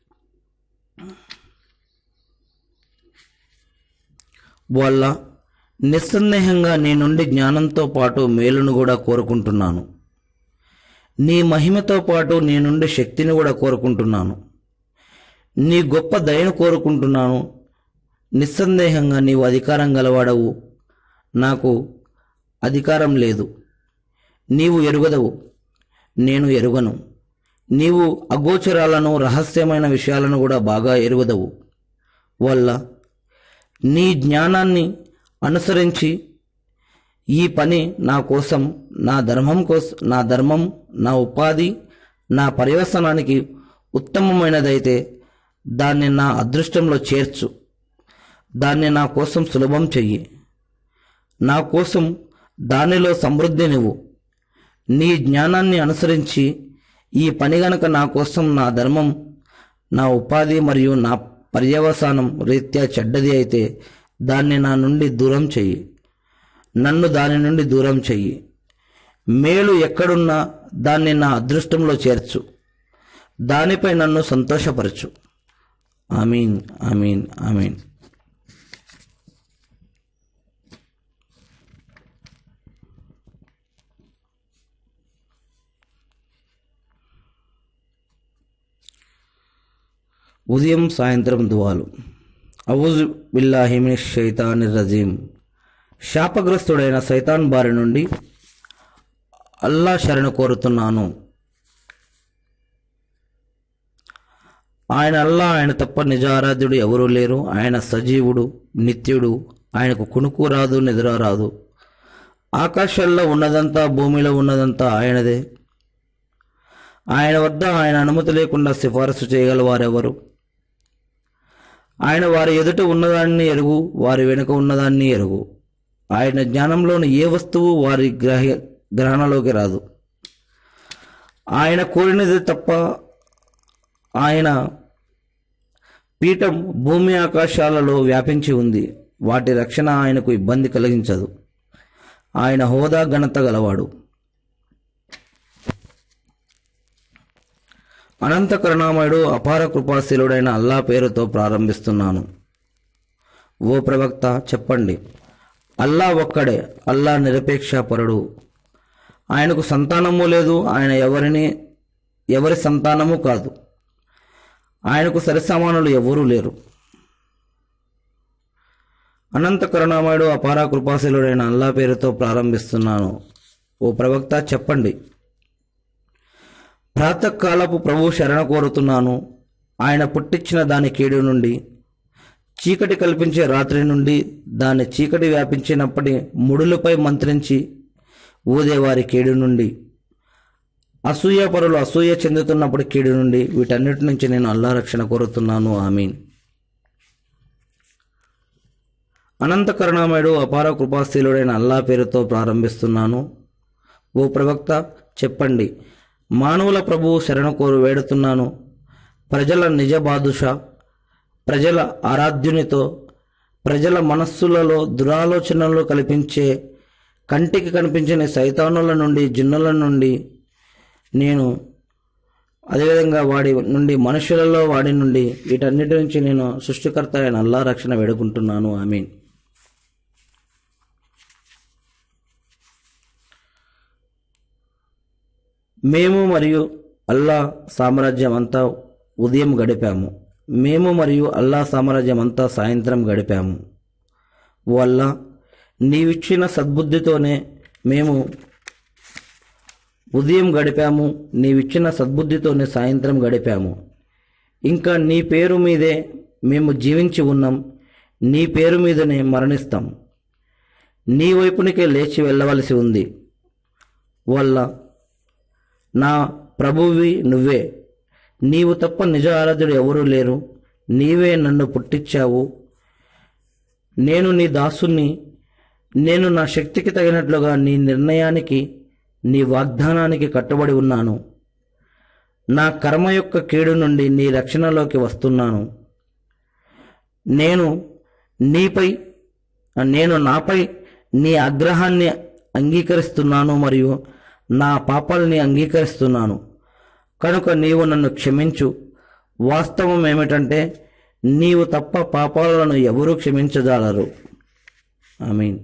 వల్ల నిస్సందేహంగా నీ నుండి జ్ఞానంతో పాటు మేలును కూడా కోరుకుంటున్నాను. నీ మహిమతో పాటు నీ నుండి శక్తిని కూడా కోరుకుంటున్నాను. నీ గొప్ప దయను కోరుకుంటున్నాను. నిస్సందేహంగా నీవు అధికారం గలవాడవు, నాకు అధికారం లేదు. నీవు ఎరుగదవు, నేను ఎరుగను. నీవు అగోచరాలను, రహస్యమైన విషయాలను కూడా బాగా ఎరుగదవు. వల్ల నీ జ్ఞానాన్ని అనుసరించి ఈ పని నా కోసం, నా ధర్మం కోసం, నా ధర్మం, నా ఉపాధి, నా పర్యవసనానికి ఉత్తమమైనదైతే దాన్ని నా అదృష్టంలో చేర్చు. దాన్ని నా కోసం సులభం చెయ్యి. నా కోసం దానిలో సమృద్ధినివ్వు. నీ జ్ఞానాన్ని అనుసరించి ఈ పని గనక నా కోసం, నా ధర్మం, నా ఉపాధి మరియు నా పర్యవసానం రీత్యా చెడ్డది అయితే దాన్ని నా నుండి దూరం చెయ్యి. నన్ను దాని నుండి దూరం చెయ్యి. మేలు ఎక్కడున్నా దాన్ని నా అదృష్టంలో చేర్చు. దానిపై నన్ను సంతోషపరచు. ఆమీన్, ఆమీన్, ఆమీన్. ఉదయం, సాయంత్రం దువాలు. అవుజు బిల్లాహి మినష్ షైతానిర్ రజీం. శాపగ్రస్తుడైన సైతాన్ బారి నుండి అల్లా శరణు కోరుతున్నాను. ఆయన అల్లా, ఆయన తప్ప నిజారాధ్యుడు ఎవరూ లేరు. ఆయన సజీవుడు, నిత్యుడు, ఆయనకు కునుకు రాదు, నిద్ర రాదు. ఆకాశాల్లో ఉన్నదంతా, భూమిలో ఉన్నదంతా ఆయనదే. ఆయన వద్ద ఆయన అనుమతి లేకుండా సిఫారసు చేయగల వారెవరు? ఆయన వారి ఎదుట ఉన్నదాన్ని ఎరుగు, వారి వెనుక ఉన్నదాన్ని ఎరుగు. ఆయన జ్ఞానంలోని ఏ వస్తువు వారి గ్రహ గ్రహణలోకి రాదు. ఆయన కోరినది తప్ప. ఆయన పీఠం భూమి ఆకాశాలలో వ్యాపించి ఉంది. వాటి రక్షణ ఆయనకు ఇబ్బంది కలిగించదు. ఆయన హోదా ఘనత గలవాడు. అనంత కరుణామయుడు అపార కృపాశీలుడైన అల్లా పేరుతో ప్రారంభిస్తున్నాను. ఓ ప్రవక్త, చెప్పండి, అల్లా ఒక్కడే. అల్లా నిరపేక్షపరుడు. ఆయనకు సంతానము లేదు. ఆయన ఎవరిని ఎవరి సంతానము కాదు. ఆయనకు సరిసమానులు ఎవరూ లేరు. అనంత కరుణామయుడు అపార కృపాశీలుడైన అల్లా పేరుతో ప్రారంభిస్తున్నాను. ఓ ప్రవక్త, చెప్పండి, ప్రాతకాలపు ప్రభు శరణ కోరుతున్నాను. ఆయన పుట్టించిన దాని కీడు నుండి, చీకటి కల్పించే రాత్రి నుండి, దాని చీకటి వ్యాపించినప్పటి ముడులపై మంత్రించి ఊదేవారి కీడు నుండి, అసూయ పరులు అసూయ చెందుతున్నప్పుడు కీడు నుండి, వీటన్నిటి నుంచి నేను అల్లా రక్షణ కోరుతున్నాను. ఆమీన్. అనంత కరుణామయుడు అపార కృపాశీలుడైన అల్లా పేరుతో ప్రారంభిస్తున్నాను. ఓ ప్రవక్త, చెప్పండి, మానవుల ప్రభువు శరణ కోరు వేడుతున్నాను. ప్రజల నిజ బాదుషా, ప్రజల ఆరాధ్యునితో, ప్రజల మనస్సులలో దురాలోచనలు కల్పించే కంటికి కనిపించని సైతానుల నుండి, జిన్నుల నుండి, నేను అదేవిధంగా వాడి నుండి, మనుషులలో వాడి నుండి, వీటన్నిటి నుంచి నేను సృష్టికర్త అయిన అల్లా రక్షణ వేడుకుంటున్నాను. ఆమీన్. మేము మరియు అల్లా సామ్రాజ్యం అంతా ఉదయం గడిపాము. మేము మరియు అల్లా సామ్రాజ్యం అంతా సాయంత్రం గడిపాము. ఓ అల్లా, నీవిచ్చిన సద్బుద్ధితోనే మేము ఉదయం గడిపాము. నీవిచ్చిన సద్బుద్ధితోనే సాయంత్రం గడిపాము. ఇంకా నీ పేరు మీదే మేము జీవించి ఉన్నాం. నీ పేరు మీదనే మరణిస్తాం. నీ వైపునికే లేచి వెళ్ళవలసి ఉంది. వల్ల నా ప్రభువి నువ్వే. నీవు తప్ప నిజ ఆరాధ్యుడు ఎవరూ లేరు. నీవే నన్ను పుట్టించావు. నేను నీ దాసుని. నేను నా శక్తికి తగినట్లుగా నీ నిర్ణయానికి, నీ వాగ్దానానికి కట్టుబడి ఉన్నాను. నా కర్మ యొక్క కీడు నుండి నీ రక్షణలోకి వస్తున్నాను. నేను నీపై నేను నాపై నీ ఆగ్రహాన్ని అంగీకరిస్తున్నాను మరియు నా పాపాలని అంగీకరిస్తున్నాను. కనుక నీవు నన్ను క్షమించు. వాస్తవం ఏమిటంటే నీవు తప్ప పాపాలను ఎవరూ క్షమించజాలరు. ఆమీన్.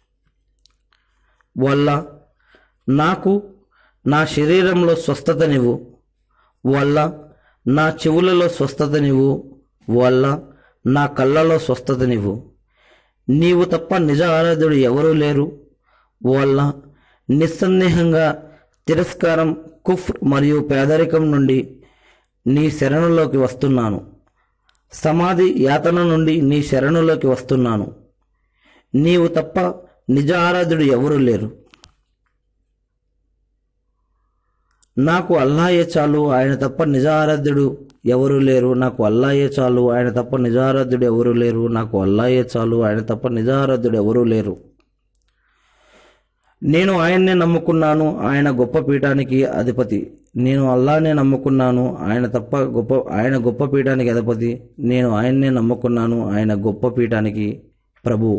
వల్ల నాకు నా శరీరంలో స్వస్థతనివ్వు. వల్ల నా చెవులలో స్వస్థతనివ్వు. వల్ల నా కళ్ళలో స్వస్థతనివ్వు. నీవు తప్ప నిజ ఆరాధ్యుడు ఎవరూ లేరు. వల్ల నిస్సందేహంగా తిరస్కారం, కుఫ్ర్ మరియు పేదరికం నుండి నీ శరణులోకి వస్తున్నాను. సమాధి యాతన నుండి నీ శరణులోకి వస్తున్నాను. నీవు తప్ప నిజ ఆరాధ్యుడు ఎవరూ లేరు. నాకు అల్లాయే చాలు. ఆయన తప్ప నిజ ఆరాధ్యుడు ఎవరూ లేరు. నాకు అల్లాయే చాలు. ఆయన తప్ప నిజ ఆరాధ్యుడు ఎవరూ లేరు. నాకు అల్లాయే చాలు. ఆయన తప్ప నిజ ఆరాధ్యుడు ఎవరూ లేరు. నేను ఆయన్నే నమ్ముకున్నాను. ఆయన గొప్ప పీఠానికి అధిపతి. నేను అల్లానే నమ్ముకున్నాను. ఆయన తప్ప గొప్ప ఆయన గొప్ప పీఠానికి అధిపతి. నేను ఆయన్నే నమ్ముకున్నాను. ఆయన గొప్ప పీఠానికి ప్రభువు.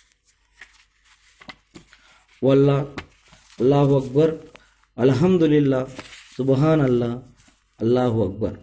వల్ల అల్లాహు అక్బర్, అల్హమ్దులిల్లా, సుబ్హాన్ అల్లా, అల్లాహు అక్బర్.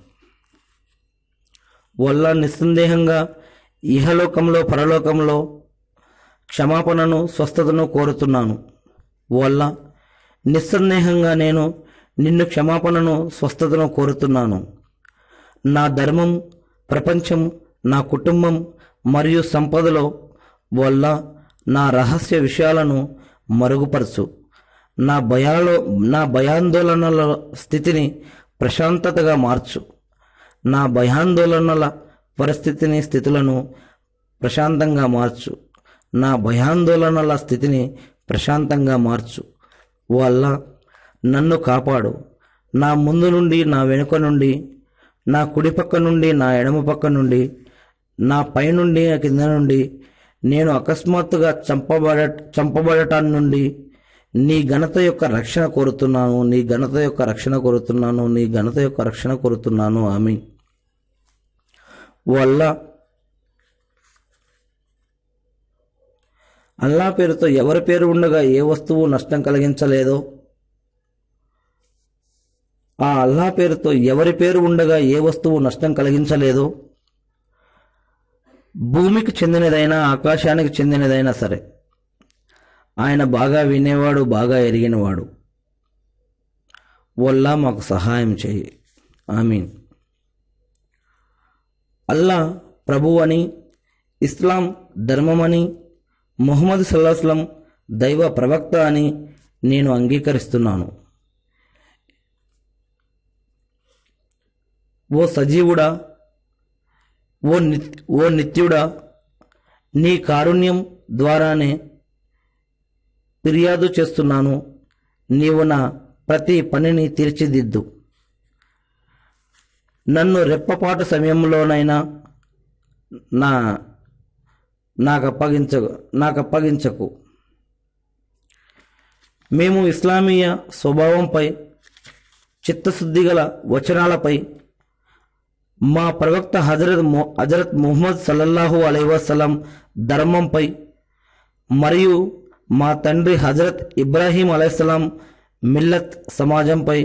వల్ల నిస్సందేహంగా ఇహలోకంలో పరలోకంలో క్షమాపణను, స్వస్థతను కోరుతున్నాను. వల్ల నిస్సందేహంగా నేను నిన్ను క్షమాపణను, స్వస్థతను కోరుతున్నాను. నా ధర్మం, ప్రపంచం, నా కుటుంబం మరియు సంపదలో వల్ల నా రహస్య విషయాలను మరుగుపరచు. నా భయాలో నా భయాందోళనల స్థితిని ప్రశాంతతగా మార్చు. నా భయాందోళనల పరిస్థితిని స్థితులను ప్రశాంతంగా మార్చు. నా భయాందోళనల స్థితిని ప్రశాంతంగా మార్చు. వల్ల నన్ను కాపాడు. నా ముందు నుండి, నా వెనుక నుండి, నా కుడి పక్క నుండి, నా ఎడమ పక్క నుండి, నా పై నుండి, నా కింద నుండి, నేను అకస్మాత్తుగా చంపబడ చంపబడటాన్ని నుండి నీ ఘనత యొక్క రక్షణ కోరుతున్నాను. నీ ఘనత యొక్క రక్షణ కోరుతున్నాను. నీ ఘనత యొక్క రక్షణ కోరుతున్నాను. ఆమీన్. వల్ల అల్లా పేరుతో ఎవరి పేరు ఉండగా ఏ వస్తువు నష్టం కలిగించలేదో, ఆ అల్లా పేరుతో ఎవరి పేరు ఉండగా ఏ వస్తువు నష్టం కలిగించలేదో, భూమికి చెందినదైనా ఆకాశానికి చెందినదైనా సరే ఆయన బాగా వినేవాడు, బాగా ఎరిగినవాడు. వల్లా మాకు సహాయం చేయి. ఆమీన్. అల్లా ప్రభు అని, ఇస్లాం ధర్మమని, ముహమ్మద్ సల్లల్లాహు అలైహి వసల్లం దైవ ప్రవక్త అని నేను అంగీకరిస్తున్నాను. ఓ సజీవుడా, ఓ నిత్ ఓ నిత్యుడా, నీ కారుణ్యం ద్వారానే ఫిర్యాదు చేస్తున్నాను. నీవు నా ప్రతి పనిని తీర్చిదిద్దు. నన్ను రెప్పపాటు సమయంలోనైనా నా నాకు అప్పగించ నాకు అప్పగించకు. మేము ఇస్లామీయ స్వభావంపై, చిత్తశుద్ధి గల వచనాలపై, మా ప్రవక్త హజరత్ హజరత్ ముహమ్మద్ సల్లల్లాహు అలైహి వసల్లం ధర్మంపై మరియు మా తండ్రి హజరత్ ఇబ్రాహీం అలైహిస్సలాం మిల్లత్ సమాజంపై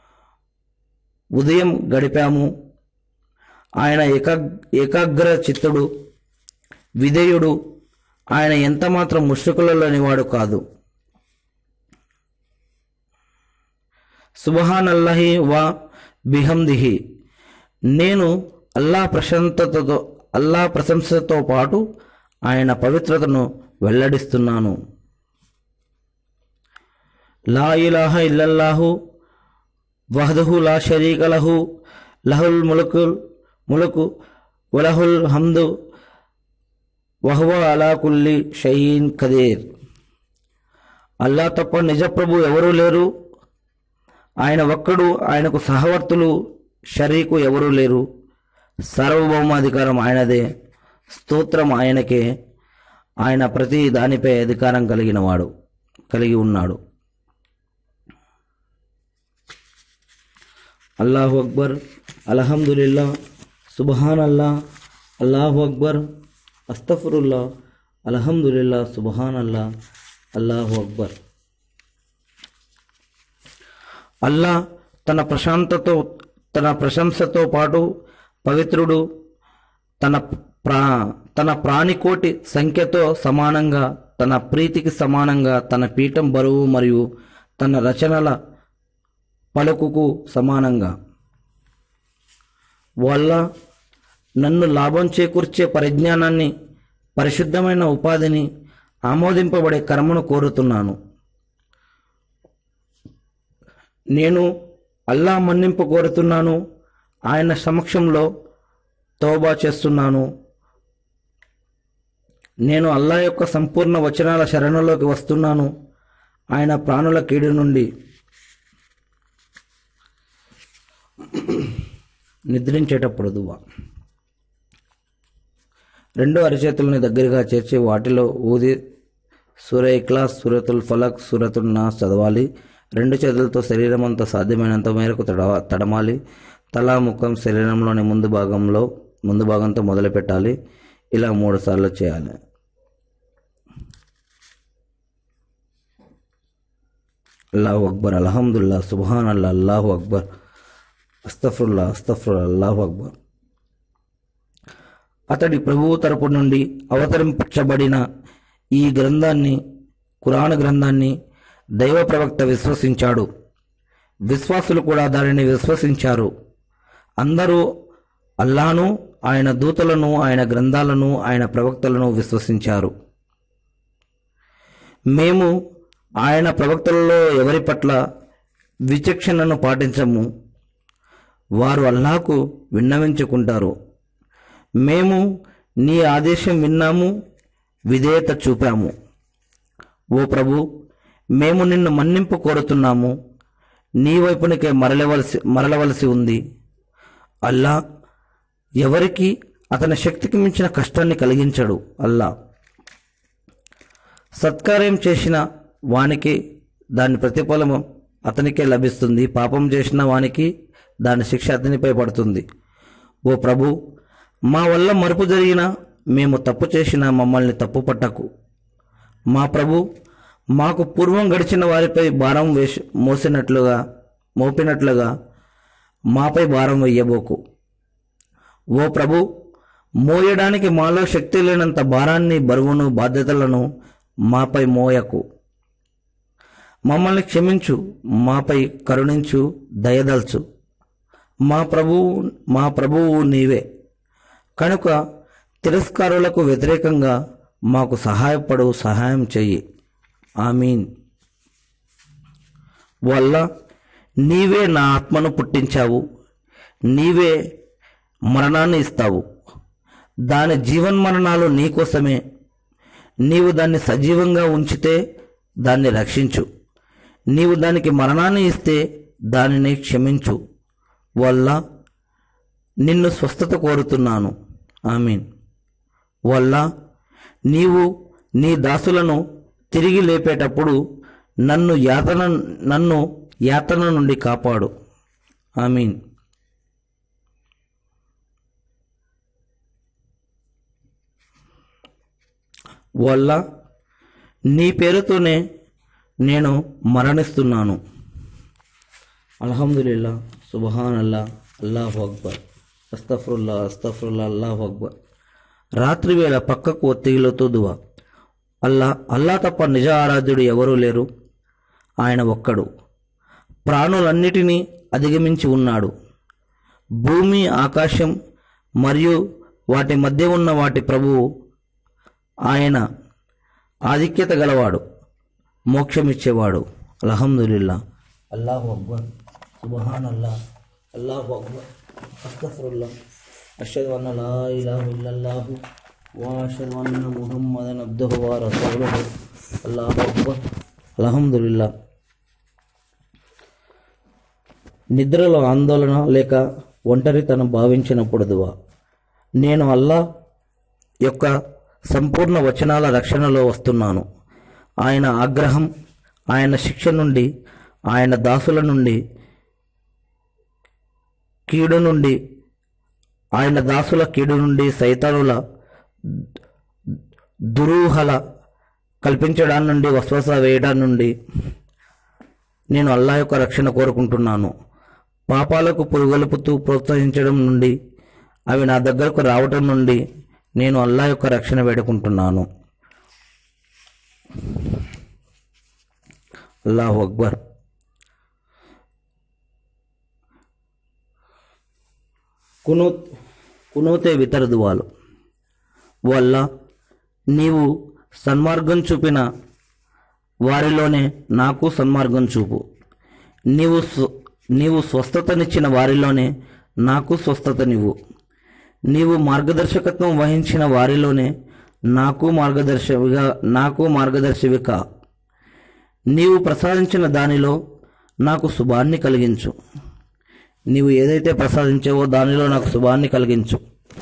ఉదయం గడిపాము. ఆయన ఏకా ఏకాగ్ర చిత్తుడు, విధేయుడు. ఆయన ఎంతమాత్రం ముష్రికులలోనివాడు కాదు. సుబ్హానల్లాహి వా బిహమ్దిహి. నేను అల్లా ప్రశంసతతో అల్లా ప్రశంసతో పాటు ఆయన పవిత్రతను వెల్లడిస్తున్నాను. లా ఇలాహ ఇల్లల్లాహు వహ్దహు లా షరీక లహు లహుల్ ముల్కుల్ ములుకు వలహుల్ హమ్దు వహువ అలా కుల్లి షైఇన్ ఖదీర్. అల్లా తప్ప నిజప్రభు ఎవరూ లేరు. ఆయన ఒక్కడు, ఆయనకు సహవర్తులు షరీకు ఎవరూ లేరు. సార్వభౌమాధికారం ఆయనదే. స్తోత్రం ఆయనకే. ఆయన ప్రతి దానిపై అధికారం కలిగినవాడు కలిగి ఉన్నాడు. అల్లాహు అక్బర్, అల్హమ్దులిల్లా, సుబ్హానల్లా, అల్లాహు అక్బర్, అస్తఫరుల్లా, అల్హమ్దులిల్లా, సుబ్హానల్లా, అల్లాహు అక్బర్. అల్లా తన ప్రశాంతతో తన ప్రశంసతో పాటు పవిత్రుడు. తన ప్రా తన ప్రాణికోటి సంఖ్యతో సమానంగా, తన ప్రీతికి సమానంగా, తన పీఠం బరువు మరియు తన రచనల పలుకుకు సమానంగా. వల్ల నన్ను లాభం చేకూర్చే పరిజ్ఞానాన్ని, పరిశుద్ధమైన ఉపాధిని, ఆమోదింపబడే కర్మను కోరుతున్నాను. నేను అల్లా మన్నింపు కోరుతున్నాను. ఆయన సమక్షంలో తౌబా చేస్తున్నాను. నేను అల్లా యొక్క సంపూర్ణ వచనాల శరణలోకి వస్తున్నాను. ఆయన ప్రాణుల కీడు నుండి. నిద్రించేటప్పుడు దువా. రెండు అరిచేతులని దగ్గరగా చేర్చి వాటిలో ఊది సూర ఇఖ్లాస్, సూరతుల్ ఫలక్, సూరతుల్ నాస్ చదవాలి. రెండు చేతులతో శరీరం అంతా సాధ్యమైనంత మేరకు తడ తడమాలి. తల, ముఖం శరీరంలోని ముందు భాగంలో ముందు భాగంతో మొదలు పెట్టాలి. ఇలా మూడు సార్లు చేయాలి. అల్లాహు అక్బర్, అల్హమ్దుల్లా, సుబ్హానల్లా, అల్లాహు అక్బర్, అస్తఫరుల్లా, అస్తఫరుల్లా, అల్లాహు అక్బర్. అతడి ప్రభువు తరపు నుండి అవతరించబడిన ఈ గ్రంథాన్ని, ఖురాన్ గ్రంథాన్ని దైవ ప్రవక్త విశ్వసించాడు. విశ్వాసులు కూడా దానిని విశ్వసించారు. అందరూ అల్లాను, ఆయన దూతలను, ఆయన గ్రంథాలను, ఆయన ప్రవక్తలను విశ్వసించారు. మేము ఆయన ప్రవక్తలలో ఎవరి పట్ల విచక్షణను పాటించము. వారు అల్లాహకు విన్నవించుకుంటారు. మేము నీ ఆదేశం విన్నాము, విధేయత చూపాము. ఓ ప్రభు, మేము నిన్ను మన్నింపు కోరుతున్నాము. నీ వైపునికే మరలవలసి మరలవలసి ఉంది. అల్లా ఎవరికి అతని శక్తికి మించిన కష్టాన్ని కలిగించడు. అల్లా సత్కార్యం చేసిన వానికి దాని ప్రతిఫలము అతనికే లభిస్తుంది. పాపం చేసిన వానికి దాని శిక్ష అతనిపై పడుతుంది. ఓ ప్రభు, మా వల్ల మరుపు జరిగినా, మేము తప్పు చేసినా మమ్మల్ని తప్పు పట్టకు. మా ప్రభు, మాకు పూర్వం గడిచిన వారిపై భారం వేసి మోసినట్లుగా మోపినట్లుగా మాపై భారం వెయ్యబోకు. ఓ ప్రభు, మోయడానికి మాలో శక్తి లేనంత భారాన్ని, బరువును, బాధ్యతలను మాపై మోయకు. మమ్మల్ని క్షమించు, మాపై కరుణించు, దయదల్చు. మా ప్రభువు మా ప్రభువు నీవే కనుక తిరస్కారులకు వ్యతిరేకంగా మాకు సహాయపడు, సహాయం చెయ్యి. ఆమీన్. వల్ల నీవే నా ఆత్మను పుట్టించావు, నీవే మరణాన్ని ఇస్తావు. దాని జీవన్మరణాలు నీకోసమే. నీవు దాన్ని సజీవంగా ఉంచితే దాన్ని రక్షించు, నీవు దానికి మరణాన్ని ఇస్తే దానిని క్షమించు. వల్ల నిన్ను స్వస్థత కోరుతున్నాను. ఆమీన్. వల్ల నీవు నీ దాసులను తిరిగి లేపేటప్పుడు నన్ను యాతన నన్ను యాతన నుండి కాపాడు. ఆమీన్. వల్ల నీ పేరుతోనే నేను మరణిస్తున్నాను. అల్హమ్దులిల్లా, సుబ్హానల్లా, అల్లాహు అక్బర్, అస్తఫరుల్లా అస్తఫరుల్లా, అల్లాహు అక్బర్. రాత్రి వేళ పక్కకు ఒత్తిగిలతో దువా. అల్లా అల్లా తప్ప నిజ ఆరాధ్యుడు ఎవరూ లేరు. ఆయన ఒక్కడు. ప్రాణులన్నిటినీ అధిగమించి ఉన్నాడు. భూమి, ఆకాశం మరియు వాటి మధ్య ఉన్న వాటి ప్రభువు ఆయన. ఆధిక్యత గలవాడు, మోక్షమిచ్చేవాడు. అల్హమ్దులిల్లా, అల్లాహు అక్బర్, సుబ్హానల్లా, అల్లాహు అక్బర్, అస్తఫరుల్లా, అష్హదు అన్న లా ఇలాహ ఇల్లల్లాహు వా అష్హదు అన్న ముహమ్మదన్ అబ్దుహు వ రసూలుహు. అల్లాహు అక్బర్. అల్హమ్దులిల్లా. నిద్రలో ఆందోళన లేక ఒంటరితనం భావించినప్పుడు దువా. నేను అల్లా యొక్క సంపూర్ణ వచనాల రక్షణలో వస్తున్నాను. ఆయన ఆగ్రహం, ఆయన శిక్ష నుండి, ఆయన దాసుల నుండి, కీడు నుండి, ఆయన దాసుల కీడు నుండి, సైతానుల దురూహల కల్పించడాన్ని నుండి, వస్వస వేయడం నుండి నేను అల్లా యొక్క రక్షణ కోరుకుంటున్నాను. పాపాలకు పురుగొలుపుతూ ప్రోత్సహించడం నుండి, అవి నా దగ్గరకు రావటం నుండి నేను అల్లా యొక్క రక్షణ వేడుకుంటున్నాను. అల్లాహు అక్బర్. కునూత్ కునూతే వితర దువాలు. వల్ల నీవు సన్మార్గం చూపిన వారిలోనే నాకు సన్మార్గం చూపు. నీవు నీవు స్వస్థతనిచ్చిన వారిలోనే నాకు స్వస్థతనివ్వు. నీవు మార్గదర్శకత్వం వహించిన వారిలోనే నాకు మార్గదర్శిగా నాకు మార్గదర్శివిక. నీవు ప్రసాదించిన దానిలో నాకు శుభాన్ని కలిగించు. నీవు ఏదైతే ప్రసాదించావో దానిలో నాకు శుభాన్ని కలిగించు.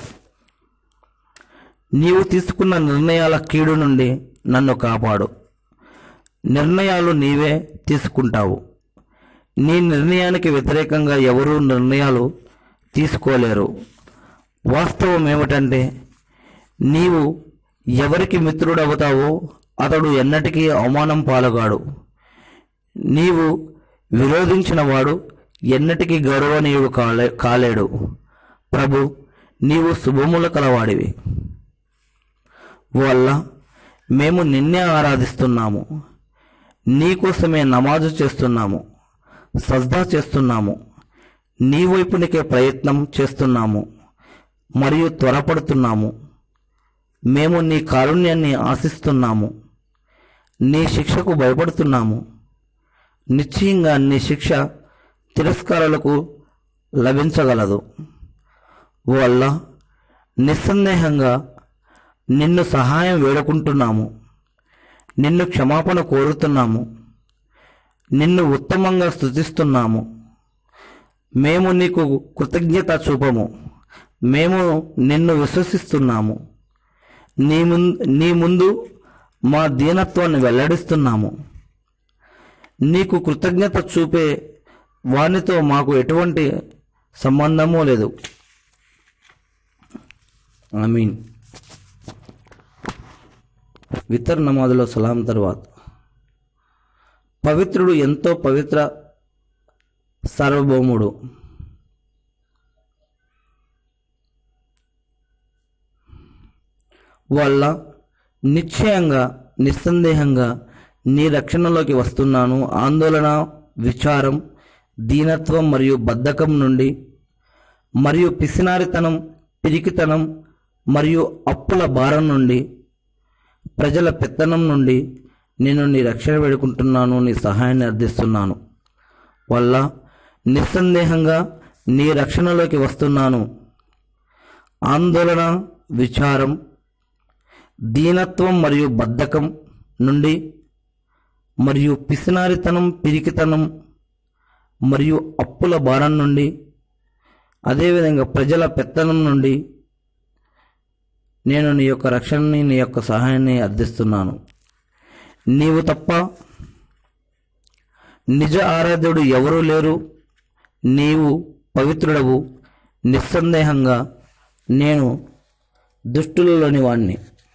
నీవు తీసుకున్న నిర్ణయాల కీడు నుండి నన్ను కాపాడు. నిర్ణయాలు నీవే తీసుకుంటావు. నీ నిర్ణయానికి వ్యతిరేకంగా ఎవరూ నిర్ణయాలు తీసుకోలేరు. వాస్తవం ఏమిటంటే నీవు ఎవరికి మిత్రుడవుతావో అతడు ఎన్నటికీ అవమానం పాలుగాడు. నీవు విరోధించిన వాడు ఎన్నటికీ గౌరవనీయుడు కాలే కాలేడు. ప్రభు, నీవు శుభముల కలవాడివి. వల్ల మేము నిన్నే ఆరాధిస్తున్నాము. నీకోసమే నమాజు చేస్తున్నాము, సజ్దా చేస్తున్నాము, నీ వైపునికే ప్రయత్నం చేస్తున్నాము మరియు త్వరపడుతున్నాము. మేము నీ కారుణ్యాన్ని ఆశిస్తున్నాము, నీ శిక్షకు భయపడుతున్నాము. నిశ్చయంగా నీ శిక్ష తిరస్కారాలకు లభించగలదు. వల్ల నిస్సందేహంగా నిన్ను సహాయం వేడుకుంటున్నాము, నిన్ను క్షమాపణ కోరుతున్నాము, నిన్ను ఉత్తమంగా స్తుతిస్తున్నాము. మేము నీకు కృతజ్ఞత చూపము. మేము నిన్ను విశ్వసిస్తున్నాము. నీ ముందు నీ ముందు మా దీనత్వాన్ని వెల్లడిస్తున్నాము. నీకు కృతజ్ఞత చూపే వానితో మాకు ఎటువంటి సంబంధమూ లేదు. ఆమీన్. వితర్ నమాజులో సలాం తర్వాత పవిత్రుడు ఎంతో పవిత్ర సార్వభౌముడు వల్ల నిశ్చయంగా నిస్సందేహంగా నీ రక్షణలోకి వస్తున్నాను. ఆందోళన, విచారం, దీనత్వం మరియు బద్ధకం నుండి మరియు పిసినారితనం, పిరికితనం మరియు అప్పుల భారం నుండి, ప్రజల పెత్తనం నుండి నేను నీ రక్షణ వేడుకుంటున్నాను, నీ సహాయాన్ని అర్థిస్తున్నాను. వల్ల నిస్సందేహంగా నీ రక్షణలోకి వస్తున్నాను. ఆందోళన, విచారం, దీనత్వం మరియు బద్ధకం నుండి మరియు పిసినారితనం, పిరికితనం మరియు అప్పుల భారం నుండి, అదేవిధంగా ప్రజల పెత్తనం నుండి నేను నీ యొక్క రక్షణని, నీ యొక్క సహాయాన్ని అర్థిస్తున్నాను. నీవు తప్ప నిజ ఆరాధ్యుడు ఎవరూ లేరు. నీవు పవిత్రుడవు. నిస్సందేహంగా నేను దుష్టులలోని వాణ్ణి.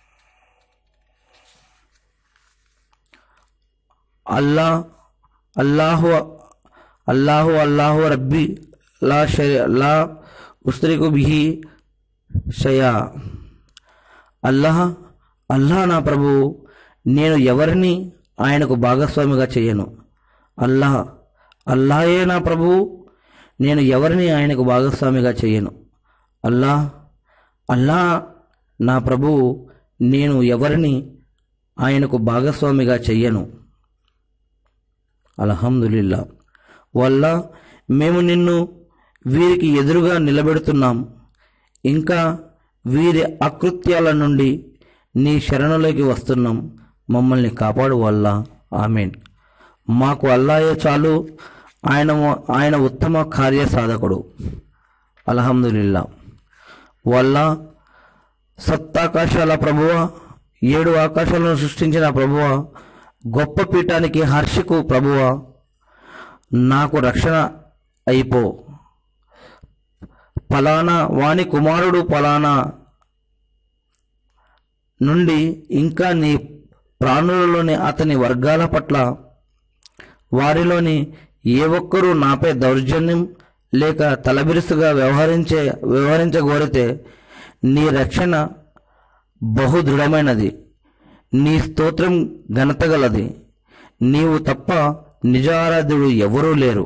అల్లా అల్లాహు అల్లాహు అల్లాహు రబ్బీ లా షయ లా ఉష్రికు బిహి షయా. అల్లాహ్ అల్లాహ్ నా ప్రభువు, నేను ఎవరిని ఆయనకు భాగస్వామిగా చేయను. అల్లాహ్ అల్లాహే నా ప్రభువు, నేను ఎవరిని ఆయనకు భాగస్వామిగా చేయను. అల్లాహ్ అల్లాహ్ నా ప్రభువు, నేను ఎవరిని ఆయనకు భాగస్వామిగా చెయ్యను. అల్హమ్దులిల్లా. వల్ల మేము నిన్ను వీరికి ఎదురుగా నిలబెడుతున్నాం. ఇంకా వీరి అకృత్యాల నుండి నీ శరణులోకి వస్తున్నాం. మమ్మల్ని కాపాడు వల్ల. ఆమేన్. మాకు అల్లాయే చాలు. ఆయన ఆయన ఉత్తమ కార్యసాధకుడు. అల్హమ్దులిల్లా. వల్ల సప్తాకాశాల ప్రభువ, ఏడు ఆకాశాలను సృష్టించిన ప్రభువ, గొప్ప పీఠానికి హర్షకు ప్రభువ, నాకు రక్షణ అయిపో. ఫలానా వాని కుమారుడు ఫలానా నుండి ఇంకా నీ ప్రాణులలోని అతని వర్గాల పట్ల వారిలోని ఏ ఒక్కరూ నాపై దౌర్జన్యం లేక తలబిరుసుగా వ్యవహరించే వ్యవహరించగోరితే నీ రక్షణ బహుదృఢమైనది. నీ స్తోత్రం ఘనతగలది. నీవు తప్ప నిజారాధ్యుడు ఎవరూ లేరు.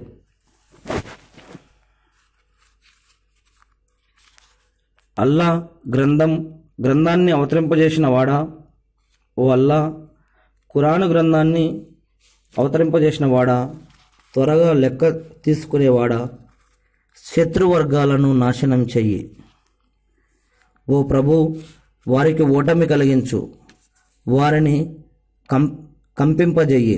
అల్లా గ్రంథం గ్రంథాన్ని అవతరింపజేసిన వాడా, ఓ అల్లా ఖురాను గ్రంథాన్ని అవతరింపజేసిన వాడా, త్వరగా లెక్క తీసుకునేవాడా, శత్రువర్గాలను నాశనం చెయ్యి. ఓ ప్రభు, వారికి ఓటమి కలిగించు, వారిని కం కంపింపజెయ్యి.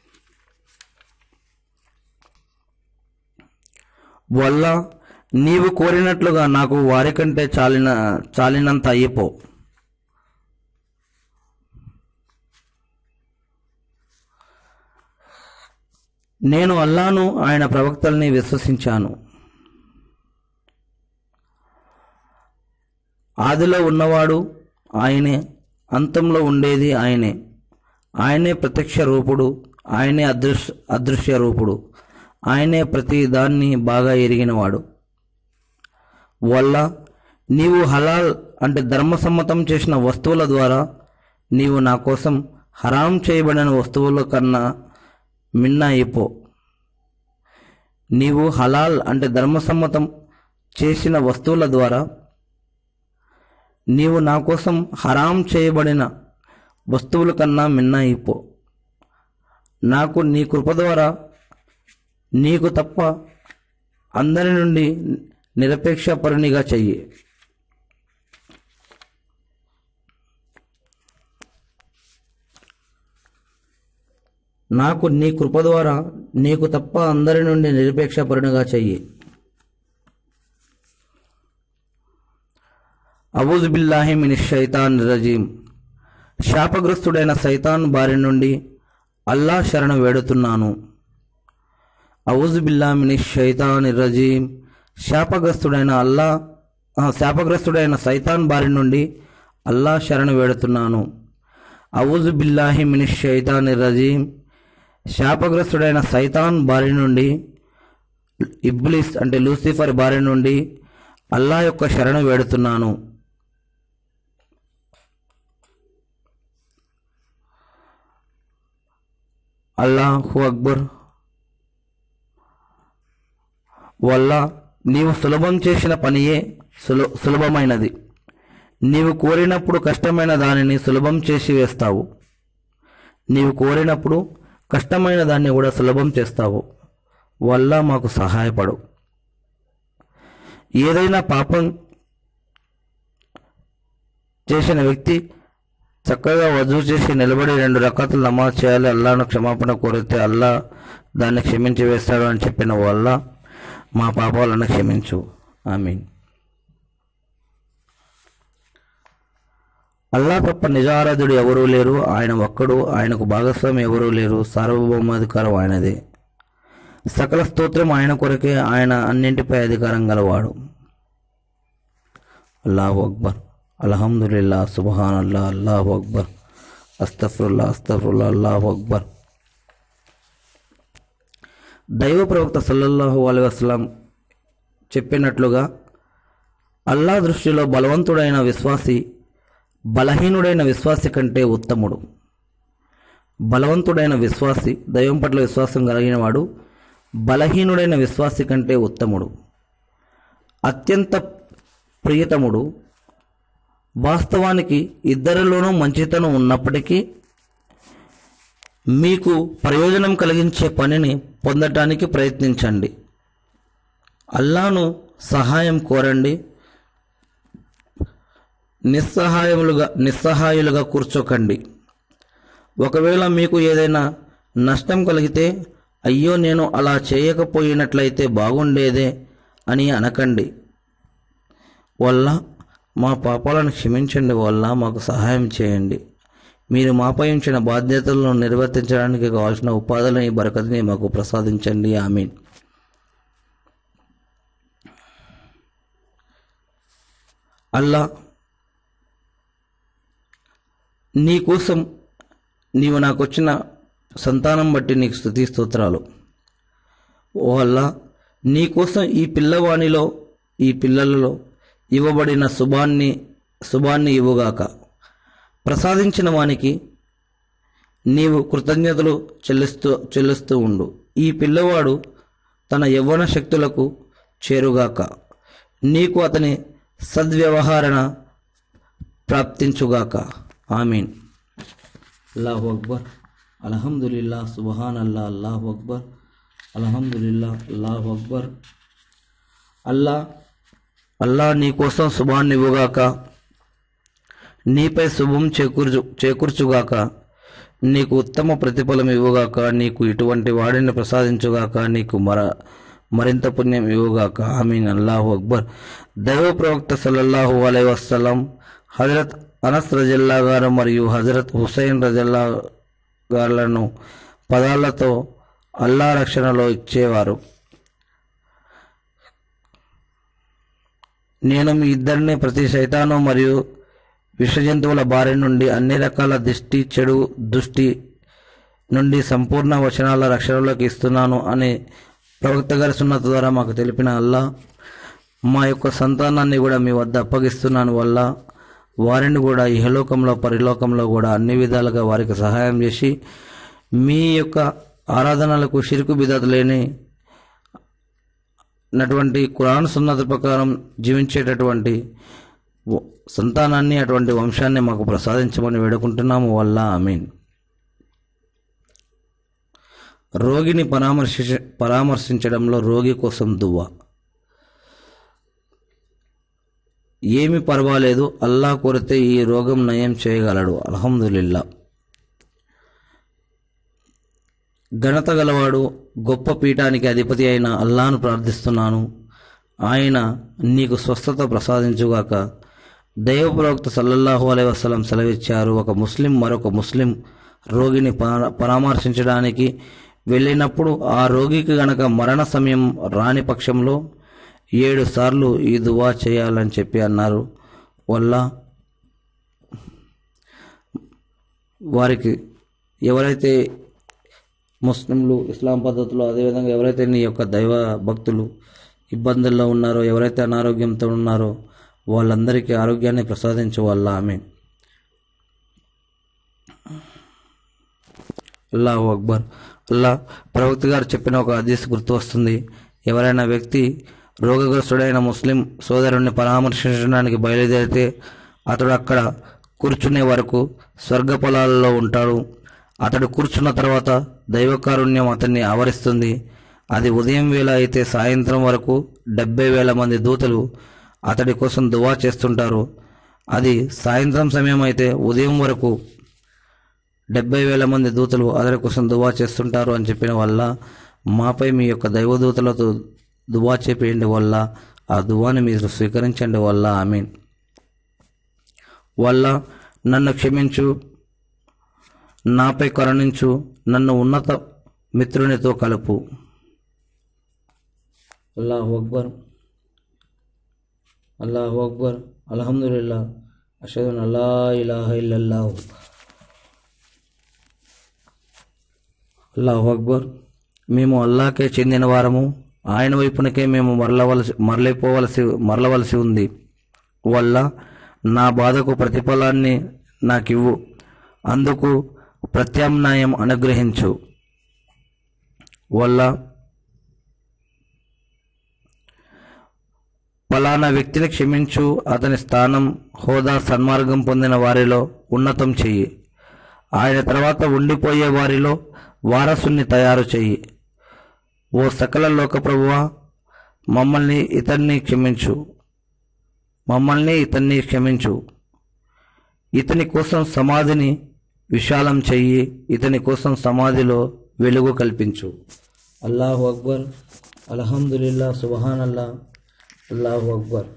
వల్ల నీవు కోరినట్లుగా నాకు వారికంటే చాలిన చాలినంత అయిపో. నేను అల్లాను ఆయన ప్రవక్తల్ని విశ్వసించాను. ఆదిలో ఉన్నవాడు ఆయనే, అంతంలో ఉండేది ఆయనే. ఆయనే ప్రత్యక్ష రూపుడు, ఆయనే అదృశ్య అదృశ్య రూపుడు, ఆయనే ప్రతి దాన్ని బాగా ఎరిగినవాడు. వల్ల నీవు హలాల్ అంటే ధర్మసమ్మతం చేసిన వస్తువుల ద్వారా నీవు నా కోసం హరాం చేయబడిన వస్తువుల కన్నా మిన్న అయిపో. నీవు హలాల్ అంటే ధర్మసమ్మతం చేసిన వస్తువుల ద్వారా నీవు నా కోసం హరాం చేయబడిన వస్తువుల కన్నా మిన్న అయిపో. నాకు నీ కృప ద్వారా నీకు తప్ప అందరి నుండి నిరపేక్ష పరునిగా చెయ్యి. నాకు నీ కృప ద్వారా నీకు తప్ప అందరి నుండి నిరపేక్ష పరునిగా చెయ్యి. అవుజు బిల్లాహి మినష్ షైతాన్ రజీం. శాపగ్రస్తుడైన సైతాన్ బారి నుండి అల్లా శరణ వేడుతున్నాను. అవుజు బిల్లాహి మినష్ షైతాన్ రజీం. శాపగ్రస్తుడైన అల్లా శాపగ్రస్తుడైన సైతాన్ బారి నుండి అల్లా శరణ వేడుతున్నాను. ఔజు బిల్లాహి మినష్ షైతానిర్ రజీం. శాపగ్రస్తుడైన సైతాన్ బారి నుండి, ఇబ్లీస్ అంటే లూసిఫర్ బారి నుండి అల్లా యొక్క శరణు వేడుతున్నాను. అల్లాహు అక్బర్. వల్ల నీవు సులభం చేసిన పనియే సుల సులభమైనది నీవు కోరినప్పుడు కష్టమైన దానిని సులభం చేసి వేస్తావు. నీవు కోరినప్పుడు కష్టమైన దాన్ని కూడా సులభం చేస్తావు. వల్ల మాకు సహాయపడు. ఏదైనా పాపం చేసిన వ్యక్తి చక్కగా వజూ చేసి నిలబడి రెండు రకాతులు నమాజ్ చేయాలి. అల్లాను క్షమాపణ కోరితే అల్లా దాన్ని క్షమించి వేస్తాడు అని చెప్పిన వల్ల మా పాపాలను క్షమించు. ఆమీన్. అల్లా తప్ప నిజారాధుడు ఎవరూ లేరు. ఆయన ఒక్కడు, ఆయనకు భాగస్వామి ఎవరూ లేరు. సార్వభౌమాధికారం ఆయనదే. సకల స్తోత్రం ఆయన కొరకే. ఆయన అన్నింటిపై అధికారం గలవాడు. అల్లాహు అక్బర్. అల్హమ్దులిల్లా, సుబ్హానల్లా, అల్లాహు అక్బర్, అస్తగ్ఫిరుల్లా, అస్తగ్ఫిరుల్లా, అల్లాహు అక్బర్. దైవ ప్రవక్త సల్లల్లాహు అలైహి వసల్లం చెప్పినట్లుగా అల్లా దృష్టిలో బలవంతుడైన విశ్వాసి బలహీనుడైన విశ్వాసి కంటే ఉత్తముడు. బలవంతుడైన విశ్వాసి, దైవం పట్ల విశ్వాసం కలిగిన వాడు బలహీనుడైన విశ్వాసి కంటే ఉత్తముడు, అత్యంత ప్రియతముడు. వాస్తవానికి ఇద్దరిలోనూ మంచితనం ఉన్నప్పటికీ మీకు ప్రయోజనం కలిగించే పనిని పొందటానికి ప్రయత్నించండి. అల్లాను సహాయం కోరండి. నిస్సహాయములుగా నిస్సహాయులుగా కూర్చోకండి. ఒకవేళ మీకు ఏదైనా నష్టం కలిగితే అయ్యో నేను అలా చేయకపోయినట్లయితే బాగుండేదే అని అనకండి. వల్ల మా పాపాలను క్షమించండి. వల్ల మాకు సహాయం చేయండి. మీరు మాపై ఉంచిన బాధ్యతలను నిర్వర్తించడానికి కావాల్సిన ఉపాధులని, బరకతిని మాకు ప్రసాదించండి. ఆమీన్. అల్లా, నీ కోసం నీవు నాకు వచ్చిన సంతానం బట్టి నీకు స్తుతి స్తోత్రాలు. ఓ అల్లా, నీ కోసం ఈ పిల్లవాణిలో ఈ పిల్లలలో ఇవ్వబడిన శుభాన్ని శుభాన్ని ఇవ్వుగాక. ప్రసాదించిన వానికి నీవు కృతజ్ఞతలు చెల్లిస్తూ చెల్లిస్తూ ఉండు. ఈ పిల్లవాడు తన యవ్వన శక్తులకు చేరుగాక. నీకు అతని సద్వ్యవహారణ ప్రాప్తించుగాక. ఆమీన్. అల్లాహు అక్బర్. అల్హమ్దులిల్లా, సుబ్హానల్లా, అల్లాహు అక్బర్, అల్హమ్దులిల్లా, అల్లాహు అక్బర్. అల్లా అల్లా నీ కోసం శుభాన్ని ఇవ్వుగాక. నీపై శుభం చేకూర్చు చేకూర్చుగాక. నీకు ఉత్తమ ప్రతిఫలం ఇవ్వుగాక. నీకు ఇటువంటి వాడిని ప్రసాదించుగాక. నీకు మర మరింత పుణ్యం ఇవ్వుగాక. ఆమీన్. అల్లాహు అక్బర్. దైవ ప్రవక్త సల్లల్లాహు అలైహి వసల్లం హజరత్ అనస్ రజల్లా గారు మరియు హజరత్ హుసైన్ రజల్లా గారులను పదాలతో అల్లా రక్షణలో ఇచ్చేవారు. నేను మీ ఇద్దరిని ప్రతి శైతాను మరియు విషజంతువుల బారి నుండి, అన్ని రకాల దిష్టి, చెడు దృష్టి నుండి సంపూర్ణ వచనాల రక్షణలోకి ఇస్తున్నాను అని ప్రవక్త గారి సున్నత ద్వారా మాకు తెలిపిన అల్లా, మా యొక్క సంతానాన్ని కూడా మీ వద్ద అప్పగిస్తున్నాను. వల్ల వారిని కూడా ఇహలోకంలో పరలోకంలో కూడా అన్ని విధాలుగా వారికి సహాయం చేసి మీ యొక్క ఆరాధనలకు షిర్కు బిదత్ లేని నటువంటి ఖురాన్ సున్నత ప్రకారం జీవించేటటువంటి సంతానాన్ని, అటువంటి వంశాన్ని మాకు ప్రసాదించమని వేడుకుంటున్నాము. వల్ల ఆమీన్. రోగిని పరామర్శించ పరామర్శించడంలో రోగి కోసం దువా. ఏమి పర్వాలేదు, అల్లా కోరితే ఈ రోగం నయం చేయగలడు. అల్హమ్దులిల్లా. ఘనత గలవాడు, గొప్ప పీఠానికి అధిపతి అయిన అల్లాను ప్రార్థిస్తున్నాను. ఆయన నీకు స్వస్థత ప్రసాదించుగాక. దైవ ప్రవక్త సల్లల్లాహు అలైహి వసల్లం సెలవిచ్చారు, ఒక ముస్లిం మరొక ముస్లిం రోగిని పరామర్శించడానికి వెళ్ళినప్పుడు ఆ రోగికి గనక మరణ సమయం రాని పక్షంలో ఏడు సార్లు ఈ దువా చేయాలని చెప్పి అన్నారు. వల్ల వారికి ఎవరైతే ముస్లింలు ఇస్లాం పద్ధతిలో అదేవిధంగా ఎవరైతే నీ యొక్క దైవ భక్తులు ఇబ్బందుల్లో ఉన్నారో, ఎవరైతే అనారోగ్యంతో ఉన్నారో వాళ్ళందరికీ ఆరోగ్యాన్ని ప్రసాదించు వల్ల ఆమీన్. అల్లాహు అక్బర్. అల్లా ప్రవక్త గారు చెప్పిన ఒక హదీస్ గుర్తు వస్తుంది. ఎవరైనా వ్యక్తి రోగగ్రస్తుడైన ముస్లిం సోదరుణ్ణి పరామర్శించడానికి బయలుదేరితే అతడు అక్కడ కూర్చునే వరకు స్వర్గ పొలాలలో ఉంటాడు. అతడు కూర్చున్న తర్వాత దైవకారుణ్యం అతన్ని ఆవరిస్తుంది. అది ఉదయం వేళ అయితే సాయంత్రం వరకు డెబ్బై వేల మంది దూతలు అతడి కోసం దువా చేస్తుంటారు. అది సాయంత్రం సమయం అయితే ఉదయం వరకు డెబ్బై వేల మంది దూతలు అతడి కోసం దువా చేస్తుంటారు అని చెప్పిన వల్ల మాపై మీ యొక్క దైవదూతలతో దువా చేపేయండి వల్ల ఆ దువాని మీరు స్వీకరించండి వల్ల ఆమీన్. వల్ల నన్ను క్షమించు, నాపై కరుణించు, నన్ను ఉన్నత మిత్రునితో కలుపు. అల్లాహు అక్బర్. అల్లాహు అక్బర్. అల్హమ్దులిల్లాహ్. అషహదు అన్ లా ఇలాహ ఇల్లల్లాహ్. అల్లాహు అక్బర్. మేము అల్లాకే చెందిన వారము, ఆయన వైపునకే మేము మరలవలసి మరలిపోవలసి మరలవలసి ఉంది. వల్ల నా బాధకు ప్రతిఫలాన్ని నాకివ్వు, అందుకు ప్రత్యామ్నాయం అనుగ్రహించు. వల్ల ఫలానా వ్యక్తిని క్షమించు, అతని స్థానం, హోదా, సన్మార్గం పొందిన వారిలో ఉన్నతం చెయ్యి. ఆయన తర్వాత ఉండిపోయే వారిలో వారసుని తయారు చెయ్యి. ఓ సకల లోక ప్రభువా, మమ్మల్ని ఇతన్ని క్షమించు మమ్మల్ని ఇతన్ని క్షమించు ఇతని కోసం సమాధిని విశాలం చెయ్యి, ఇతని కోసం సమాధిలో వెలుగు కల్పించు. అల్లాహు అక్బర్. అల్హమ్దులిల్లాహ్. సుబ్హానల్లా. అల్లాహు అక్బర్.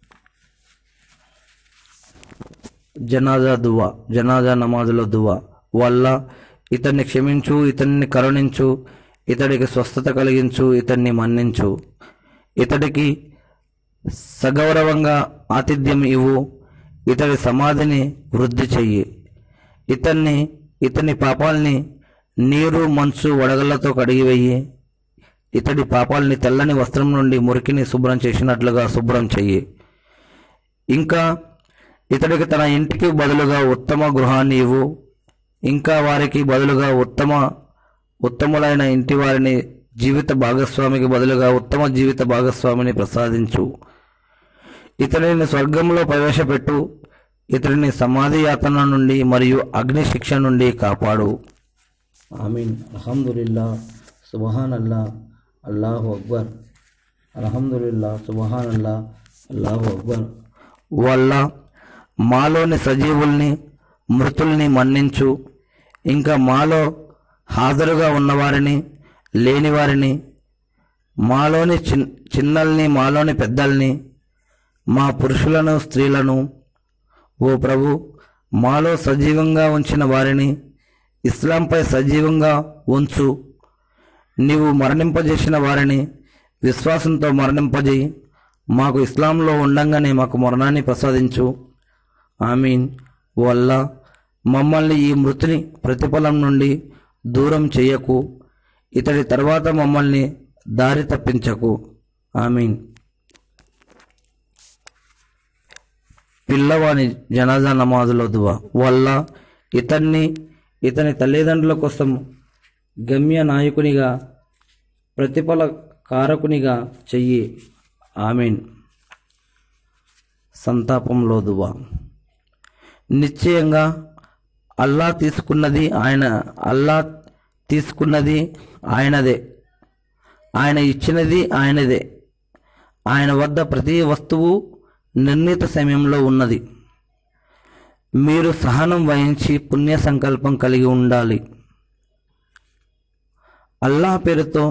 జనాజా దువా. జనాజా నమాజులో దువా. వల్ల ఇతన్ని క్షమించు, ఇతన్ని కరుణించు, ఇతడికి స్వస్థత కలిగించు, ఇతన్ని మన్నించు, ఇతడికి సగౌరవంగా ఆతిథ్యం ఇవ్వు, ఇతడి సమాధిని వృద్ధి చెయ్యి, ఇతన్ని ఇతని పాపాల్ని నీరు మంచు వడగళ్లతో కడిగివేయి, ఇతడి పాపాల్ని తెల్లని వస్త్రం నుండి మురికిని శుభ్రం చేసినట్లుగా శుభ్రం చెయ్యి. ఇంకా ఇతడికి తన ఇంటికి బదులుగా ఉత్తమ గృహాన్ని ఇవ్వు, ఇంకా వారికి బదులుగా ఉత్తమ ఉత్తములైన ఇంటి వారిని, జీవిత భాగస్వామికి బదులుగా ఉత్తమ జీవిత భాగస్వామిని ప్రసాదించు. ఇతడిని స్వర్గంలో ప్రవేశపెట్టు, ఇతడిని సమాధి యాతన నుండి మరియు అగ్ని శిక్ష నుండి కాపాడు. ఆమీన్. అల్హమ్దులిల్లాహ్. సుబ్హానల్లాహ్. అల్లాహు అక్బర్. అల్హమ్దులిల్లాహ్. సుబ్హానల్లాహ్. అల్లాహు అక్బర్. వల్ల మాలోని సజీవుల్ని మృతుల్ని మన్నించు, ఇంకా మాలో హాజరుగా ఉన్నవారిని లేనివారిని, మాలోని చిన్ చిన్నల్ని మాలోని పెద్దల్ని, మా పురుషులను స్త్రీలను, ఓ ప్రభు, మాలో సజీవంగా ఉంచిన వారిని ఇస్లాంపై సజీవంగా ఉంచు. నీవు మరణింపజేసిన వారిని విశ్వాసంతో మరణింపజేయి, మాకు ఇస్లాంలో ఉండంగానే మాకు మరణాన్ని ప్రసాదించు. ఆమీన్. వల్ల మమ్మల్ని ఈ మృతుని ప్రతిఫలం నుండి దూరం చెయ్యకు, ఇతడి తర్వాత మమ్మల్ని దారి తప్పించకు. ఆమీన్. పిల్లవాని జనాజా నమాజులో దువా. వల్ల ఇతన్ని ఇతని తల్లిదండ్రుల కోసం గమ్య నాయకునిగా ప్రతిఫల కారకునిగా చెయ్యి. ఆమీన్. సంతాపంలో దువా. నిశ్చయంగా అల్లా తీసుకున్నది ఆయన అల్లా తీసుకున్నది ఆయనదే, ఆయన ఇచ్చినది ఆయనదే, ఆయన వద్ద ప్రతి వస్తువు నిర్ణీత సమయంలో ఉన్నది. మీరు సహనం వహించి పుణ్య సంకల్పం కలిగి ఉండాలి. అల్లాహ్ పేరుతో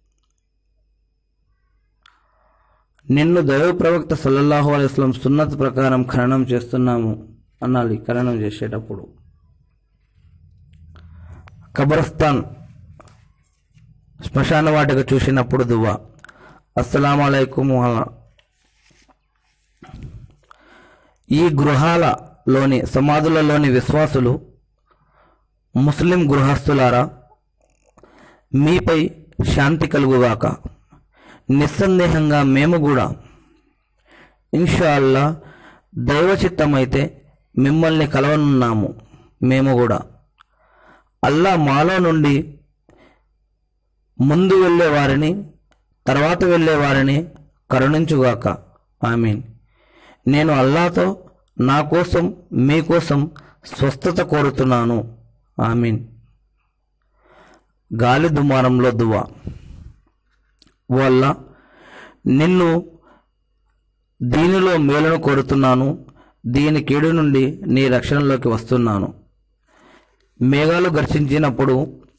నిన్ను దైవ ప్రవక్త సల్లల్లాహు అలైహి వసల్లం సున్నత్ ప్రకారం ఖననం చేస్తున్నాము అనాలి. ఖననం చేసేటప్పుడు కబరస్థాన్ శ్మశాన వాటిక చూసినప్పుడు దువా. అస్సలాము అలైకుం. ఈ గృహాలలోని సమాధులలోని విశ్వాసులు ముస్లిం గృహస్థులారా, మీపై శాంతి కలుగుగాక. నిస్సందేహంగా మేము కూడా ఇన్షా అల్లా దైవచిత్తమైతే మిమ్మల్ని కలవనున్నాము. మేము కూడా అల్లా మాలో నుండి ముందు వెళ్ళే వారిని, తర్వాత వెళ్ళే వారిని కరుణించుగాక. ఆమీన్. నేను అల్లాతో నా కోసం మీకోసం స్వస్థత కోరుతున్నాను. ఆమీన్. గాలి దుమారంలో దువా. వల్ల నిన్ను దీనిలో మేలును కోరుతున్నాను, దీని కీడు నుండి నీ రక్షణలోకి వస్తున్నాను. మేఘాలు గర్జించినప్పుడు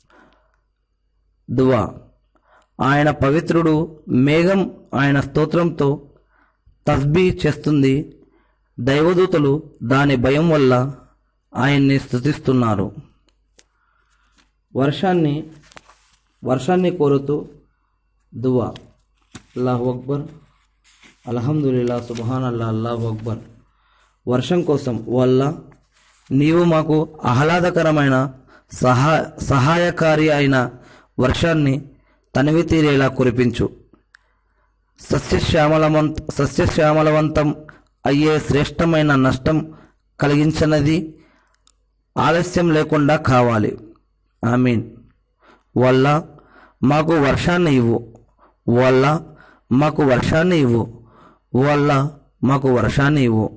దువా. ఆయన పవిత్రుడు. మేఘం ఆయన స్తోత్రంతో తస్బీ చేస్తుంది. దైవదూతలు దాని భయం వల్ల ఆయన్ని స్తుతిస్తున్నారు. వర్షాన్ని వర్షాన్ని కోరుతూ దువా. అల్లాహు అక్బర్, అల్హమ్దులిల్లా, సుబ్హానల్లా, అల్లాహు అక్బర్. వర్షం కోసం వల్ల నీవు మాకు ఆహ్లాదకరమైన సహా సహాయకారి అయిన వర్షాన్ని తనివి తీరేలా కురిపించు. సస్యశ్యామలవంత సస్యశ్యామలవంతం అయ్యే శ్రేష్టమైన నష్టం కలిగించనది ఆలస్యం లేకుండా కావాలి. ఆమీన్. వల్ల మాకు వర్షాన్ని ఇవ్వు. వల్ల మాకు వర్షాన్ని ఇవ్వు. వల్ల మాకు వర్షాన్ని ఇవ్వు.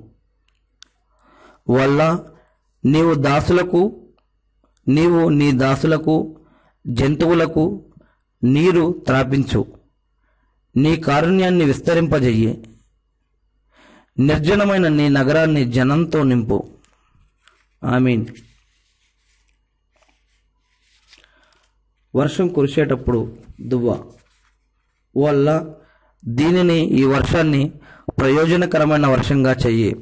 వల్ల నీవు దాసులకు నీవు నీ దాసులకు జంతువులకు నీరు త్రాపించు. నీ కారుణ్యాన్ని విస్తరింపజెయ్యి. నిర్జనమైన నీ నగరాన్ని జనంతో నింపు. ఆమీన్. వర్షం కురిసేటప్పుడు దువ్వ. వల్ల దీనిని ఈ వర్షాన్ని ప్రయోజనకరమైన వర్షంగా చెయ్యి.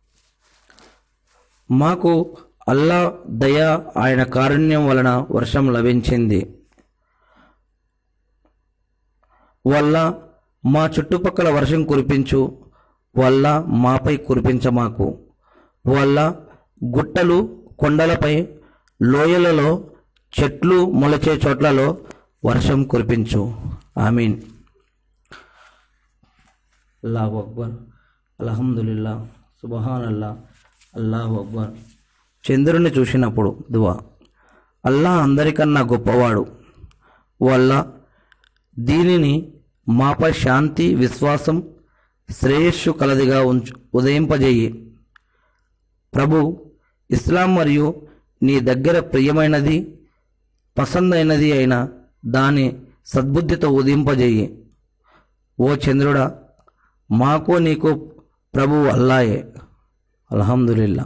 మాకు అల్లా దయ, ఆయన కారుణ్యం వలన వర్షం లభించింది. వల్ల మా చుట్టుపక్కల వర్షం కురిపించు. వల్ల మాపై కురిపించమాకు. వల్ల గుట్టలు, కొండలపై, లోయలలో, చెట్లు మొలచే చోట్లలో వర్షం కురిపించు. ఆమీన్. అల్లాహు అక్బర్, అల్హమ్దులిల్లా, సుబ్హానల్లా, అల్లాహు అక్బర్. చంద్రుని చూసినప్పుడు దువా. అల్లా అందరికన్నా గొప్పవాడు. వల్ల దీనిని మాపై శాంతి, విశ్వాసం, శ్రేయస్సు కలదిగా ఉంచు ఉదయింపజేయి. ప్రభు, ఇస్లాం మరియు నీ దగ్గర ప్రియమైనది, పసందైనది అయిన దాని సద్బుద్ధితో ఉదయింపజేయి. ఓ చంద్రుడా, మాకు నీకు ప్రభువు అల్లాయే. అల్హమ్దులిల్లా.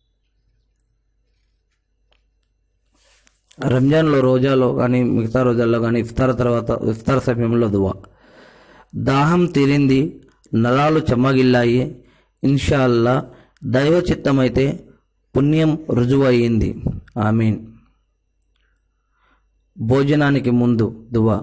రంజాన్లో, రోజాలో కానీ మిగతా రోజాల్లో కానీ ఇఫ్తార్ తర్వాత ఇఫ్తార్ సమయంలో దువా. దాహం తీరింది, నరాలు చెమ్మగిల్లాయి. ఇన్షా అల్లా దైవ చిత్తమైతే పుణ్యం రుజువు అయ్యింది. ఆమీన్. భోజనానికి ముందు దువా.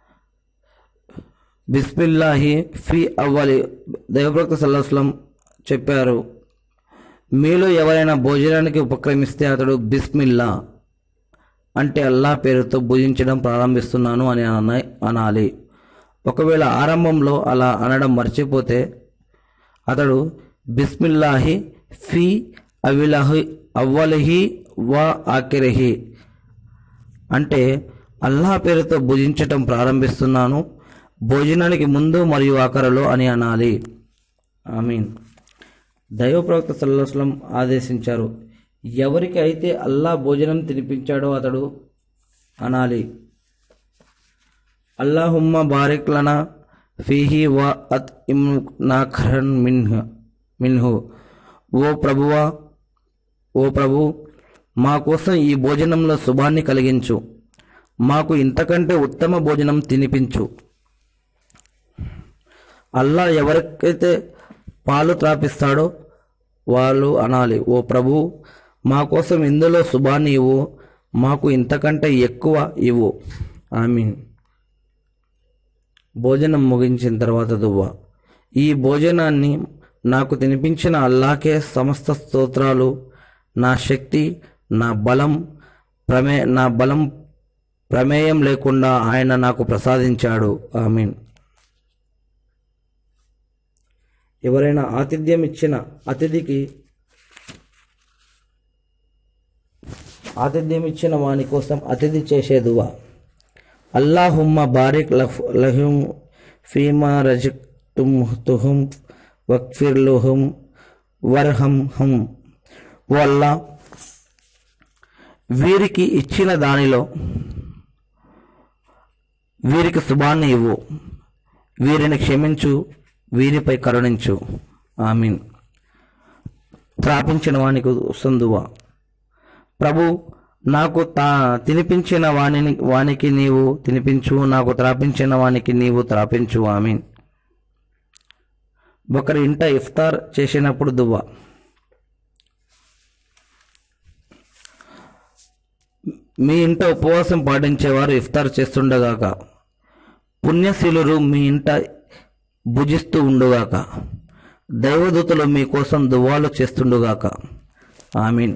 బిస్మిల్లాహి ఫీ అవ్వాలి. దైవప్రవక్త సల్లల్లాహు అలైహి వసల్లం చెప్పారు, మీలో ఎవరైనా భోజనానికి ఉపక్రమిస్తే అతడు బిస్మిల్లా అంటే అల్లా పేరుతో భుజించడం ప్రారంభిస్తున్నాను అని అన అనాలి. ఒకవేళ ఆరంభంలో అలా అనడం మర్చిపోతే అతడు బిస్మిల్లాహి ఫీ అవిలహి అవ్వలిహి వా ఆఖిరిహి అంటే అల్లా పేరుతో భుజించటం ప్రారంభిస్తున్నాను, భోజనానికి ముందు మరియు ఆఖరిలో అని అనాలి. ఆమీన్. దైవ ప్రవక్త సల్లల్లాహు అలైహి వసల్లం ఆదేశించారు, ఎవరికి అయితే అల్లా భోజనం తినిపించాడో అతడు అనాలి, అల్లాహుమ్మ బారిక్ లనా ఫీహి వ అత్ ఇమ్నా ఖరన్ మిన్హు మిన్హు ఓ ప్రభువా ఓ ప్రభు మా కోసం ఈ భోజనంలో శుభాన్ని కలిగించు, మాకు ఇంతకంటే ఉత్తమ భోజనం తినిపించు. అల్లా ఎవరికైతే పాలు త్రాపిస్తాడో వాళ్ళు అనాలి, ఓ ప్రభు మా కోసం ఇందులో శుభాన్ని ఇవ్వు, మాకు ఇంతకంటే ఎక్కువ ఇవ్వు. ఆమీన్. భోజనం ముగించిన తర్వాత దువ్వా. ఈ భోజనాన్ని నాకు తినిపించిన అల్లాకే సమస్త స్తోత్రాలు. నా శక్తి, నా బలం, ప్రమే నా బలం ప్రమేయం లేకుండా ఆయన నాకు ప్రసాదించాడు. ఆమీన్. ఎవరైనా ఆతిథ్యం ఇచ్చిన అతిథికి ఆతిథ్యం ఇచ్చిన వాని కోసం అతిథి చేసే దువా. అల్లాహుమ్మ బారిక్ లహుం ఫీమా రజక్తుమ్ వక్ఫిర్ లహుం వర్హంహుం. ఓ అల్లా, వీరికి ఇచ్చిన దానిలో వీరికి శుభాన్ని ఇవ్వు, వీరిని క్షమించు, వీరిపై కరుణించు. ఆమీన్. త్రాపించిన వానికి సందువా. ప్రభు, నాకు తా తినిపించిన వాణిని వానికి నీవు తినిపించు, నాకు త్రాపించిన వానికి నీవు త్రాపించు. ఆమీన్. ఒకరి ఇంట ఇఫ్తార్ చేసినప్పుడు దువా. మీ ఇంట ఉపవాసం పాటించేవారు ఇఫ్తార్ చేస్తుండగాక, పుణ్యశీలురు మీ ఇంట భుజిస్తూ ఉండుగాక, దైవదూతలు మీకోసం దువాలు చేస్తుండుగాక. ఆమీన్.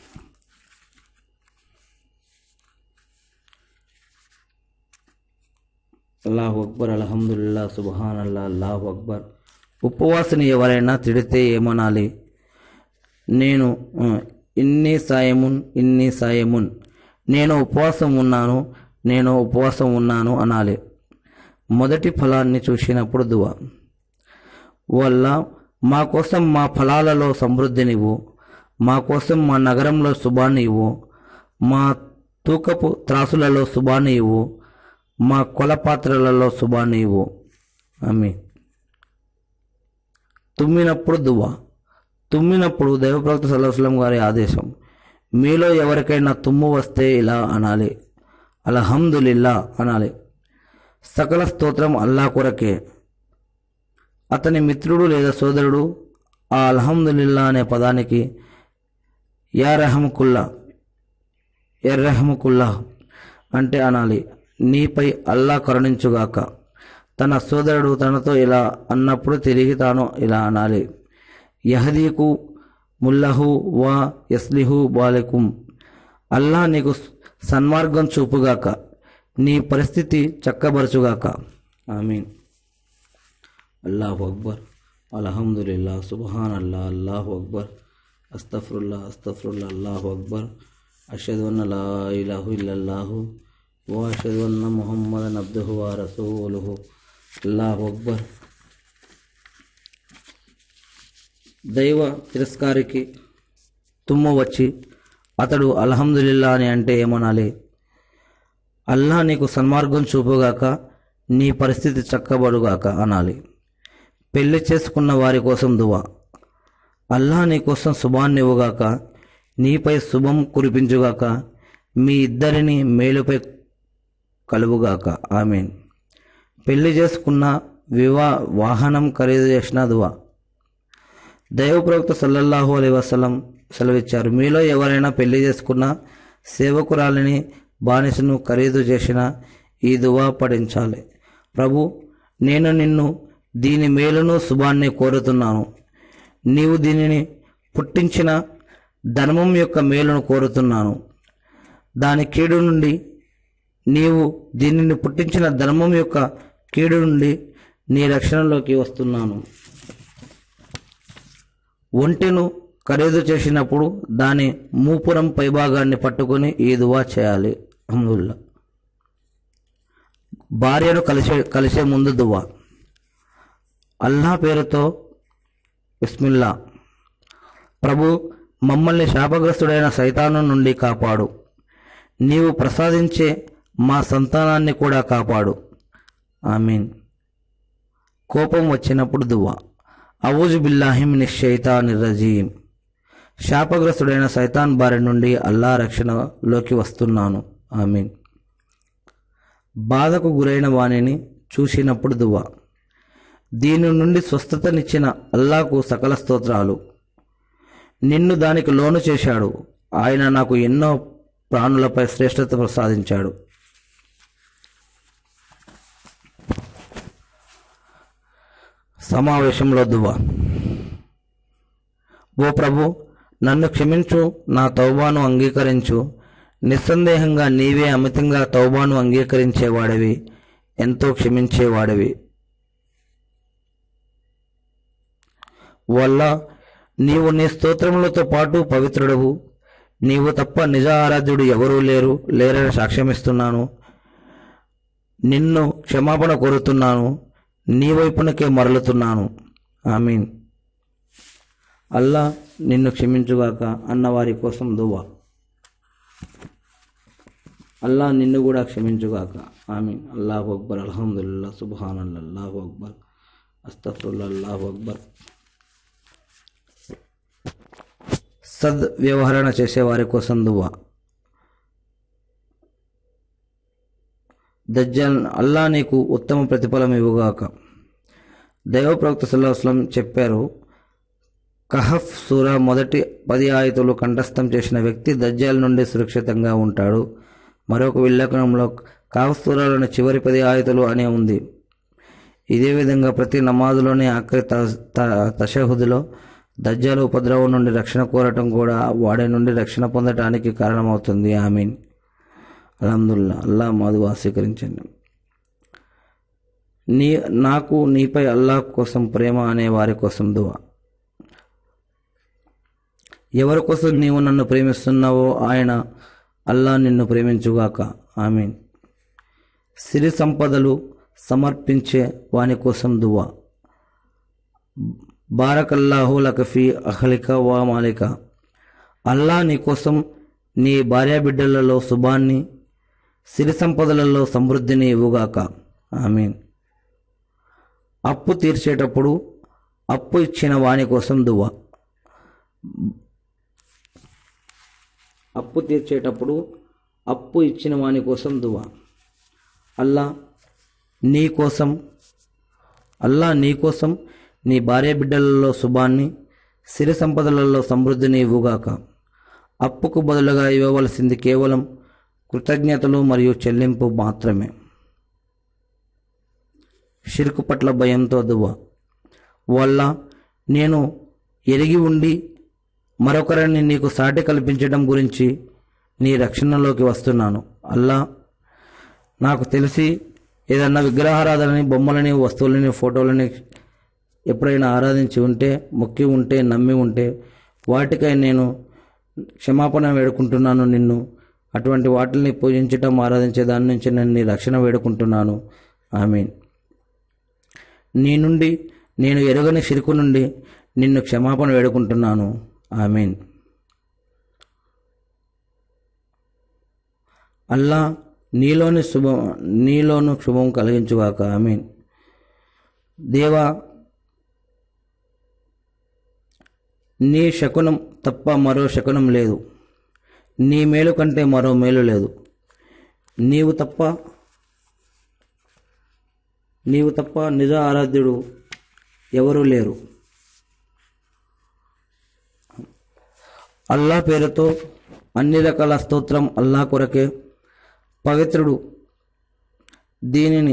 అల్లాహు అక్బర్, అల్హమ్దులిల్లా, సుబ్హానల్లా, అల్లాహు అక్బర్. ఉపవాసిని ఎవరైనా తిడితే ఏమనాలి? నేను ఇన్ని సాయమున్ ఇన్ని సాయమున్, నేను ఉపవాసం ఉన్నాను, నేను ఉపవాసం ఉన్నాను అనాలి. మొదటి ఫలాన్ని చూసినప్పుడు దువా. వల్ల మా కోసం మా ఫలాలలో సమృద్ధినివ్వు, మా కోసం మా నగరంలో శుభాన్ని ఇవ్వు, మా తూకపు త్రాసులలో శుభాన్ని ఇవ్వు, మా కొల పాత్రలలో శుభాన్ని ఇవ్వు. ఆమీన్. తుమ్మినప్పుడు దువా. తుమ్మినప్పుడు దైవప్రవక్త సల్లల్లాహు అలైహి వసల్లం గారి ఆదేశం, మీలో ఎవరికైనా తుమ్ము వస్తే ఇలా అనాలి, అల్హమ్దులిల్లా అనాలి. సకల స్తోత్రం అల్లా కొరకే. అతని మిత్రుడు లేదా సోదరుడు ఆ అల్హమ్దులిల్లా అనే పదానికి యా రహముకుల్లా యా రహముకుల్లా అంటే అనాలి, నీపై అల్లా కరుణించుగాక. తన సోదరుడు తనతో ఇలా అన్నప్పుడు తిరిగి తాను ఇలా అనాలి, యహదీకు ముల్లహు వా యస్లిహు బాలకుం. అల్లా నీకు సన్మార్గం చూపుగాక, నీ పరిస్థితి చక్కబరచుగాక. ఆమీన్. అల్లాహు అక్బర్, అల్హమ్దులిల్లా, సుబ్హానల్లా, అల్లాహు అక్బర్, అస్తఫరుల్లా అస్తఫరుల్లా, అల్లాహు అక్బర్, అష్హదు అన్న లా ఇలాహ ఇల్లల్లాహు వ అష్హదు అన్న ముహమ్మదన్ అబ్దుహు వ రసూలుహు. అల్లాహు అక్బర్. దైవ తిరస్కారికి తుమ్ము వచ్చి అతడు అల్హమ్దులిల్లా అని అంటే ఏమనాలి? అల్లా నీకు సన్మార్గం చూపుగాక, నీ పరిస్థితి చక్కబడుగాక అనాలి. పెళ్లి చేసుకున్న వారి కోసం దువా. అల్లా నీ కోసం శుభాన్నివ్వుగాక, నీపై శుభం కురిపించుగాక, మీ ఇద్దరిని మేలుపై కలువుగాక. ఆమీన్. పెళ్లి చేసుకున్న వివా వాహనం ఖరీదు చేసిన దువా. దైవప్రవక్త సల్లల్లాహు అలైహి వసల్లం సెలవిచ్చారు, మీలో ఎవరైనా పెళ్లి చేసుకున్న సేవకురాలిని బానిసను ఖరీదు చేసిన ఈ దువా పఠించాలి. ప్రభు, నేను నిన్ను దీని మేలును శుభాన్ని కోరుతున్నాను, నీవు దీనిని పుట్టించిన ధర్మం యొక్క మేలును కోరుతున్నాను, దాని కీడు నుండి నీవు దీనిని పుట్టించిన ధర్మం యొక్క కీడు నుండి నీ రక్షణలోకి వస్తున్నాను. ఒంటెను ఖరీదు చేసినప్పుడు దాని మూపురం పైభాగాన్ని పట్టుకొని ఈ దువా చేయాలి. అల్హమ్దులిల్లా. భార్యను కలిసే కలిసే ముందు దువా. అల్లా పేరుతో బిస్మిల్లా. ప్రభు, మమ్మల్ని శాపగ్రస్తుడైన సైతాను నుండి కాపాడు, నీవు ప్రసాదించే మా సంతానాన్ని కూడా కాపాడు. ఆమీన్. కోపం వచ్చినప్పుడు దువా. అవుజు బిల్లాహి మినష్ షైతానిర్ రజీం. శాపగ్రస్తుడైన సైతాన్ బారి నుండి అల్లా రక్షణలోకి వస్తున్నాను. ఆమీన్. బాధకు గురైన వాణిని చూసినప్పుడు దువా. దీని నుండి స్వస్థతనిచ్చిన అల్లాకు సకల స్తోత్రాలు. నిన్ను దానికి లోను చేశాడు, ఆయన నాకు ఎన్నో ప్రాణులపై శ్రేష్టత ప్రసాదించాడు. సమావేశంలో దువా. ఓ ప్రభు, నన్ను క్షమించు, నా తౌబాను అంగీకరించు, నిస్సందేహంగా నీవే అమితంగా తౌబాను అంగీకరించేవాడివి, ఎంతో క్షమించేవాడివి. వల్ల నీవు నీ స్తోత్రములతో పాటు పవిత్రుడవు. నీవు తప్ప నిజ ఆరాధ్యుడు ఎవరూ లేరు లేరని సాక్ష్యమిస్తున్నాను. నిన్ను క్షమాపణ కోరుతున్నాను. నీ వైపునకే మరలుతున్నాను. ఆమీన్. అల్లా నిన్ను క్షమించుగాక అన్నవారి కోసం దువా. అల్లా నిన్ను కూడా క్షమించుగాక. ఆమీన్. అల్లాహు అక్బర్. అల్హమ్దులిల్లాహ్. సుబ్హానల్లాహ్. అల్లాహు అక్బర్. అస్తగ్ఫిరుల్లాహ్. అల్లాహు అక్బర్. సద్ వ్యవహరణ చేసేవారి కోసం దువా. దజ్జాల్ అల్లా నీకు ఉత్తమ ప్రతిఫలం ఇవ్వుగాక. దైవ ప్రవక్త సల్లల్లాహు అలైహి వసల్లం చెప్పారు, కహఫ్ సూరా మొదటి పది ఆయతులు కంఠస్థం చేసిన వ్యక్తి దజ్జాల్ నుండి సురక్షితంగా ఉంటాడు. మరొక విలేఖనంలో కహఫ్ సూరాలోని చివరి పది ఆయతులు అనే ఉంది. ఇదే విధంగా ప్రతి నమాజులోని ఆఖరి తషహుదులో దజ్జాల్ ఉపద్రవం నుండి రక్షణ కోరటం కూడా వాడి నుండి రక్షణ పొందటానికి కారణమవుతుంది. ఆమీన్. అల్హమ్దులిల్లాహ్. అల్లా మాదువా స్వీకరించండి. నీ నాకు నీపై అల్లాహ్ కోసం ప్రేమ అనే వారి కోసం దువా. ఎవరి కోసం నీవు నన్ను ప్రేమిస్తున్నావో ఆయన అల్లా నిన్ను ప్రేమించుగాక. ఆమీన్. సిరి సంపదలు సమర్పించే వాని కోసం దువా. బారకల్లాహు లక ఫీ అహ్లిక వా మాలిక. అల్లా నీ కోసం నీ భార్యాబిడ్డలలో శుభాన్ని, సిరి సంపదలలో సమృద్ధిని ఇవ్వుగాక. ఆమీన్. అప్పు తీర్చేటప్పుడు అప్పు ఇచ్చిన వాని కోసం దువా. అప్పు తీర్చేటప్పుడు అప్పు ఇచ్చిన వాని కోసం దువా. అల్లా నీ కోసం అల్లా నీ కోసం నీ భార్య బిడ్డలలో శుభాన్ని, సిరి సంపదలలో సమృద్ధిని ఇవ్వుగాక. అప్పుకు బదులుగా ఇవ్వవలసింది కేవలం కృతజ్ఞతలు మరియు చెల్లింపు మాత్రమే. షిర్కు పట్ల భయంతో దువా. వల్ల నేను ఎరిగి ఉండి మరొకరిని నీకు సాటి కల్పించడం గురించి నీ రక్షణలోకి వస్తున్నాను. అల్లా నాకు తెలిసి ఏదన్నా విగ్రహారాధనని, బొమ్మలని, వస్తువులని, ఫోటోలని ఎప్పుడైనా ఆరాధించి ఉంటే, మొక్కి ఉంటే, నమ్మి ఉంటే వాటికై నేను క్షమాపణ వేడుకుంటున్నాను నిన్ను. అటువంటి వాటిని పూజించటం, ఆరాధించే దాని నుంచి నేను నీ రక్షణ వేడుకుంటున్నాను. ఆమీన్. నీ నుండి నేను ఎరుగని షిర్కు నుండి నిన్ను క్షమాపణ వేడుకుంటున్నాను. ఆమీన్. అల్లా నీలోని శుభం నీలోను శుభం కలిగించుగాక. ఆమీన్. దేవా, నీ శకునం తప్ప మరో శకునం లేదు. నీ మేలు కంటే మరో మేలు లేదు. నీవు తప్ప నీవు తప్ప నిజ ఆరాధ్యుడు ఎవరూ లేరు. అల్లా పేరుతో అన్ని రకాల స్తోత్రం అల్లా కొరకే. పవిత్రుడు. దీనిని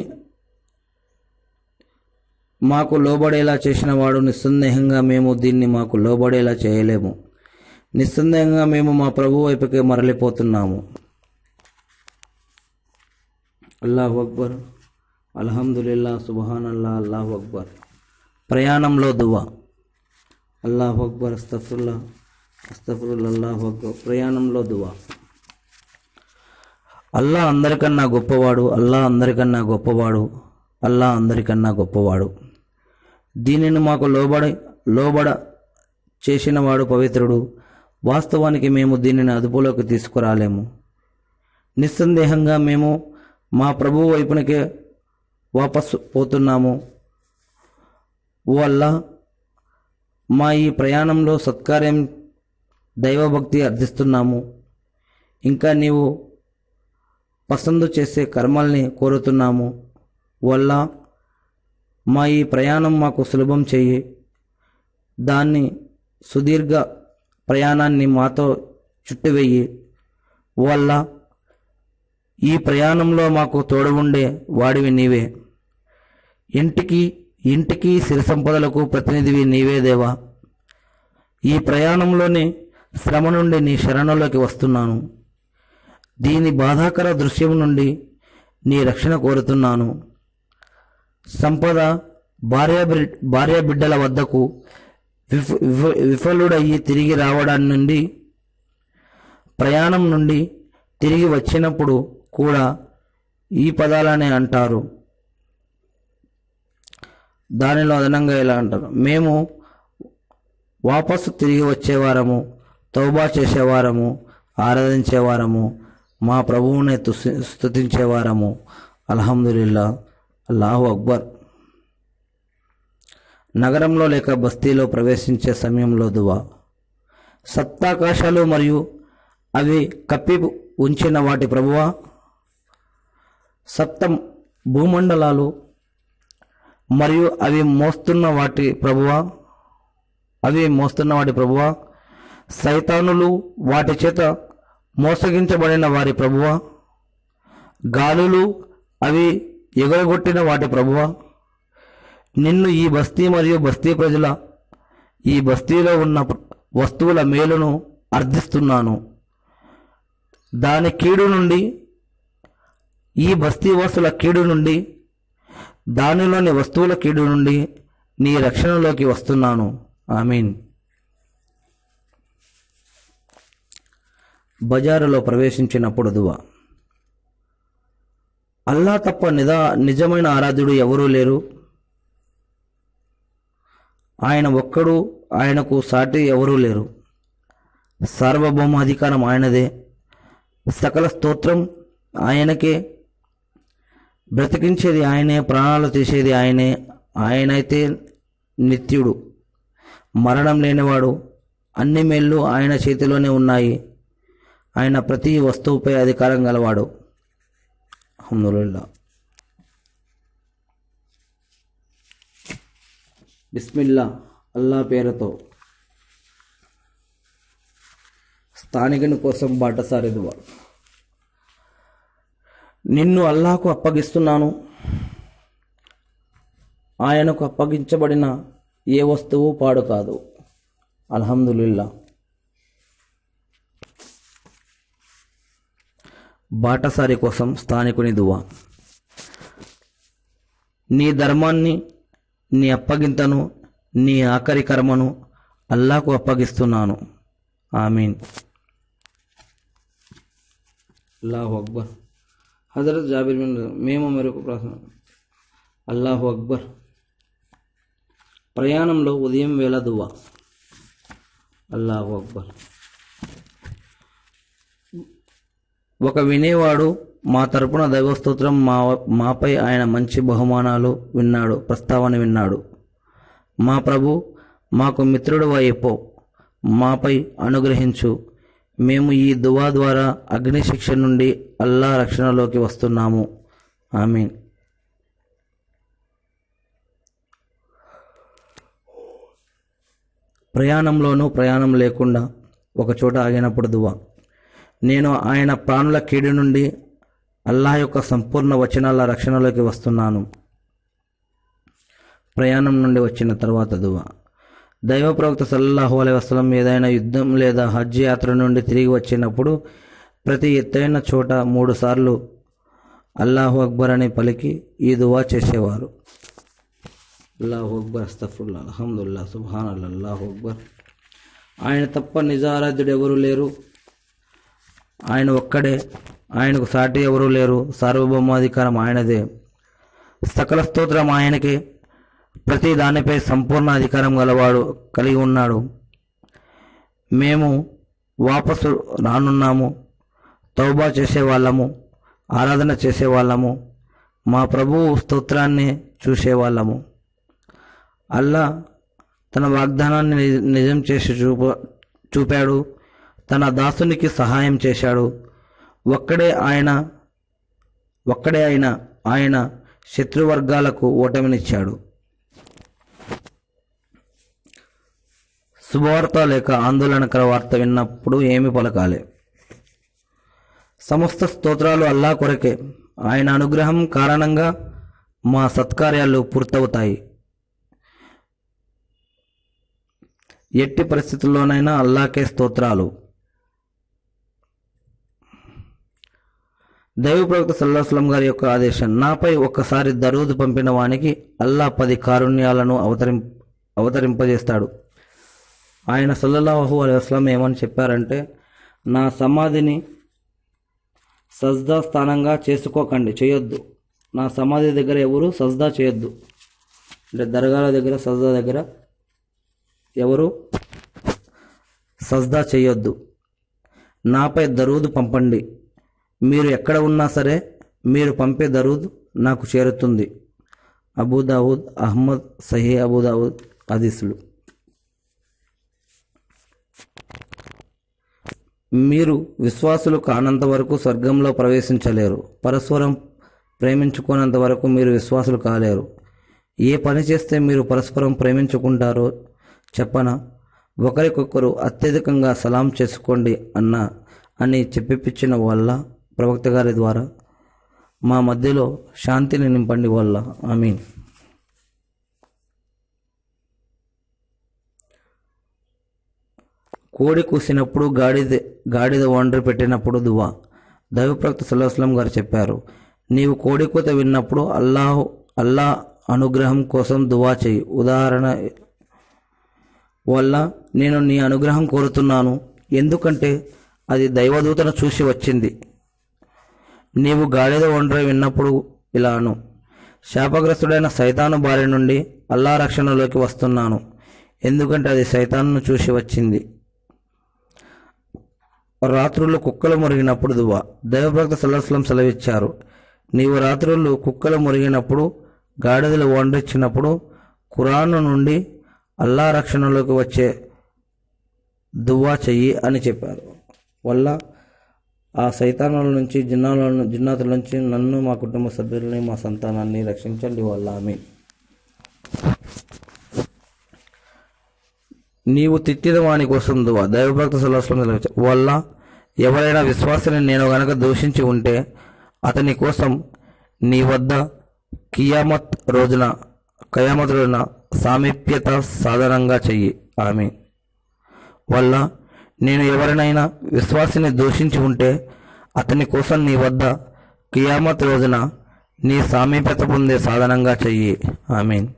మాకు లోబడేలా చేసిన వాడు. నిస్సందేహంగా మేము దీన్ని మాకు లోబడేలా చేయలేము. నిస్సందేహంగా మేము మా ప్రభు వైపుకే మరలిపోతున్నాము. అల్లాహు అక్బర్. అల్హమ్దులిల్లాహ్. సుబ్హానల్లాహ్. అల్లాహు అక్బర్. ప్రయాణంలో దువా. అల్లాహు అక్బర్. అస్తగ్ఫిరుల్లాహ్. అస్తగ్ఫిరుల్లాహ్. అల్లాహు అక్బర్. ప్రయాణంలో దువా. అల్లా అందరికన్నా గొప్పవాడు. అల్లా అందరికన్నా గొప్పవాడు. అల్లా అందరికన్నా గొప్పవాడు. దీనిని మాకు లోబడ లోబడ చేసినవాడు పవిత్రుడు. వాస్తవానికి మేము దీనిని అదుపులోకి తీసుకురాలేము. నిస్సందేహంగా మేము మా ప్రభువు వైపునకే వాపసు పోతున్నాము. ఓ అల్లా, మా ఈ ప్రయాణంలో సత్కార్యం, దైవభక్తి అర్థిస్తున్నాము. ఇంకా నీవు పసందు చేసే కర్మల్ని కోరుతున్నాము. వల్ల మా ఈ ప్రయాణం మాకు సులభం చెయ్యి. దాన్ని సుదీర్ఘ ప్రయాణాన్ని మాతో చుట్టువెయ్యి. వల్ల ఈ ప్రయాణంలో మాకు తోడు ఉండే వాడివి నీవే. ఇంటికి ఇంటికి సిరి సంపదలకు ప్రతినిధివి నీవే దేవా. ఈ ప్రయాణంలోని శ్రమ నుండి నీ శరణలోకి వస్తున్నాను. దీని బాధాకర దృశ్యం నుండి నీ రక్షణ కోరుతున్నాను. సంపద భార్య భార్య బిడ్డల వద్దకు విఫ విఫలుడయ్యి తిరిగి రావడాన్ని నుండి, ప్రయాణం నుండి తిరిగి వచ్చినప్పుడు కూడా ఈ పదాలనే అంటారు. దానిలో అదనంగా ఇలా అంటారు, మేము వాపసు తిరిగి వచ్చేవారము, తౌబా చేసేవారము, ఆరాధించేవారము, మా ప్రభువునే స్తుతించేవారము. అల్హమ్దులిల్లా, అల్లాహు అక్బర్. నగరంలో లేక బస్తీలో ప్రవేశించే సమయంలో దువా. సప్తాకాశాలు మరియు అవి కప్పి ఉంచిన వాటి ప్రభువా, సప్త భూమండలాలు మరియు అవి మోస్తున్న వాటి ప్రభువా అవి మోస్తున్న వాటి ప్రభువా, సైతానులు వాటి చేత మోసగించబడిన వారి ప్రభువా, గాలులు అవి ఎగరగొట్టిన వాటి ప్రభువా, నిన్ను ఈ బస్తీ మరియు బస్తీ ప్రజల ఈ బస్తీలో ఉన్న వస్తువుల మేలును అర్థిస్తున్నాను. దాని కీడు నుండి, ఈ బస్తీవాసుల కీడు నుండి, దానిలోని వస్తువుల కీడు నుండి నీ రక్షణలోకి వస్తున్నాను. ఆమీన్. బజారులో ప్రవేశించినప్పుడు దువా. అల్లా తప్ప నిదా నిజమైన ఆరాధ్యుడు ఎవరూ లేరు. ఆయన ఒక్కడు, ఆయనకు సాటి ఎవరూ లేరు. సార్వభౌమాధికారం ఆయనదే, సకల స్తోత్రం ఆయనకే. బ్రతికించేది ఆయనే, ప్రాణాలు తీసేది ఆయనే. ఆయనైతే నిత్యుడు, మరణం లేనివాడు. అన్ని మేళ్ళు ఆయన చేతిలోనే ఉన్నాయి. ఆయన ప్రతి వస్తువుపై అధికారం గలవాడు. అల్హమ్దులిల్లా. బిస్మిల్లా, అల్లా పేరుతో. స్థానికుని కోసం బాటసారి దువా. నిన్ను అల్లాహకు అప్పగిస్తున్నాను. ఆయనకు అప్పగించబడిన ఏ వస్తువు పాడు కాదు. అల్హమ్దులిల్లా. బాటసారి కోసం స్థానికుని దువా. నీ ధర్మాన్ని, నీ అప్పగింతను, నీ ఆఖరి కర్మను అల్లాహకు అప్పగిస్తున్నాను. ఆమీన్. అల్లాహు అక్బర్. హజరత్ జాబిర్ బిన్ మేము మరొక ప్రార్థన. అల్లాహు అక్బర్. ప్రయాణంలో ఉదయం వేళ దువా. అల్లాహు అక్బర్. ఒక వినేవాడు మా తరపున దైవస్తోత్రం మా మాపై ఆయన మంచి బహుమానాలు విన్నాడు, ప్రస్తావన విన్నాడు. మా ప్రభు, మాకు మిత్రుడు అయిపో, మాపై అనుగ్రహించు. మేము ఈ దువా ద్వారా అగ్ని శిక్ష నుండి అల్లా రక్షణలోకి వస్తున్నాము. ఆమీన్. ప్రయాణంలోనూ ప్రయాణం లేకుండా ఒక చోట ఆగినప్పుడు దువా. నేను ఆయన ప్రాణుల కీడు నుండి అల్లాహ్ యొక్క సంపూర్ణ వచనాల రక్షణలోకి వస్తున్నాను. ప్రయాణం నుండి వచ్చిన తర్వాత దువా. దైవ ప్రవక్త సల్లల్లాహు అలైహి వసల్లం ఏదైనా యుద్ధం లేదా హజ్ యాత్ర నుండి తిరిగి వచ్చినప్పుడు ప్రతి ఎత్తైన చోట మూడు సార్లు అల్లాహు అక్బర్ అని పలికి ఈ దువా చేసేవారు. అల్లాహు అక్బర్, అస్తగ్ఫిరుల్లాహ్, అల్హమ్దులిల్లాహ్, సుబ్హానల్లాహ్, అల్లాహు అక్బర్. ఆయన తప్ప నిజారాధ్యుడు ఎవరు లేరు. ఆయన ఒక్కడే, ఆయనకు సాటి ఎవరూ లేరు. సార్వభౌమాధికారం ఆయనదే, సకల స్తోత్రం ఆయనకే. ప్రతి దానిపై సంపూర్ణ అధికారం గలవాడు కలిగి ఉన్నాడు. మేము వాపసు రానున్నాము, తౌబా చేసేవాళ్ళము, ఆరాధన చేసేవాళ్ళము, మా ప్రభువు స్తోత్రాన్ని చూసేవాళ్ళము. అల్లా తన వాగ్దానాన్ని నిజం చేసి చూప చూపాడు తన దాసునికి సహాయం చేశాడు. ఒక్కడే ఆయన ఒక్కడే అయిన ఆయన శత్రువర్గాలకు ఓటమినిచ్చాడు. శుభవార్త లేక ఆందోళనకర వార్త విన్నప్పుడు ఏమి పలకాలి? సమస్త స్తోత్రాలు అల్లా కొరకే. ఆయన అనుగ్రహం కారణంగా మా సత్కార్యాలు పూర్తవుతాయి. ఎట్టి పరిస్థితుల్లోనైనా అల్లాకే స్తోత్రాలు. దైవ ప్రవక్త సల్లల్లాహు అలైహి వసల్లం గారి యొక్క ఆదేశం, నాపై ఒక్కసారి దరూద్ పంపిన వానికి అల్లా పది కారుణ్యాలను అవతరిం అవతరింపజేస్తాడు. ఆయన సల్లల్లాహు అలైహి వసల్లం ఏమని చెప్పారంటే, నా సమాధిని సజ్దా స్థానంగా చేసుకోకండి, చేయొద్దు. నా సమాధి దగ్గర ఎవరు సజ్దా చేయొద్దు, అంటే దర్గాల దగ్గర సజ్దా దగ్గర ఎవరు సజ్దా చేయొద్దు. నాపై దరూద్ పంపండి, మీరు ఎక్కడ ఉన్నా సరే మీరు పంపే దరూద్ నాకు చేరుతుంది. అబూదావుద్, అహ్మద్, సహీ అబూదావుద్ హదీసులు. మీరు విశ్వాసులు కానంత వరకు స్వర్గంలో ప్రవేశించలేరు. పరస్పరం ప్రేమించుకున్నంత వరకు మీరు విశ్వాసులు కాలేరు. ఏ పని చేస్తే మీరు పరస్పరం ప్రేమించుకుంటారో చెప్పనా? ఒకరికొకరు అత్యధికంగా సలాం చేసుకోండి అన్న అని చెప్పిపించిన వల్ల ప్రవక్త గారి ద్వారా మా మధ్యలో శాంతిని నింపండి వల్ల. ఆమీన్. కోడి కూసినప్పుడు, గాడిద గాడిద ఒండ్రి పెట్టినప్పుడు దువా. దైవ ప్రవక్త సల్లల్లాహు అలైహి వసల్లం గారు చెప్పారు, నీవు కోడి కూత విన్నప్పుడు అల్లాహ్ అల్లా అనుగ్రహం కోసం దువా చేయి. ఉదాహరణ వల్ల నేను నీ అనుగ్రహం కోరుతున్నాను, ఎందుకంటే అది దైవదూతను చూసి వచ్చింది. నీవు గాడిద ఒండ్రి విన్నప్పుడు ఇలా అను, శాపగ్రస్తుడైన సైతాను బారి నుండి అల్లా రక్షణలోకి వస్తున్నాను, ఎందుకంటే అది సైతాన్ను చూసి వచ్చింది. రాత్రులు కుక్కలు మురిగినప్పుడు దువా. దైవప్రవక్త సల్లల్లాహు అలైహి వసల్లం సెలవిచ్చారు, నీవు రాత్రులు కుక్కలు మురిగినప్పుడు, గాడిదలు వండ్రిచ్చినప్పుడు ఖురాను నుండి అల్లా రక్షణలోకి వచ్చే దువా చెయ్యి అని చెప్పారు. వల్ల ఆ సైతానుల నుంచి, జిన్నాల జిన్నాతుల నుంచి నన్ను, మా కుటుంబ సభ్యులని, మా సంతానాన్ని రక్షించండి వల్ల. ఆమీన్. నీవు తిట్టిన వాని కోసం దువా. దైవభక్త సల్లల్లాహు అలైహి వసల్లం వల్ల ఎవరైనా విశ్వాసాన్ని నేను గనక దూషించి ఉంటే అతని కోసం నీ వద్ద కియామత్ రోజున కయామత్ రోజున సామీప్యత సాధనంగా చెయ్యి. ఆమీన్. వల్ల నేను ఎవరినైనా విశ్వాసిని దూషించి ఉంటే అతని కోసం నీ వద్ద కియామత్ రోజున నీ సామీప్యత పొందే సాధనంగా చెయ్యి. ఆమీన్.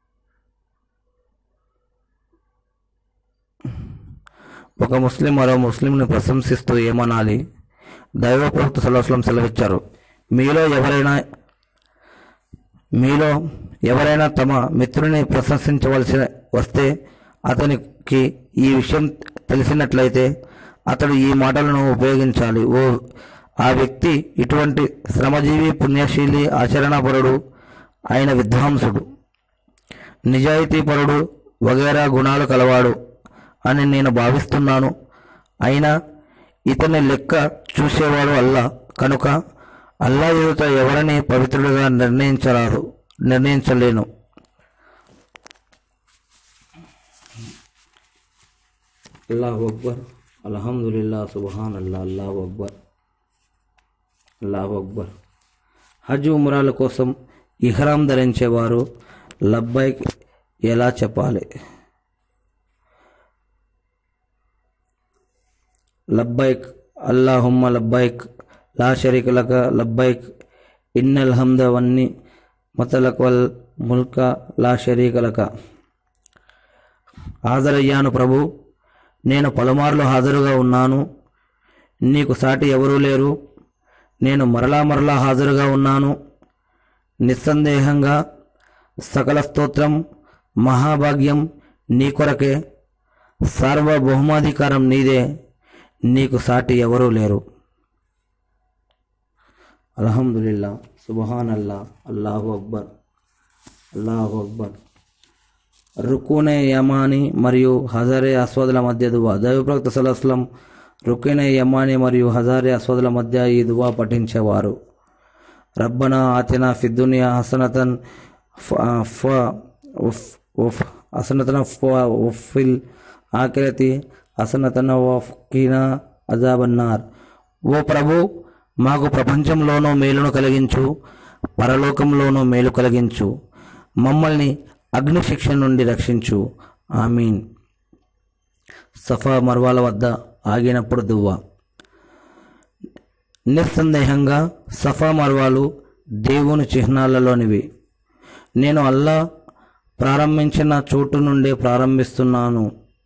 ఒక ముస్లిం మరో ముస్లింని ప్రశంసిస్తూ ఏమనాలి? దైవ ప్రవక్త సల్లల్లాహు అలైహి వసల్లం సెలవిచ్చారు, మీలో ఎవరైనా మీలో ఎవరైనా తమ మిత్రుని ప్రశంసించవలసి వస్తే అతనికి ఈ విషయం తెలిసినట్లయితే అతడు ఈ మాటలను ఉపయోగించాలి. ఓ ఆ వ్యక్తి ఇటువంటి శ్రమజీవి, పుణ్యశీలి, ఆచరణపరుడు, ఆయన విద్వాంసుడు, నిజాయితీపరుడు వగైరా గుణాలు కలవాడు అని నేను భావిస్తున్నాను. అయినా ఇతని లెక్క చూసేవాడు అల్లా కనుక అల్లా ఎదుట ఎవరిని పవిత్రుడిగా నిర్ణయించరాదు నిర్ణయించలేను. అల్లాహు అక్బర్, అల్హమ్దులిల్లా, సుబ్హాన్ అల్లా, అల్లాహు అక్బర్, అల్లాహు అక్బర్. హజ్, ఉమ్రాల కోసం ఇహ్రాం ధరించేవారు లబ్బైక్ ఎలా చెప్పాలి? లబ్బైక్ అల్లాహుమ్మ లబ్బైక్ లా షరీక లక లబ్బైక్ ఇన్నల్ హమ్ద వన్ని మతలక్ వల్ ముల్క లా షరీక లక. హాజరయ్యాను ప్రభు, నేను పలుమార్లు హాజరుగా ఉన్నాను, నీకు సాటి ఎవరూ లేరు. నేను మరలా మరలా హాజరుగా ఉన్నాను. నిస్సందేహంగా సకల స్తోత్రం, మహాభాగ్యం నీ కొరకే. సార్వభౌమాధికారం నీదే, నీకు సాటి ఎవరూ లేరు. అల్హమ్దులిల్లా, సుబ్హాన్ అల్లా, అల్లాహు అక్బర్, అల్లాహు అక్బర్. రుకునే యమాని మరియు హజారే అస్వదుల మధ్య దువా. దైవప్రవక్త సల్లల్లాహు అలైహి వసల్లం రుకునే యమాని మరియు హజారే అస్వదుల మధ్య ఈ దువా పఠించేవారు. రబ్బనా ఆతినా ఫిద్దునియా హసనతన్ హసనతన్ ఫిల్ ఆఖిరతి హసనతన్ వఖినా అజాబన్నార్. ఓ ప్రభు, మాకు ప్రపంచంలోనూ మేలును కలిగించు, పరలోకంలోనూ మేలు కలిగించు, మమ్మల్ని అగ్ని శిక్ష నుండి రక్షించు. ఆమీన్. సఫా మర్వాల వద్ద ఆగినప్పుడు దువ్వా. నిస్సందేహంగా సఫా మర్వాలు దేవుని చిహ్నాలలోనివి. నేను అల్లా ప్రారంభించిన చోటు నుండి ప్రారంభిస్తున్నాను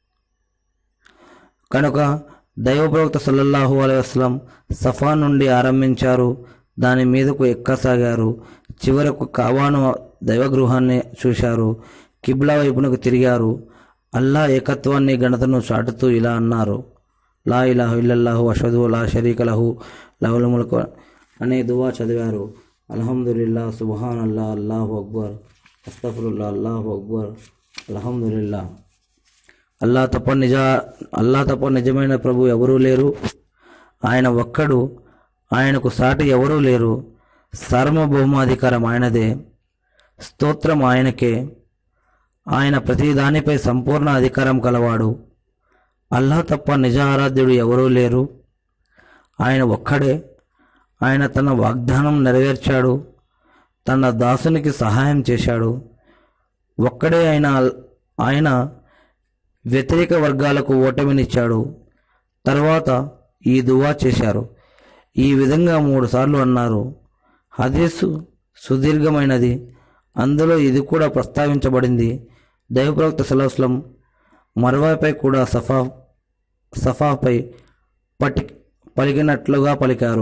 కనుక దైవ ప్రవక్త సల్లల్లాహు అలైహి వసల్లం సఫా నుండి ఆరంభించారు, దాని మీదకు ఎక్కసాగారు, చివరకు కాబాను దైవగృహాన్ని చూశారు, కిబ్లా వైపునకు తిరిగారు. అల్లా ఏకత్వాన్ని ఘనతను చాటుతూ ఇలా అన్నారు, లా ఇలాహ ఇల్లల్లాహు అషహదు లా షరీక లహు లహుల్ ముల్క్ అనే దువా చదివారు. అల్హమ్దులిల్లా, సుబ్హానల్లా, అల్లాహు అక్బర్, అస్తగ్ఫిరుల్లా, అల్లాహు అక్బర్, అల్హమ్దులిల్లా. అల్లా తప్ప నిజ అల్లా తప్ప నిజమైన ప్రభు ఎవరూ లేరు, ఆయన ఒక్కడు, ఆయనకు సాటి ఎవరూ లేరు, సార్వభౌమాధికారం ఆయనదే, స్తోత్రం ఆయనకే, ఆయన ప్రతి దానిపై సంపూర్ణ అధికారం కలవాడు. అల్లా తప్ప నిజ ఆరాధ్యుడు ఎవరూ లేరు, ఆయన ఒక్కడే, ఆయన తన వాగ్దానం నెరవేర్చాడు, తన దాసునికి సహాయం చేశాడు. ఒక్కడే ఆయన ఆయన వ్యతిరేక వర్గాలకు ఓటమినిచ్చాడు. తర్వాత ఈ దువా చేశారు. ఈ విధంగా మూడు సార్లు అన్నారు. హదీసు సుదీర్ఘమైనది, అందులో ఇది కూడా ప్రస్తావించబడింది. దైవ ప్రవక్త సల్లల్లాహు అలైహి వసల్లం మర్వాపై కూడా సఫా సఫాపై పటి పలికినట్లుగా పలికారు.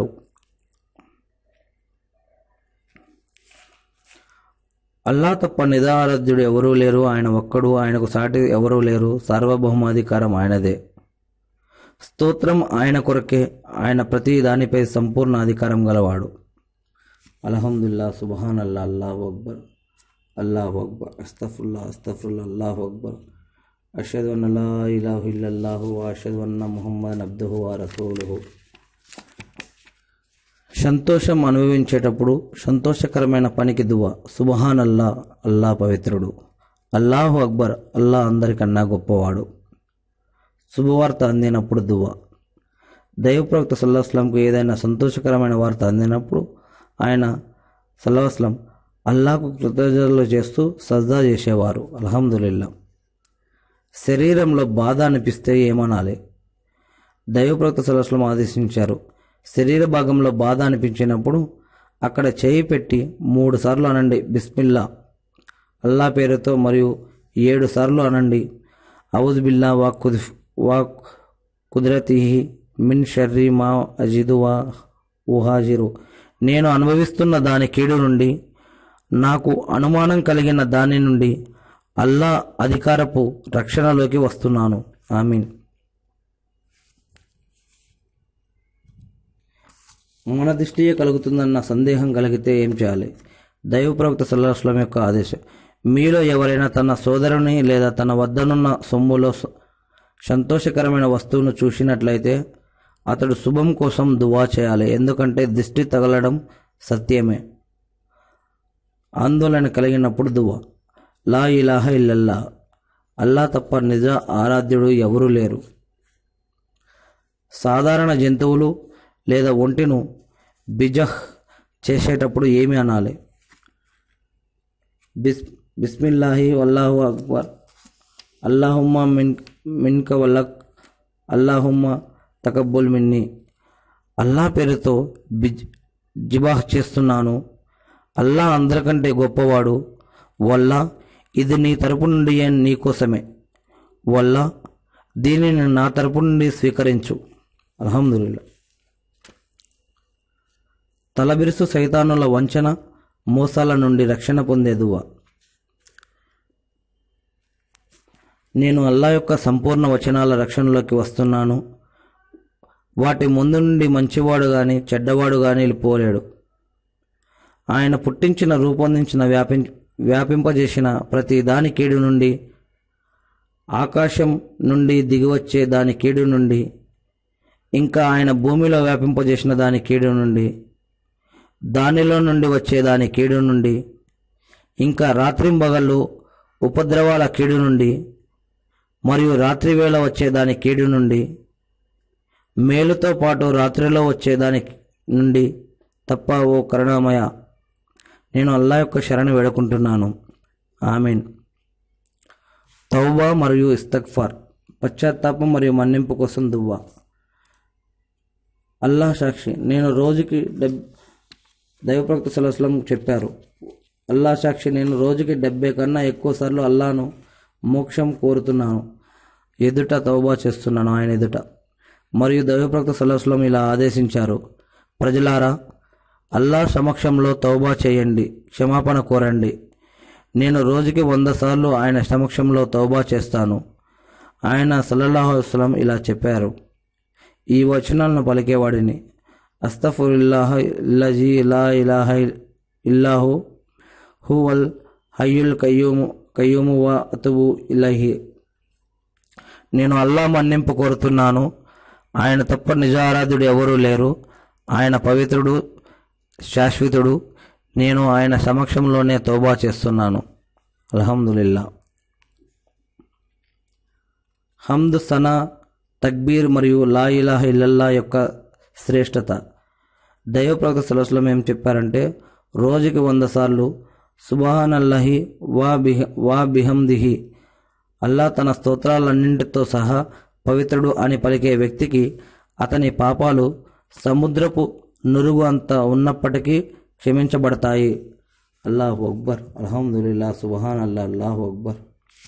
అల్లా తప్ప నిజారాధ్యుడు ఎవరూ లేరు, ఆయన ఒక్కడు, ఆయనకు సాటి ఎవరూ లేరు, సార్వభౌమాధికారం ఆయనదే, స్తోత్రం ఆయన కొరకే, ఆయన ప్రతి దానిపై సంపూర్ణ అధికారం గలవాడు. అల్హమ్దులిల్లా, సుబ్హానల్లా, అల్లాహు అక్బర్, అల్లాహు అక్బర్, అస్తగ్ఫిరుల్లా, అస్తగ్ఫిరుల్లా, అల్లాహు అక్బర్, అష్హదు అన్న లా ఇలాహ ఇల్లల్లాహు వ అష్హదు అన్న ముహమ్మదన్ అబ్దుహు వ రసూలుహు. సంతోషం అనుభవించేటప్పుడు సంతోషకరమైన పనికి దువా. సుబ్హానల్లా, అల్లా పవిత్రుడు, అల్లాహు అక్బర్, అల్లా అందరికన్నా గొప్పవాడు. శుభవార్త అందినప్పుడు దువా. దైవ ప్రవక్త సల్లల్లాహు అలైహి వసల్లంకు ఏదైనా సంతోషకరమైన వార్త అందినప్పుడు ఆయన సల్లల్లాహు అలైహి వసల్లం అల్లాహకు కృతజ్ఞతలు చేస్తూ సజ్దా చేసేవారు. అల్హమ్దులిల్లా. శరీరంలో బాధ అనిపిస్తే ఏమనాలి? దైవ ప్రవక్త సల్లల్లాహు అలైహి వసల్లం ఆదేశించారు, శరీర భాగంలో బాధ అనిపించినప్పుడు అక్కడ చేయి పెట్టి మూడు సార్లు అనండి బిస్మిల్లా, అల్లా పేరుతో, మరియు ఏడు సార్లు అనండి ఔజు బిల్లా వా కుద్ వా కుద్రతిహి మిన్ షర్రి మా అజిదు వా ఉహాజిరు. నేను అనుభవిస్తున్న దాని కీడు నుండి, నాకు అనుమానం కలిగిన దాని నుండి అల్లా అధికారపు రక్షణలోకి వస్తున్నాను. ఆమీన్. మన దృష్టియే కలుగుతుందన్న సందేహం కలిగితే ఏం చేయాలి? దైవ ప్రవక్త సల్లల్లాహు అలైహి వసల్లం యొక్క ఆదేశం, మీలో ఎవరైనా తన సోదరుని లేదా తన వద్దనున్న సొమ్ములో సంతోషకరమైన వస్తువును చూసినట్లయితే అతడు శుభం కోసం దువా చేయాలి, ఎందుకంటే దిష్టి తగలడం సత్యమే. ఆందోళన కలిగినప్పుడు దువా. లా ఇలాహ ఇల్లల్లా, అల్లా తప్ప నిజ ఆరాధ్యుడు ఎవరూ లేరు. సాధారణ జంతువులు లేదా ఒంటిను బిజహ్ చేసేటప్పుడు ఏమి అనాలి? బిస్ బిస్మిల్లాహి వల్లాహు అక్బర్, అల్లాహుమ్మ మిన్ మిన్క వల్లక్, అల్లాహుమ్మ తకబ్బుల్ మిన్ని. అల్లా పేరుతో బిజ్ జిబాహ్ చేస్తున్నాను, అల్లా అందరికంటే గొప్పవాడు, వల్లా ఇది నీ తరపు నుండి నీ కోసమే, వల్లా దీనిని నా తరపు నుండి స్వీకరించు. అల్హమ్దులిల్లా. తలబిరుసు సైతానుల వంచన మోసాల నుండి రక్షణ పొందే దువా. నేను అల్లా యొక్క సంపూర్ణ వచనాల రక్షణలోకి వస్తున్నాను, వాటి ముందు నుండి మంచివాడు కానీ చెడ్డవాడు కానీ పోలేడు. ఆయన పుట్టించిన, రూపొందించిన, వ్యాపి వ్యాపింపజేసిన ప్రతి దాని కీడు నుండి, ఆకాశం నుండి దిగివచ్చే దాని కీడు నుండి, ఇంకా ఆయన భూమిలో వ్యాపింపజేసిన దాని కీడు నుండి, దానిలో నుండి వచ్చే దాని కీడు నుండి, ఇంకా రాత్రింబగళ్ళు ఉపద్రవాల కీడు నుండి, మరియు రాత్రివేళ వచ్చే దాని కీడు నుండి, మేలుతో పాటు రాత్రిలో వచ్చే దాని నుండి తప్ప ఓ కరుణామయ, నేను అల్లా యొక్క శరణు వేడుకుంటున్నాను. ఆమీన్. తౌబా మరియు ఇస్తగ్ఫార్, పశ్చాత్తాపం మరియు మన్నింపు కోసం దువా. అల్లాహ్ సాక్షి నేను రోజుకి డెబ్ దైవప్రవక్త సల్లల్లాహు అలైహి వసల్లం చెప్పారు, అల్లాహ్ సాక్షి నేను రోజుకి డెబ్బై కన్నా ఎక్కువ సార్లు అల్లాహను మోక్షం కోరుతున్నాను, ఎదుట తౌబా చేస్తున్నాను ఆయన ఎదుట. మరియు దైవప్రవక్త సల్లల్లాహు అలైహి వసల్లం ఇలా ఆదేశించారు, ప్రజలారా అల్లాహ్ సమక్షంలో తౌబా చేయండి, క్షమాపణ కోరండి. నేను రోజుకి వంద సార్లు ఆయన సమక్షంలో తౌబా చేస్తాను. ఆయన సల్లల్లాహు అలైహి వసల్లం ఇలా చెప్పారు, ఈ వచనాలను పలికేవాడిని అస్తఫురుల్లాహ ఇల్లజీ లా ఇలాహ ఇల్లాహు హువల్ హయ్యుల్ కయ్యూము కయ్యూము వా అతుబు ఇలైహి. నేను అల్లాహ్ మన్నింపు కోరుతున్నాను, ఆయన తప్ప నిజారాధ్యుడు ఎవరూ లేరు, ఆయన పవిత్రుడు శాశ్వతుడు, నేను ఆయన సమక్షంలోనే తౌబా చేస్తున్నాను. అల్హమ్దులిల్లా. హమ్ద్, సనా, తక్బీర్ మరియు లా ఇలాహ ఇల్లల్లా యొక్క శ్రేష్టత. దైవప్రవక్త సల్లల్లాహు అలైహి వసల్లం ఏం చెప్పారంటే, రోజుకి వంద సార్లు సుబ్హానల్లాహి వా బిహ వా బిహమ్దిహి, అల్లాహ్ తన స్తోత్రాలన్నింటితో సహా పవిత్రుడు అని పలికే వ్యక్తికి అతని పాపాలు సముద్రపు నురుగు అంత ఉన్నప్పటికీ క్షమించబడతాయి. అల్లాహు అక్బర్, అల్హమ్దులిల్లా, సుబ్హాన్ అల్లా, అల్లాహు అక్బర్.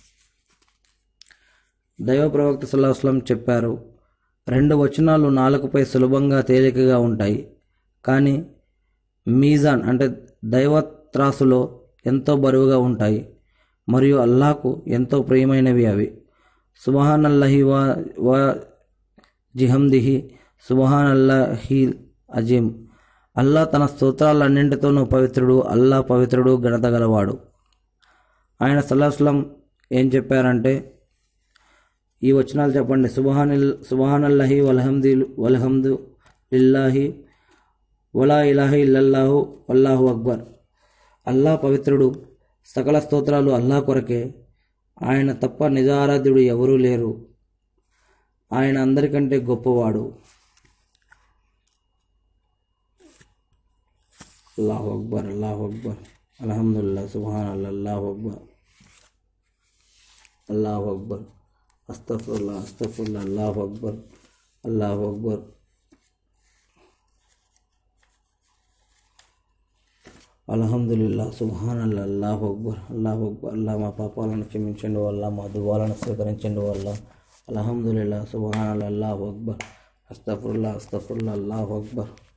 దైవ ప్రవక్త సల్లల్లాహు అలైహి వసల్లం చెప్పారు, రెండు వచనాలు నాలుకపై సులభంగా తేలికగా ఉంటాయి, కానీ మీజాన్ అంటే దైవ త్రాసులో ఎంతో బరువుగా ఉంటాయి మరియు అల్లాహకు ఎంతో ప్రియమైనవి అవి. సుబ్హానల్లాహి వా వా జిహమ్దిహి సుబ్హానల్లాహి అజీం. అల్లాహ్ తన స్తోత్రాలన్నింటితోనూ పవిత్రుడు, అల్లాహ్ పవిత్రుడు, ఘనత గలవాడు. ఆయన సల్లల్లాహు అలైహి వసల్లం ఏం చెప్పారంటే, ఈ వచనాలు చెప్పండి, సుబ్హానిల్ సుబ్హానల్లాహి వల్హమ్ది వల్హమ్దు లిల్లాహి వలా ఇలాహ ఇల్లల్లాహు వల్లాహు అక్బర్. అల్లాహ్ పవిత్రుడు, సకల స్తోత్రాలు అల్లాహ్ కొరకే, ఆయన తప్ప నిజారాధ్యుడు ఎవరూ లేరు, ఆయన అందరికంటే గొప్పవాడు. అల్లాహు అక్బర్, అల్లాహు అక్బర్, అల్హమ్దులిల్లాహ్, సుబ్హానల్లాహ్, అల్లాహు అక్బర్, అల్లాహు అక్బర్, అస్తగ్ఫిరుల్లాహ్, అస్తగ్ఫిరుల్లాహ్, అల్లాహు అక్బర్, అల్లాహు అక్బర్, అల్హమ్దులిల్లాహ్, సుబ్హానల్లాహ్, అల్లాహు అక్బర్, అల్లాహు అక్బర్. అల్లాహ్ మా పాపాలను క్షమించండి వల్ల, మా దువాలను స్వీకరించండి వల్ల. అల్హమ్దులిల్లాహ్, సుబ్హానల్లాహ్, అల్లాహు అక్బర్, అస్తగ్ఫిరుల్లాహ్, అస్తగ్ఫిరుల్లాహ్, అల్లాహు అక్బర్.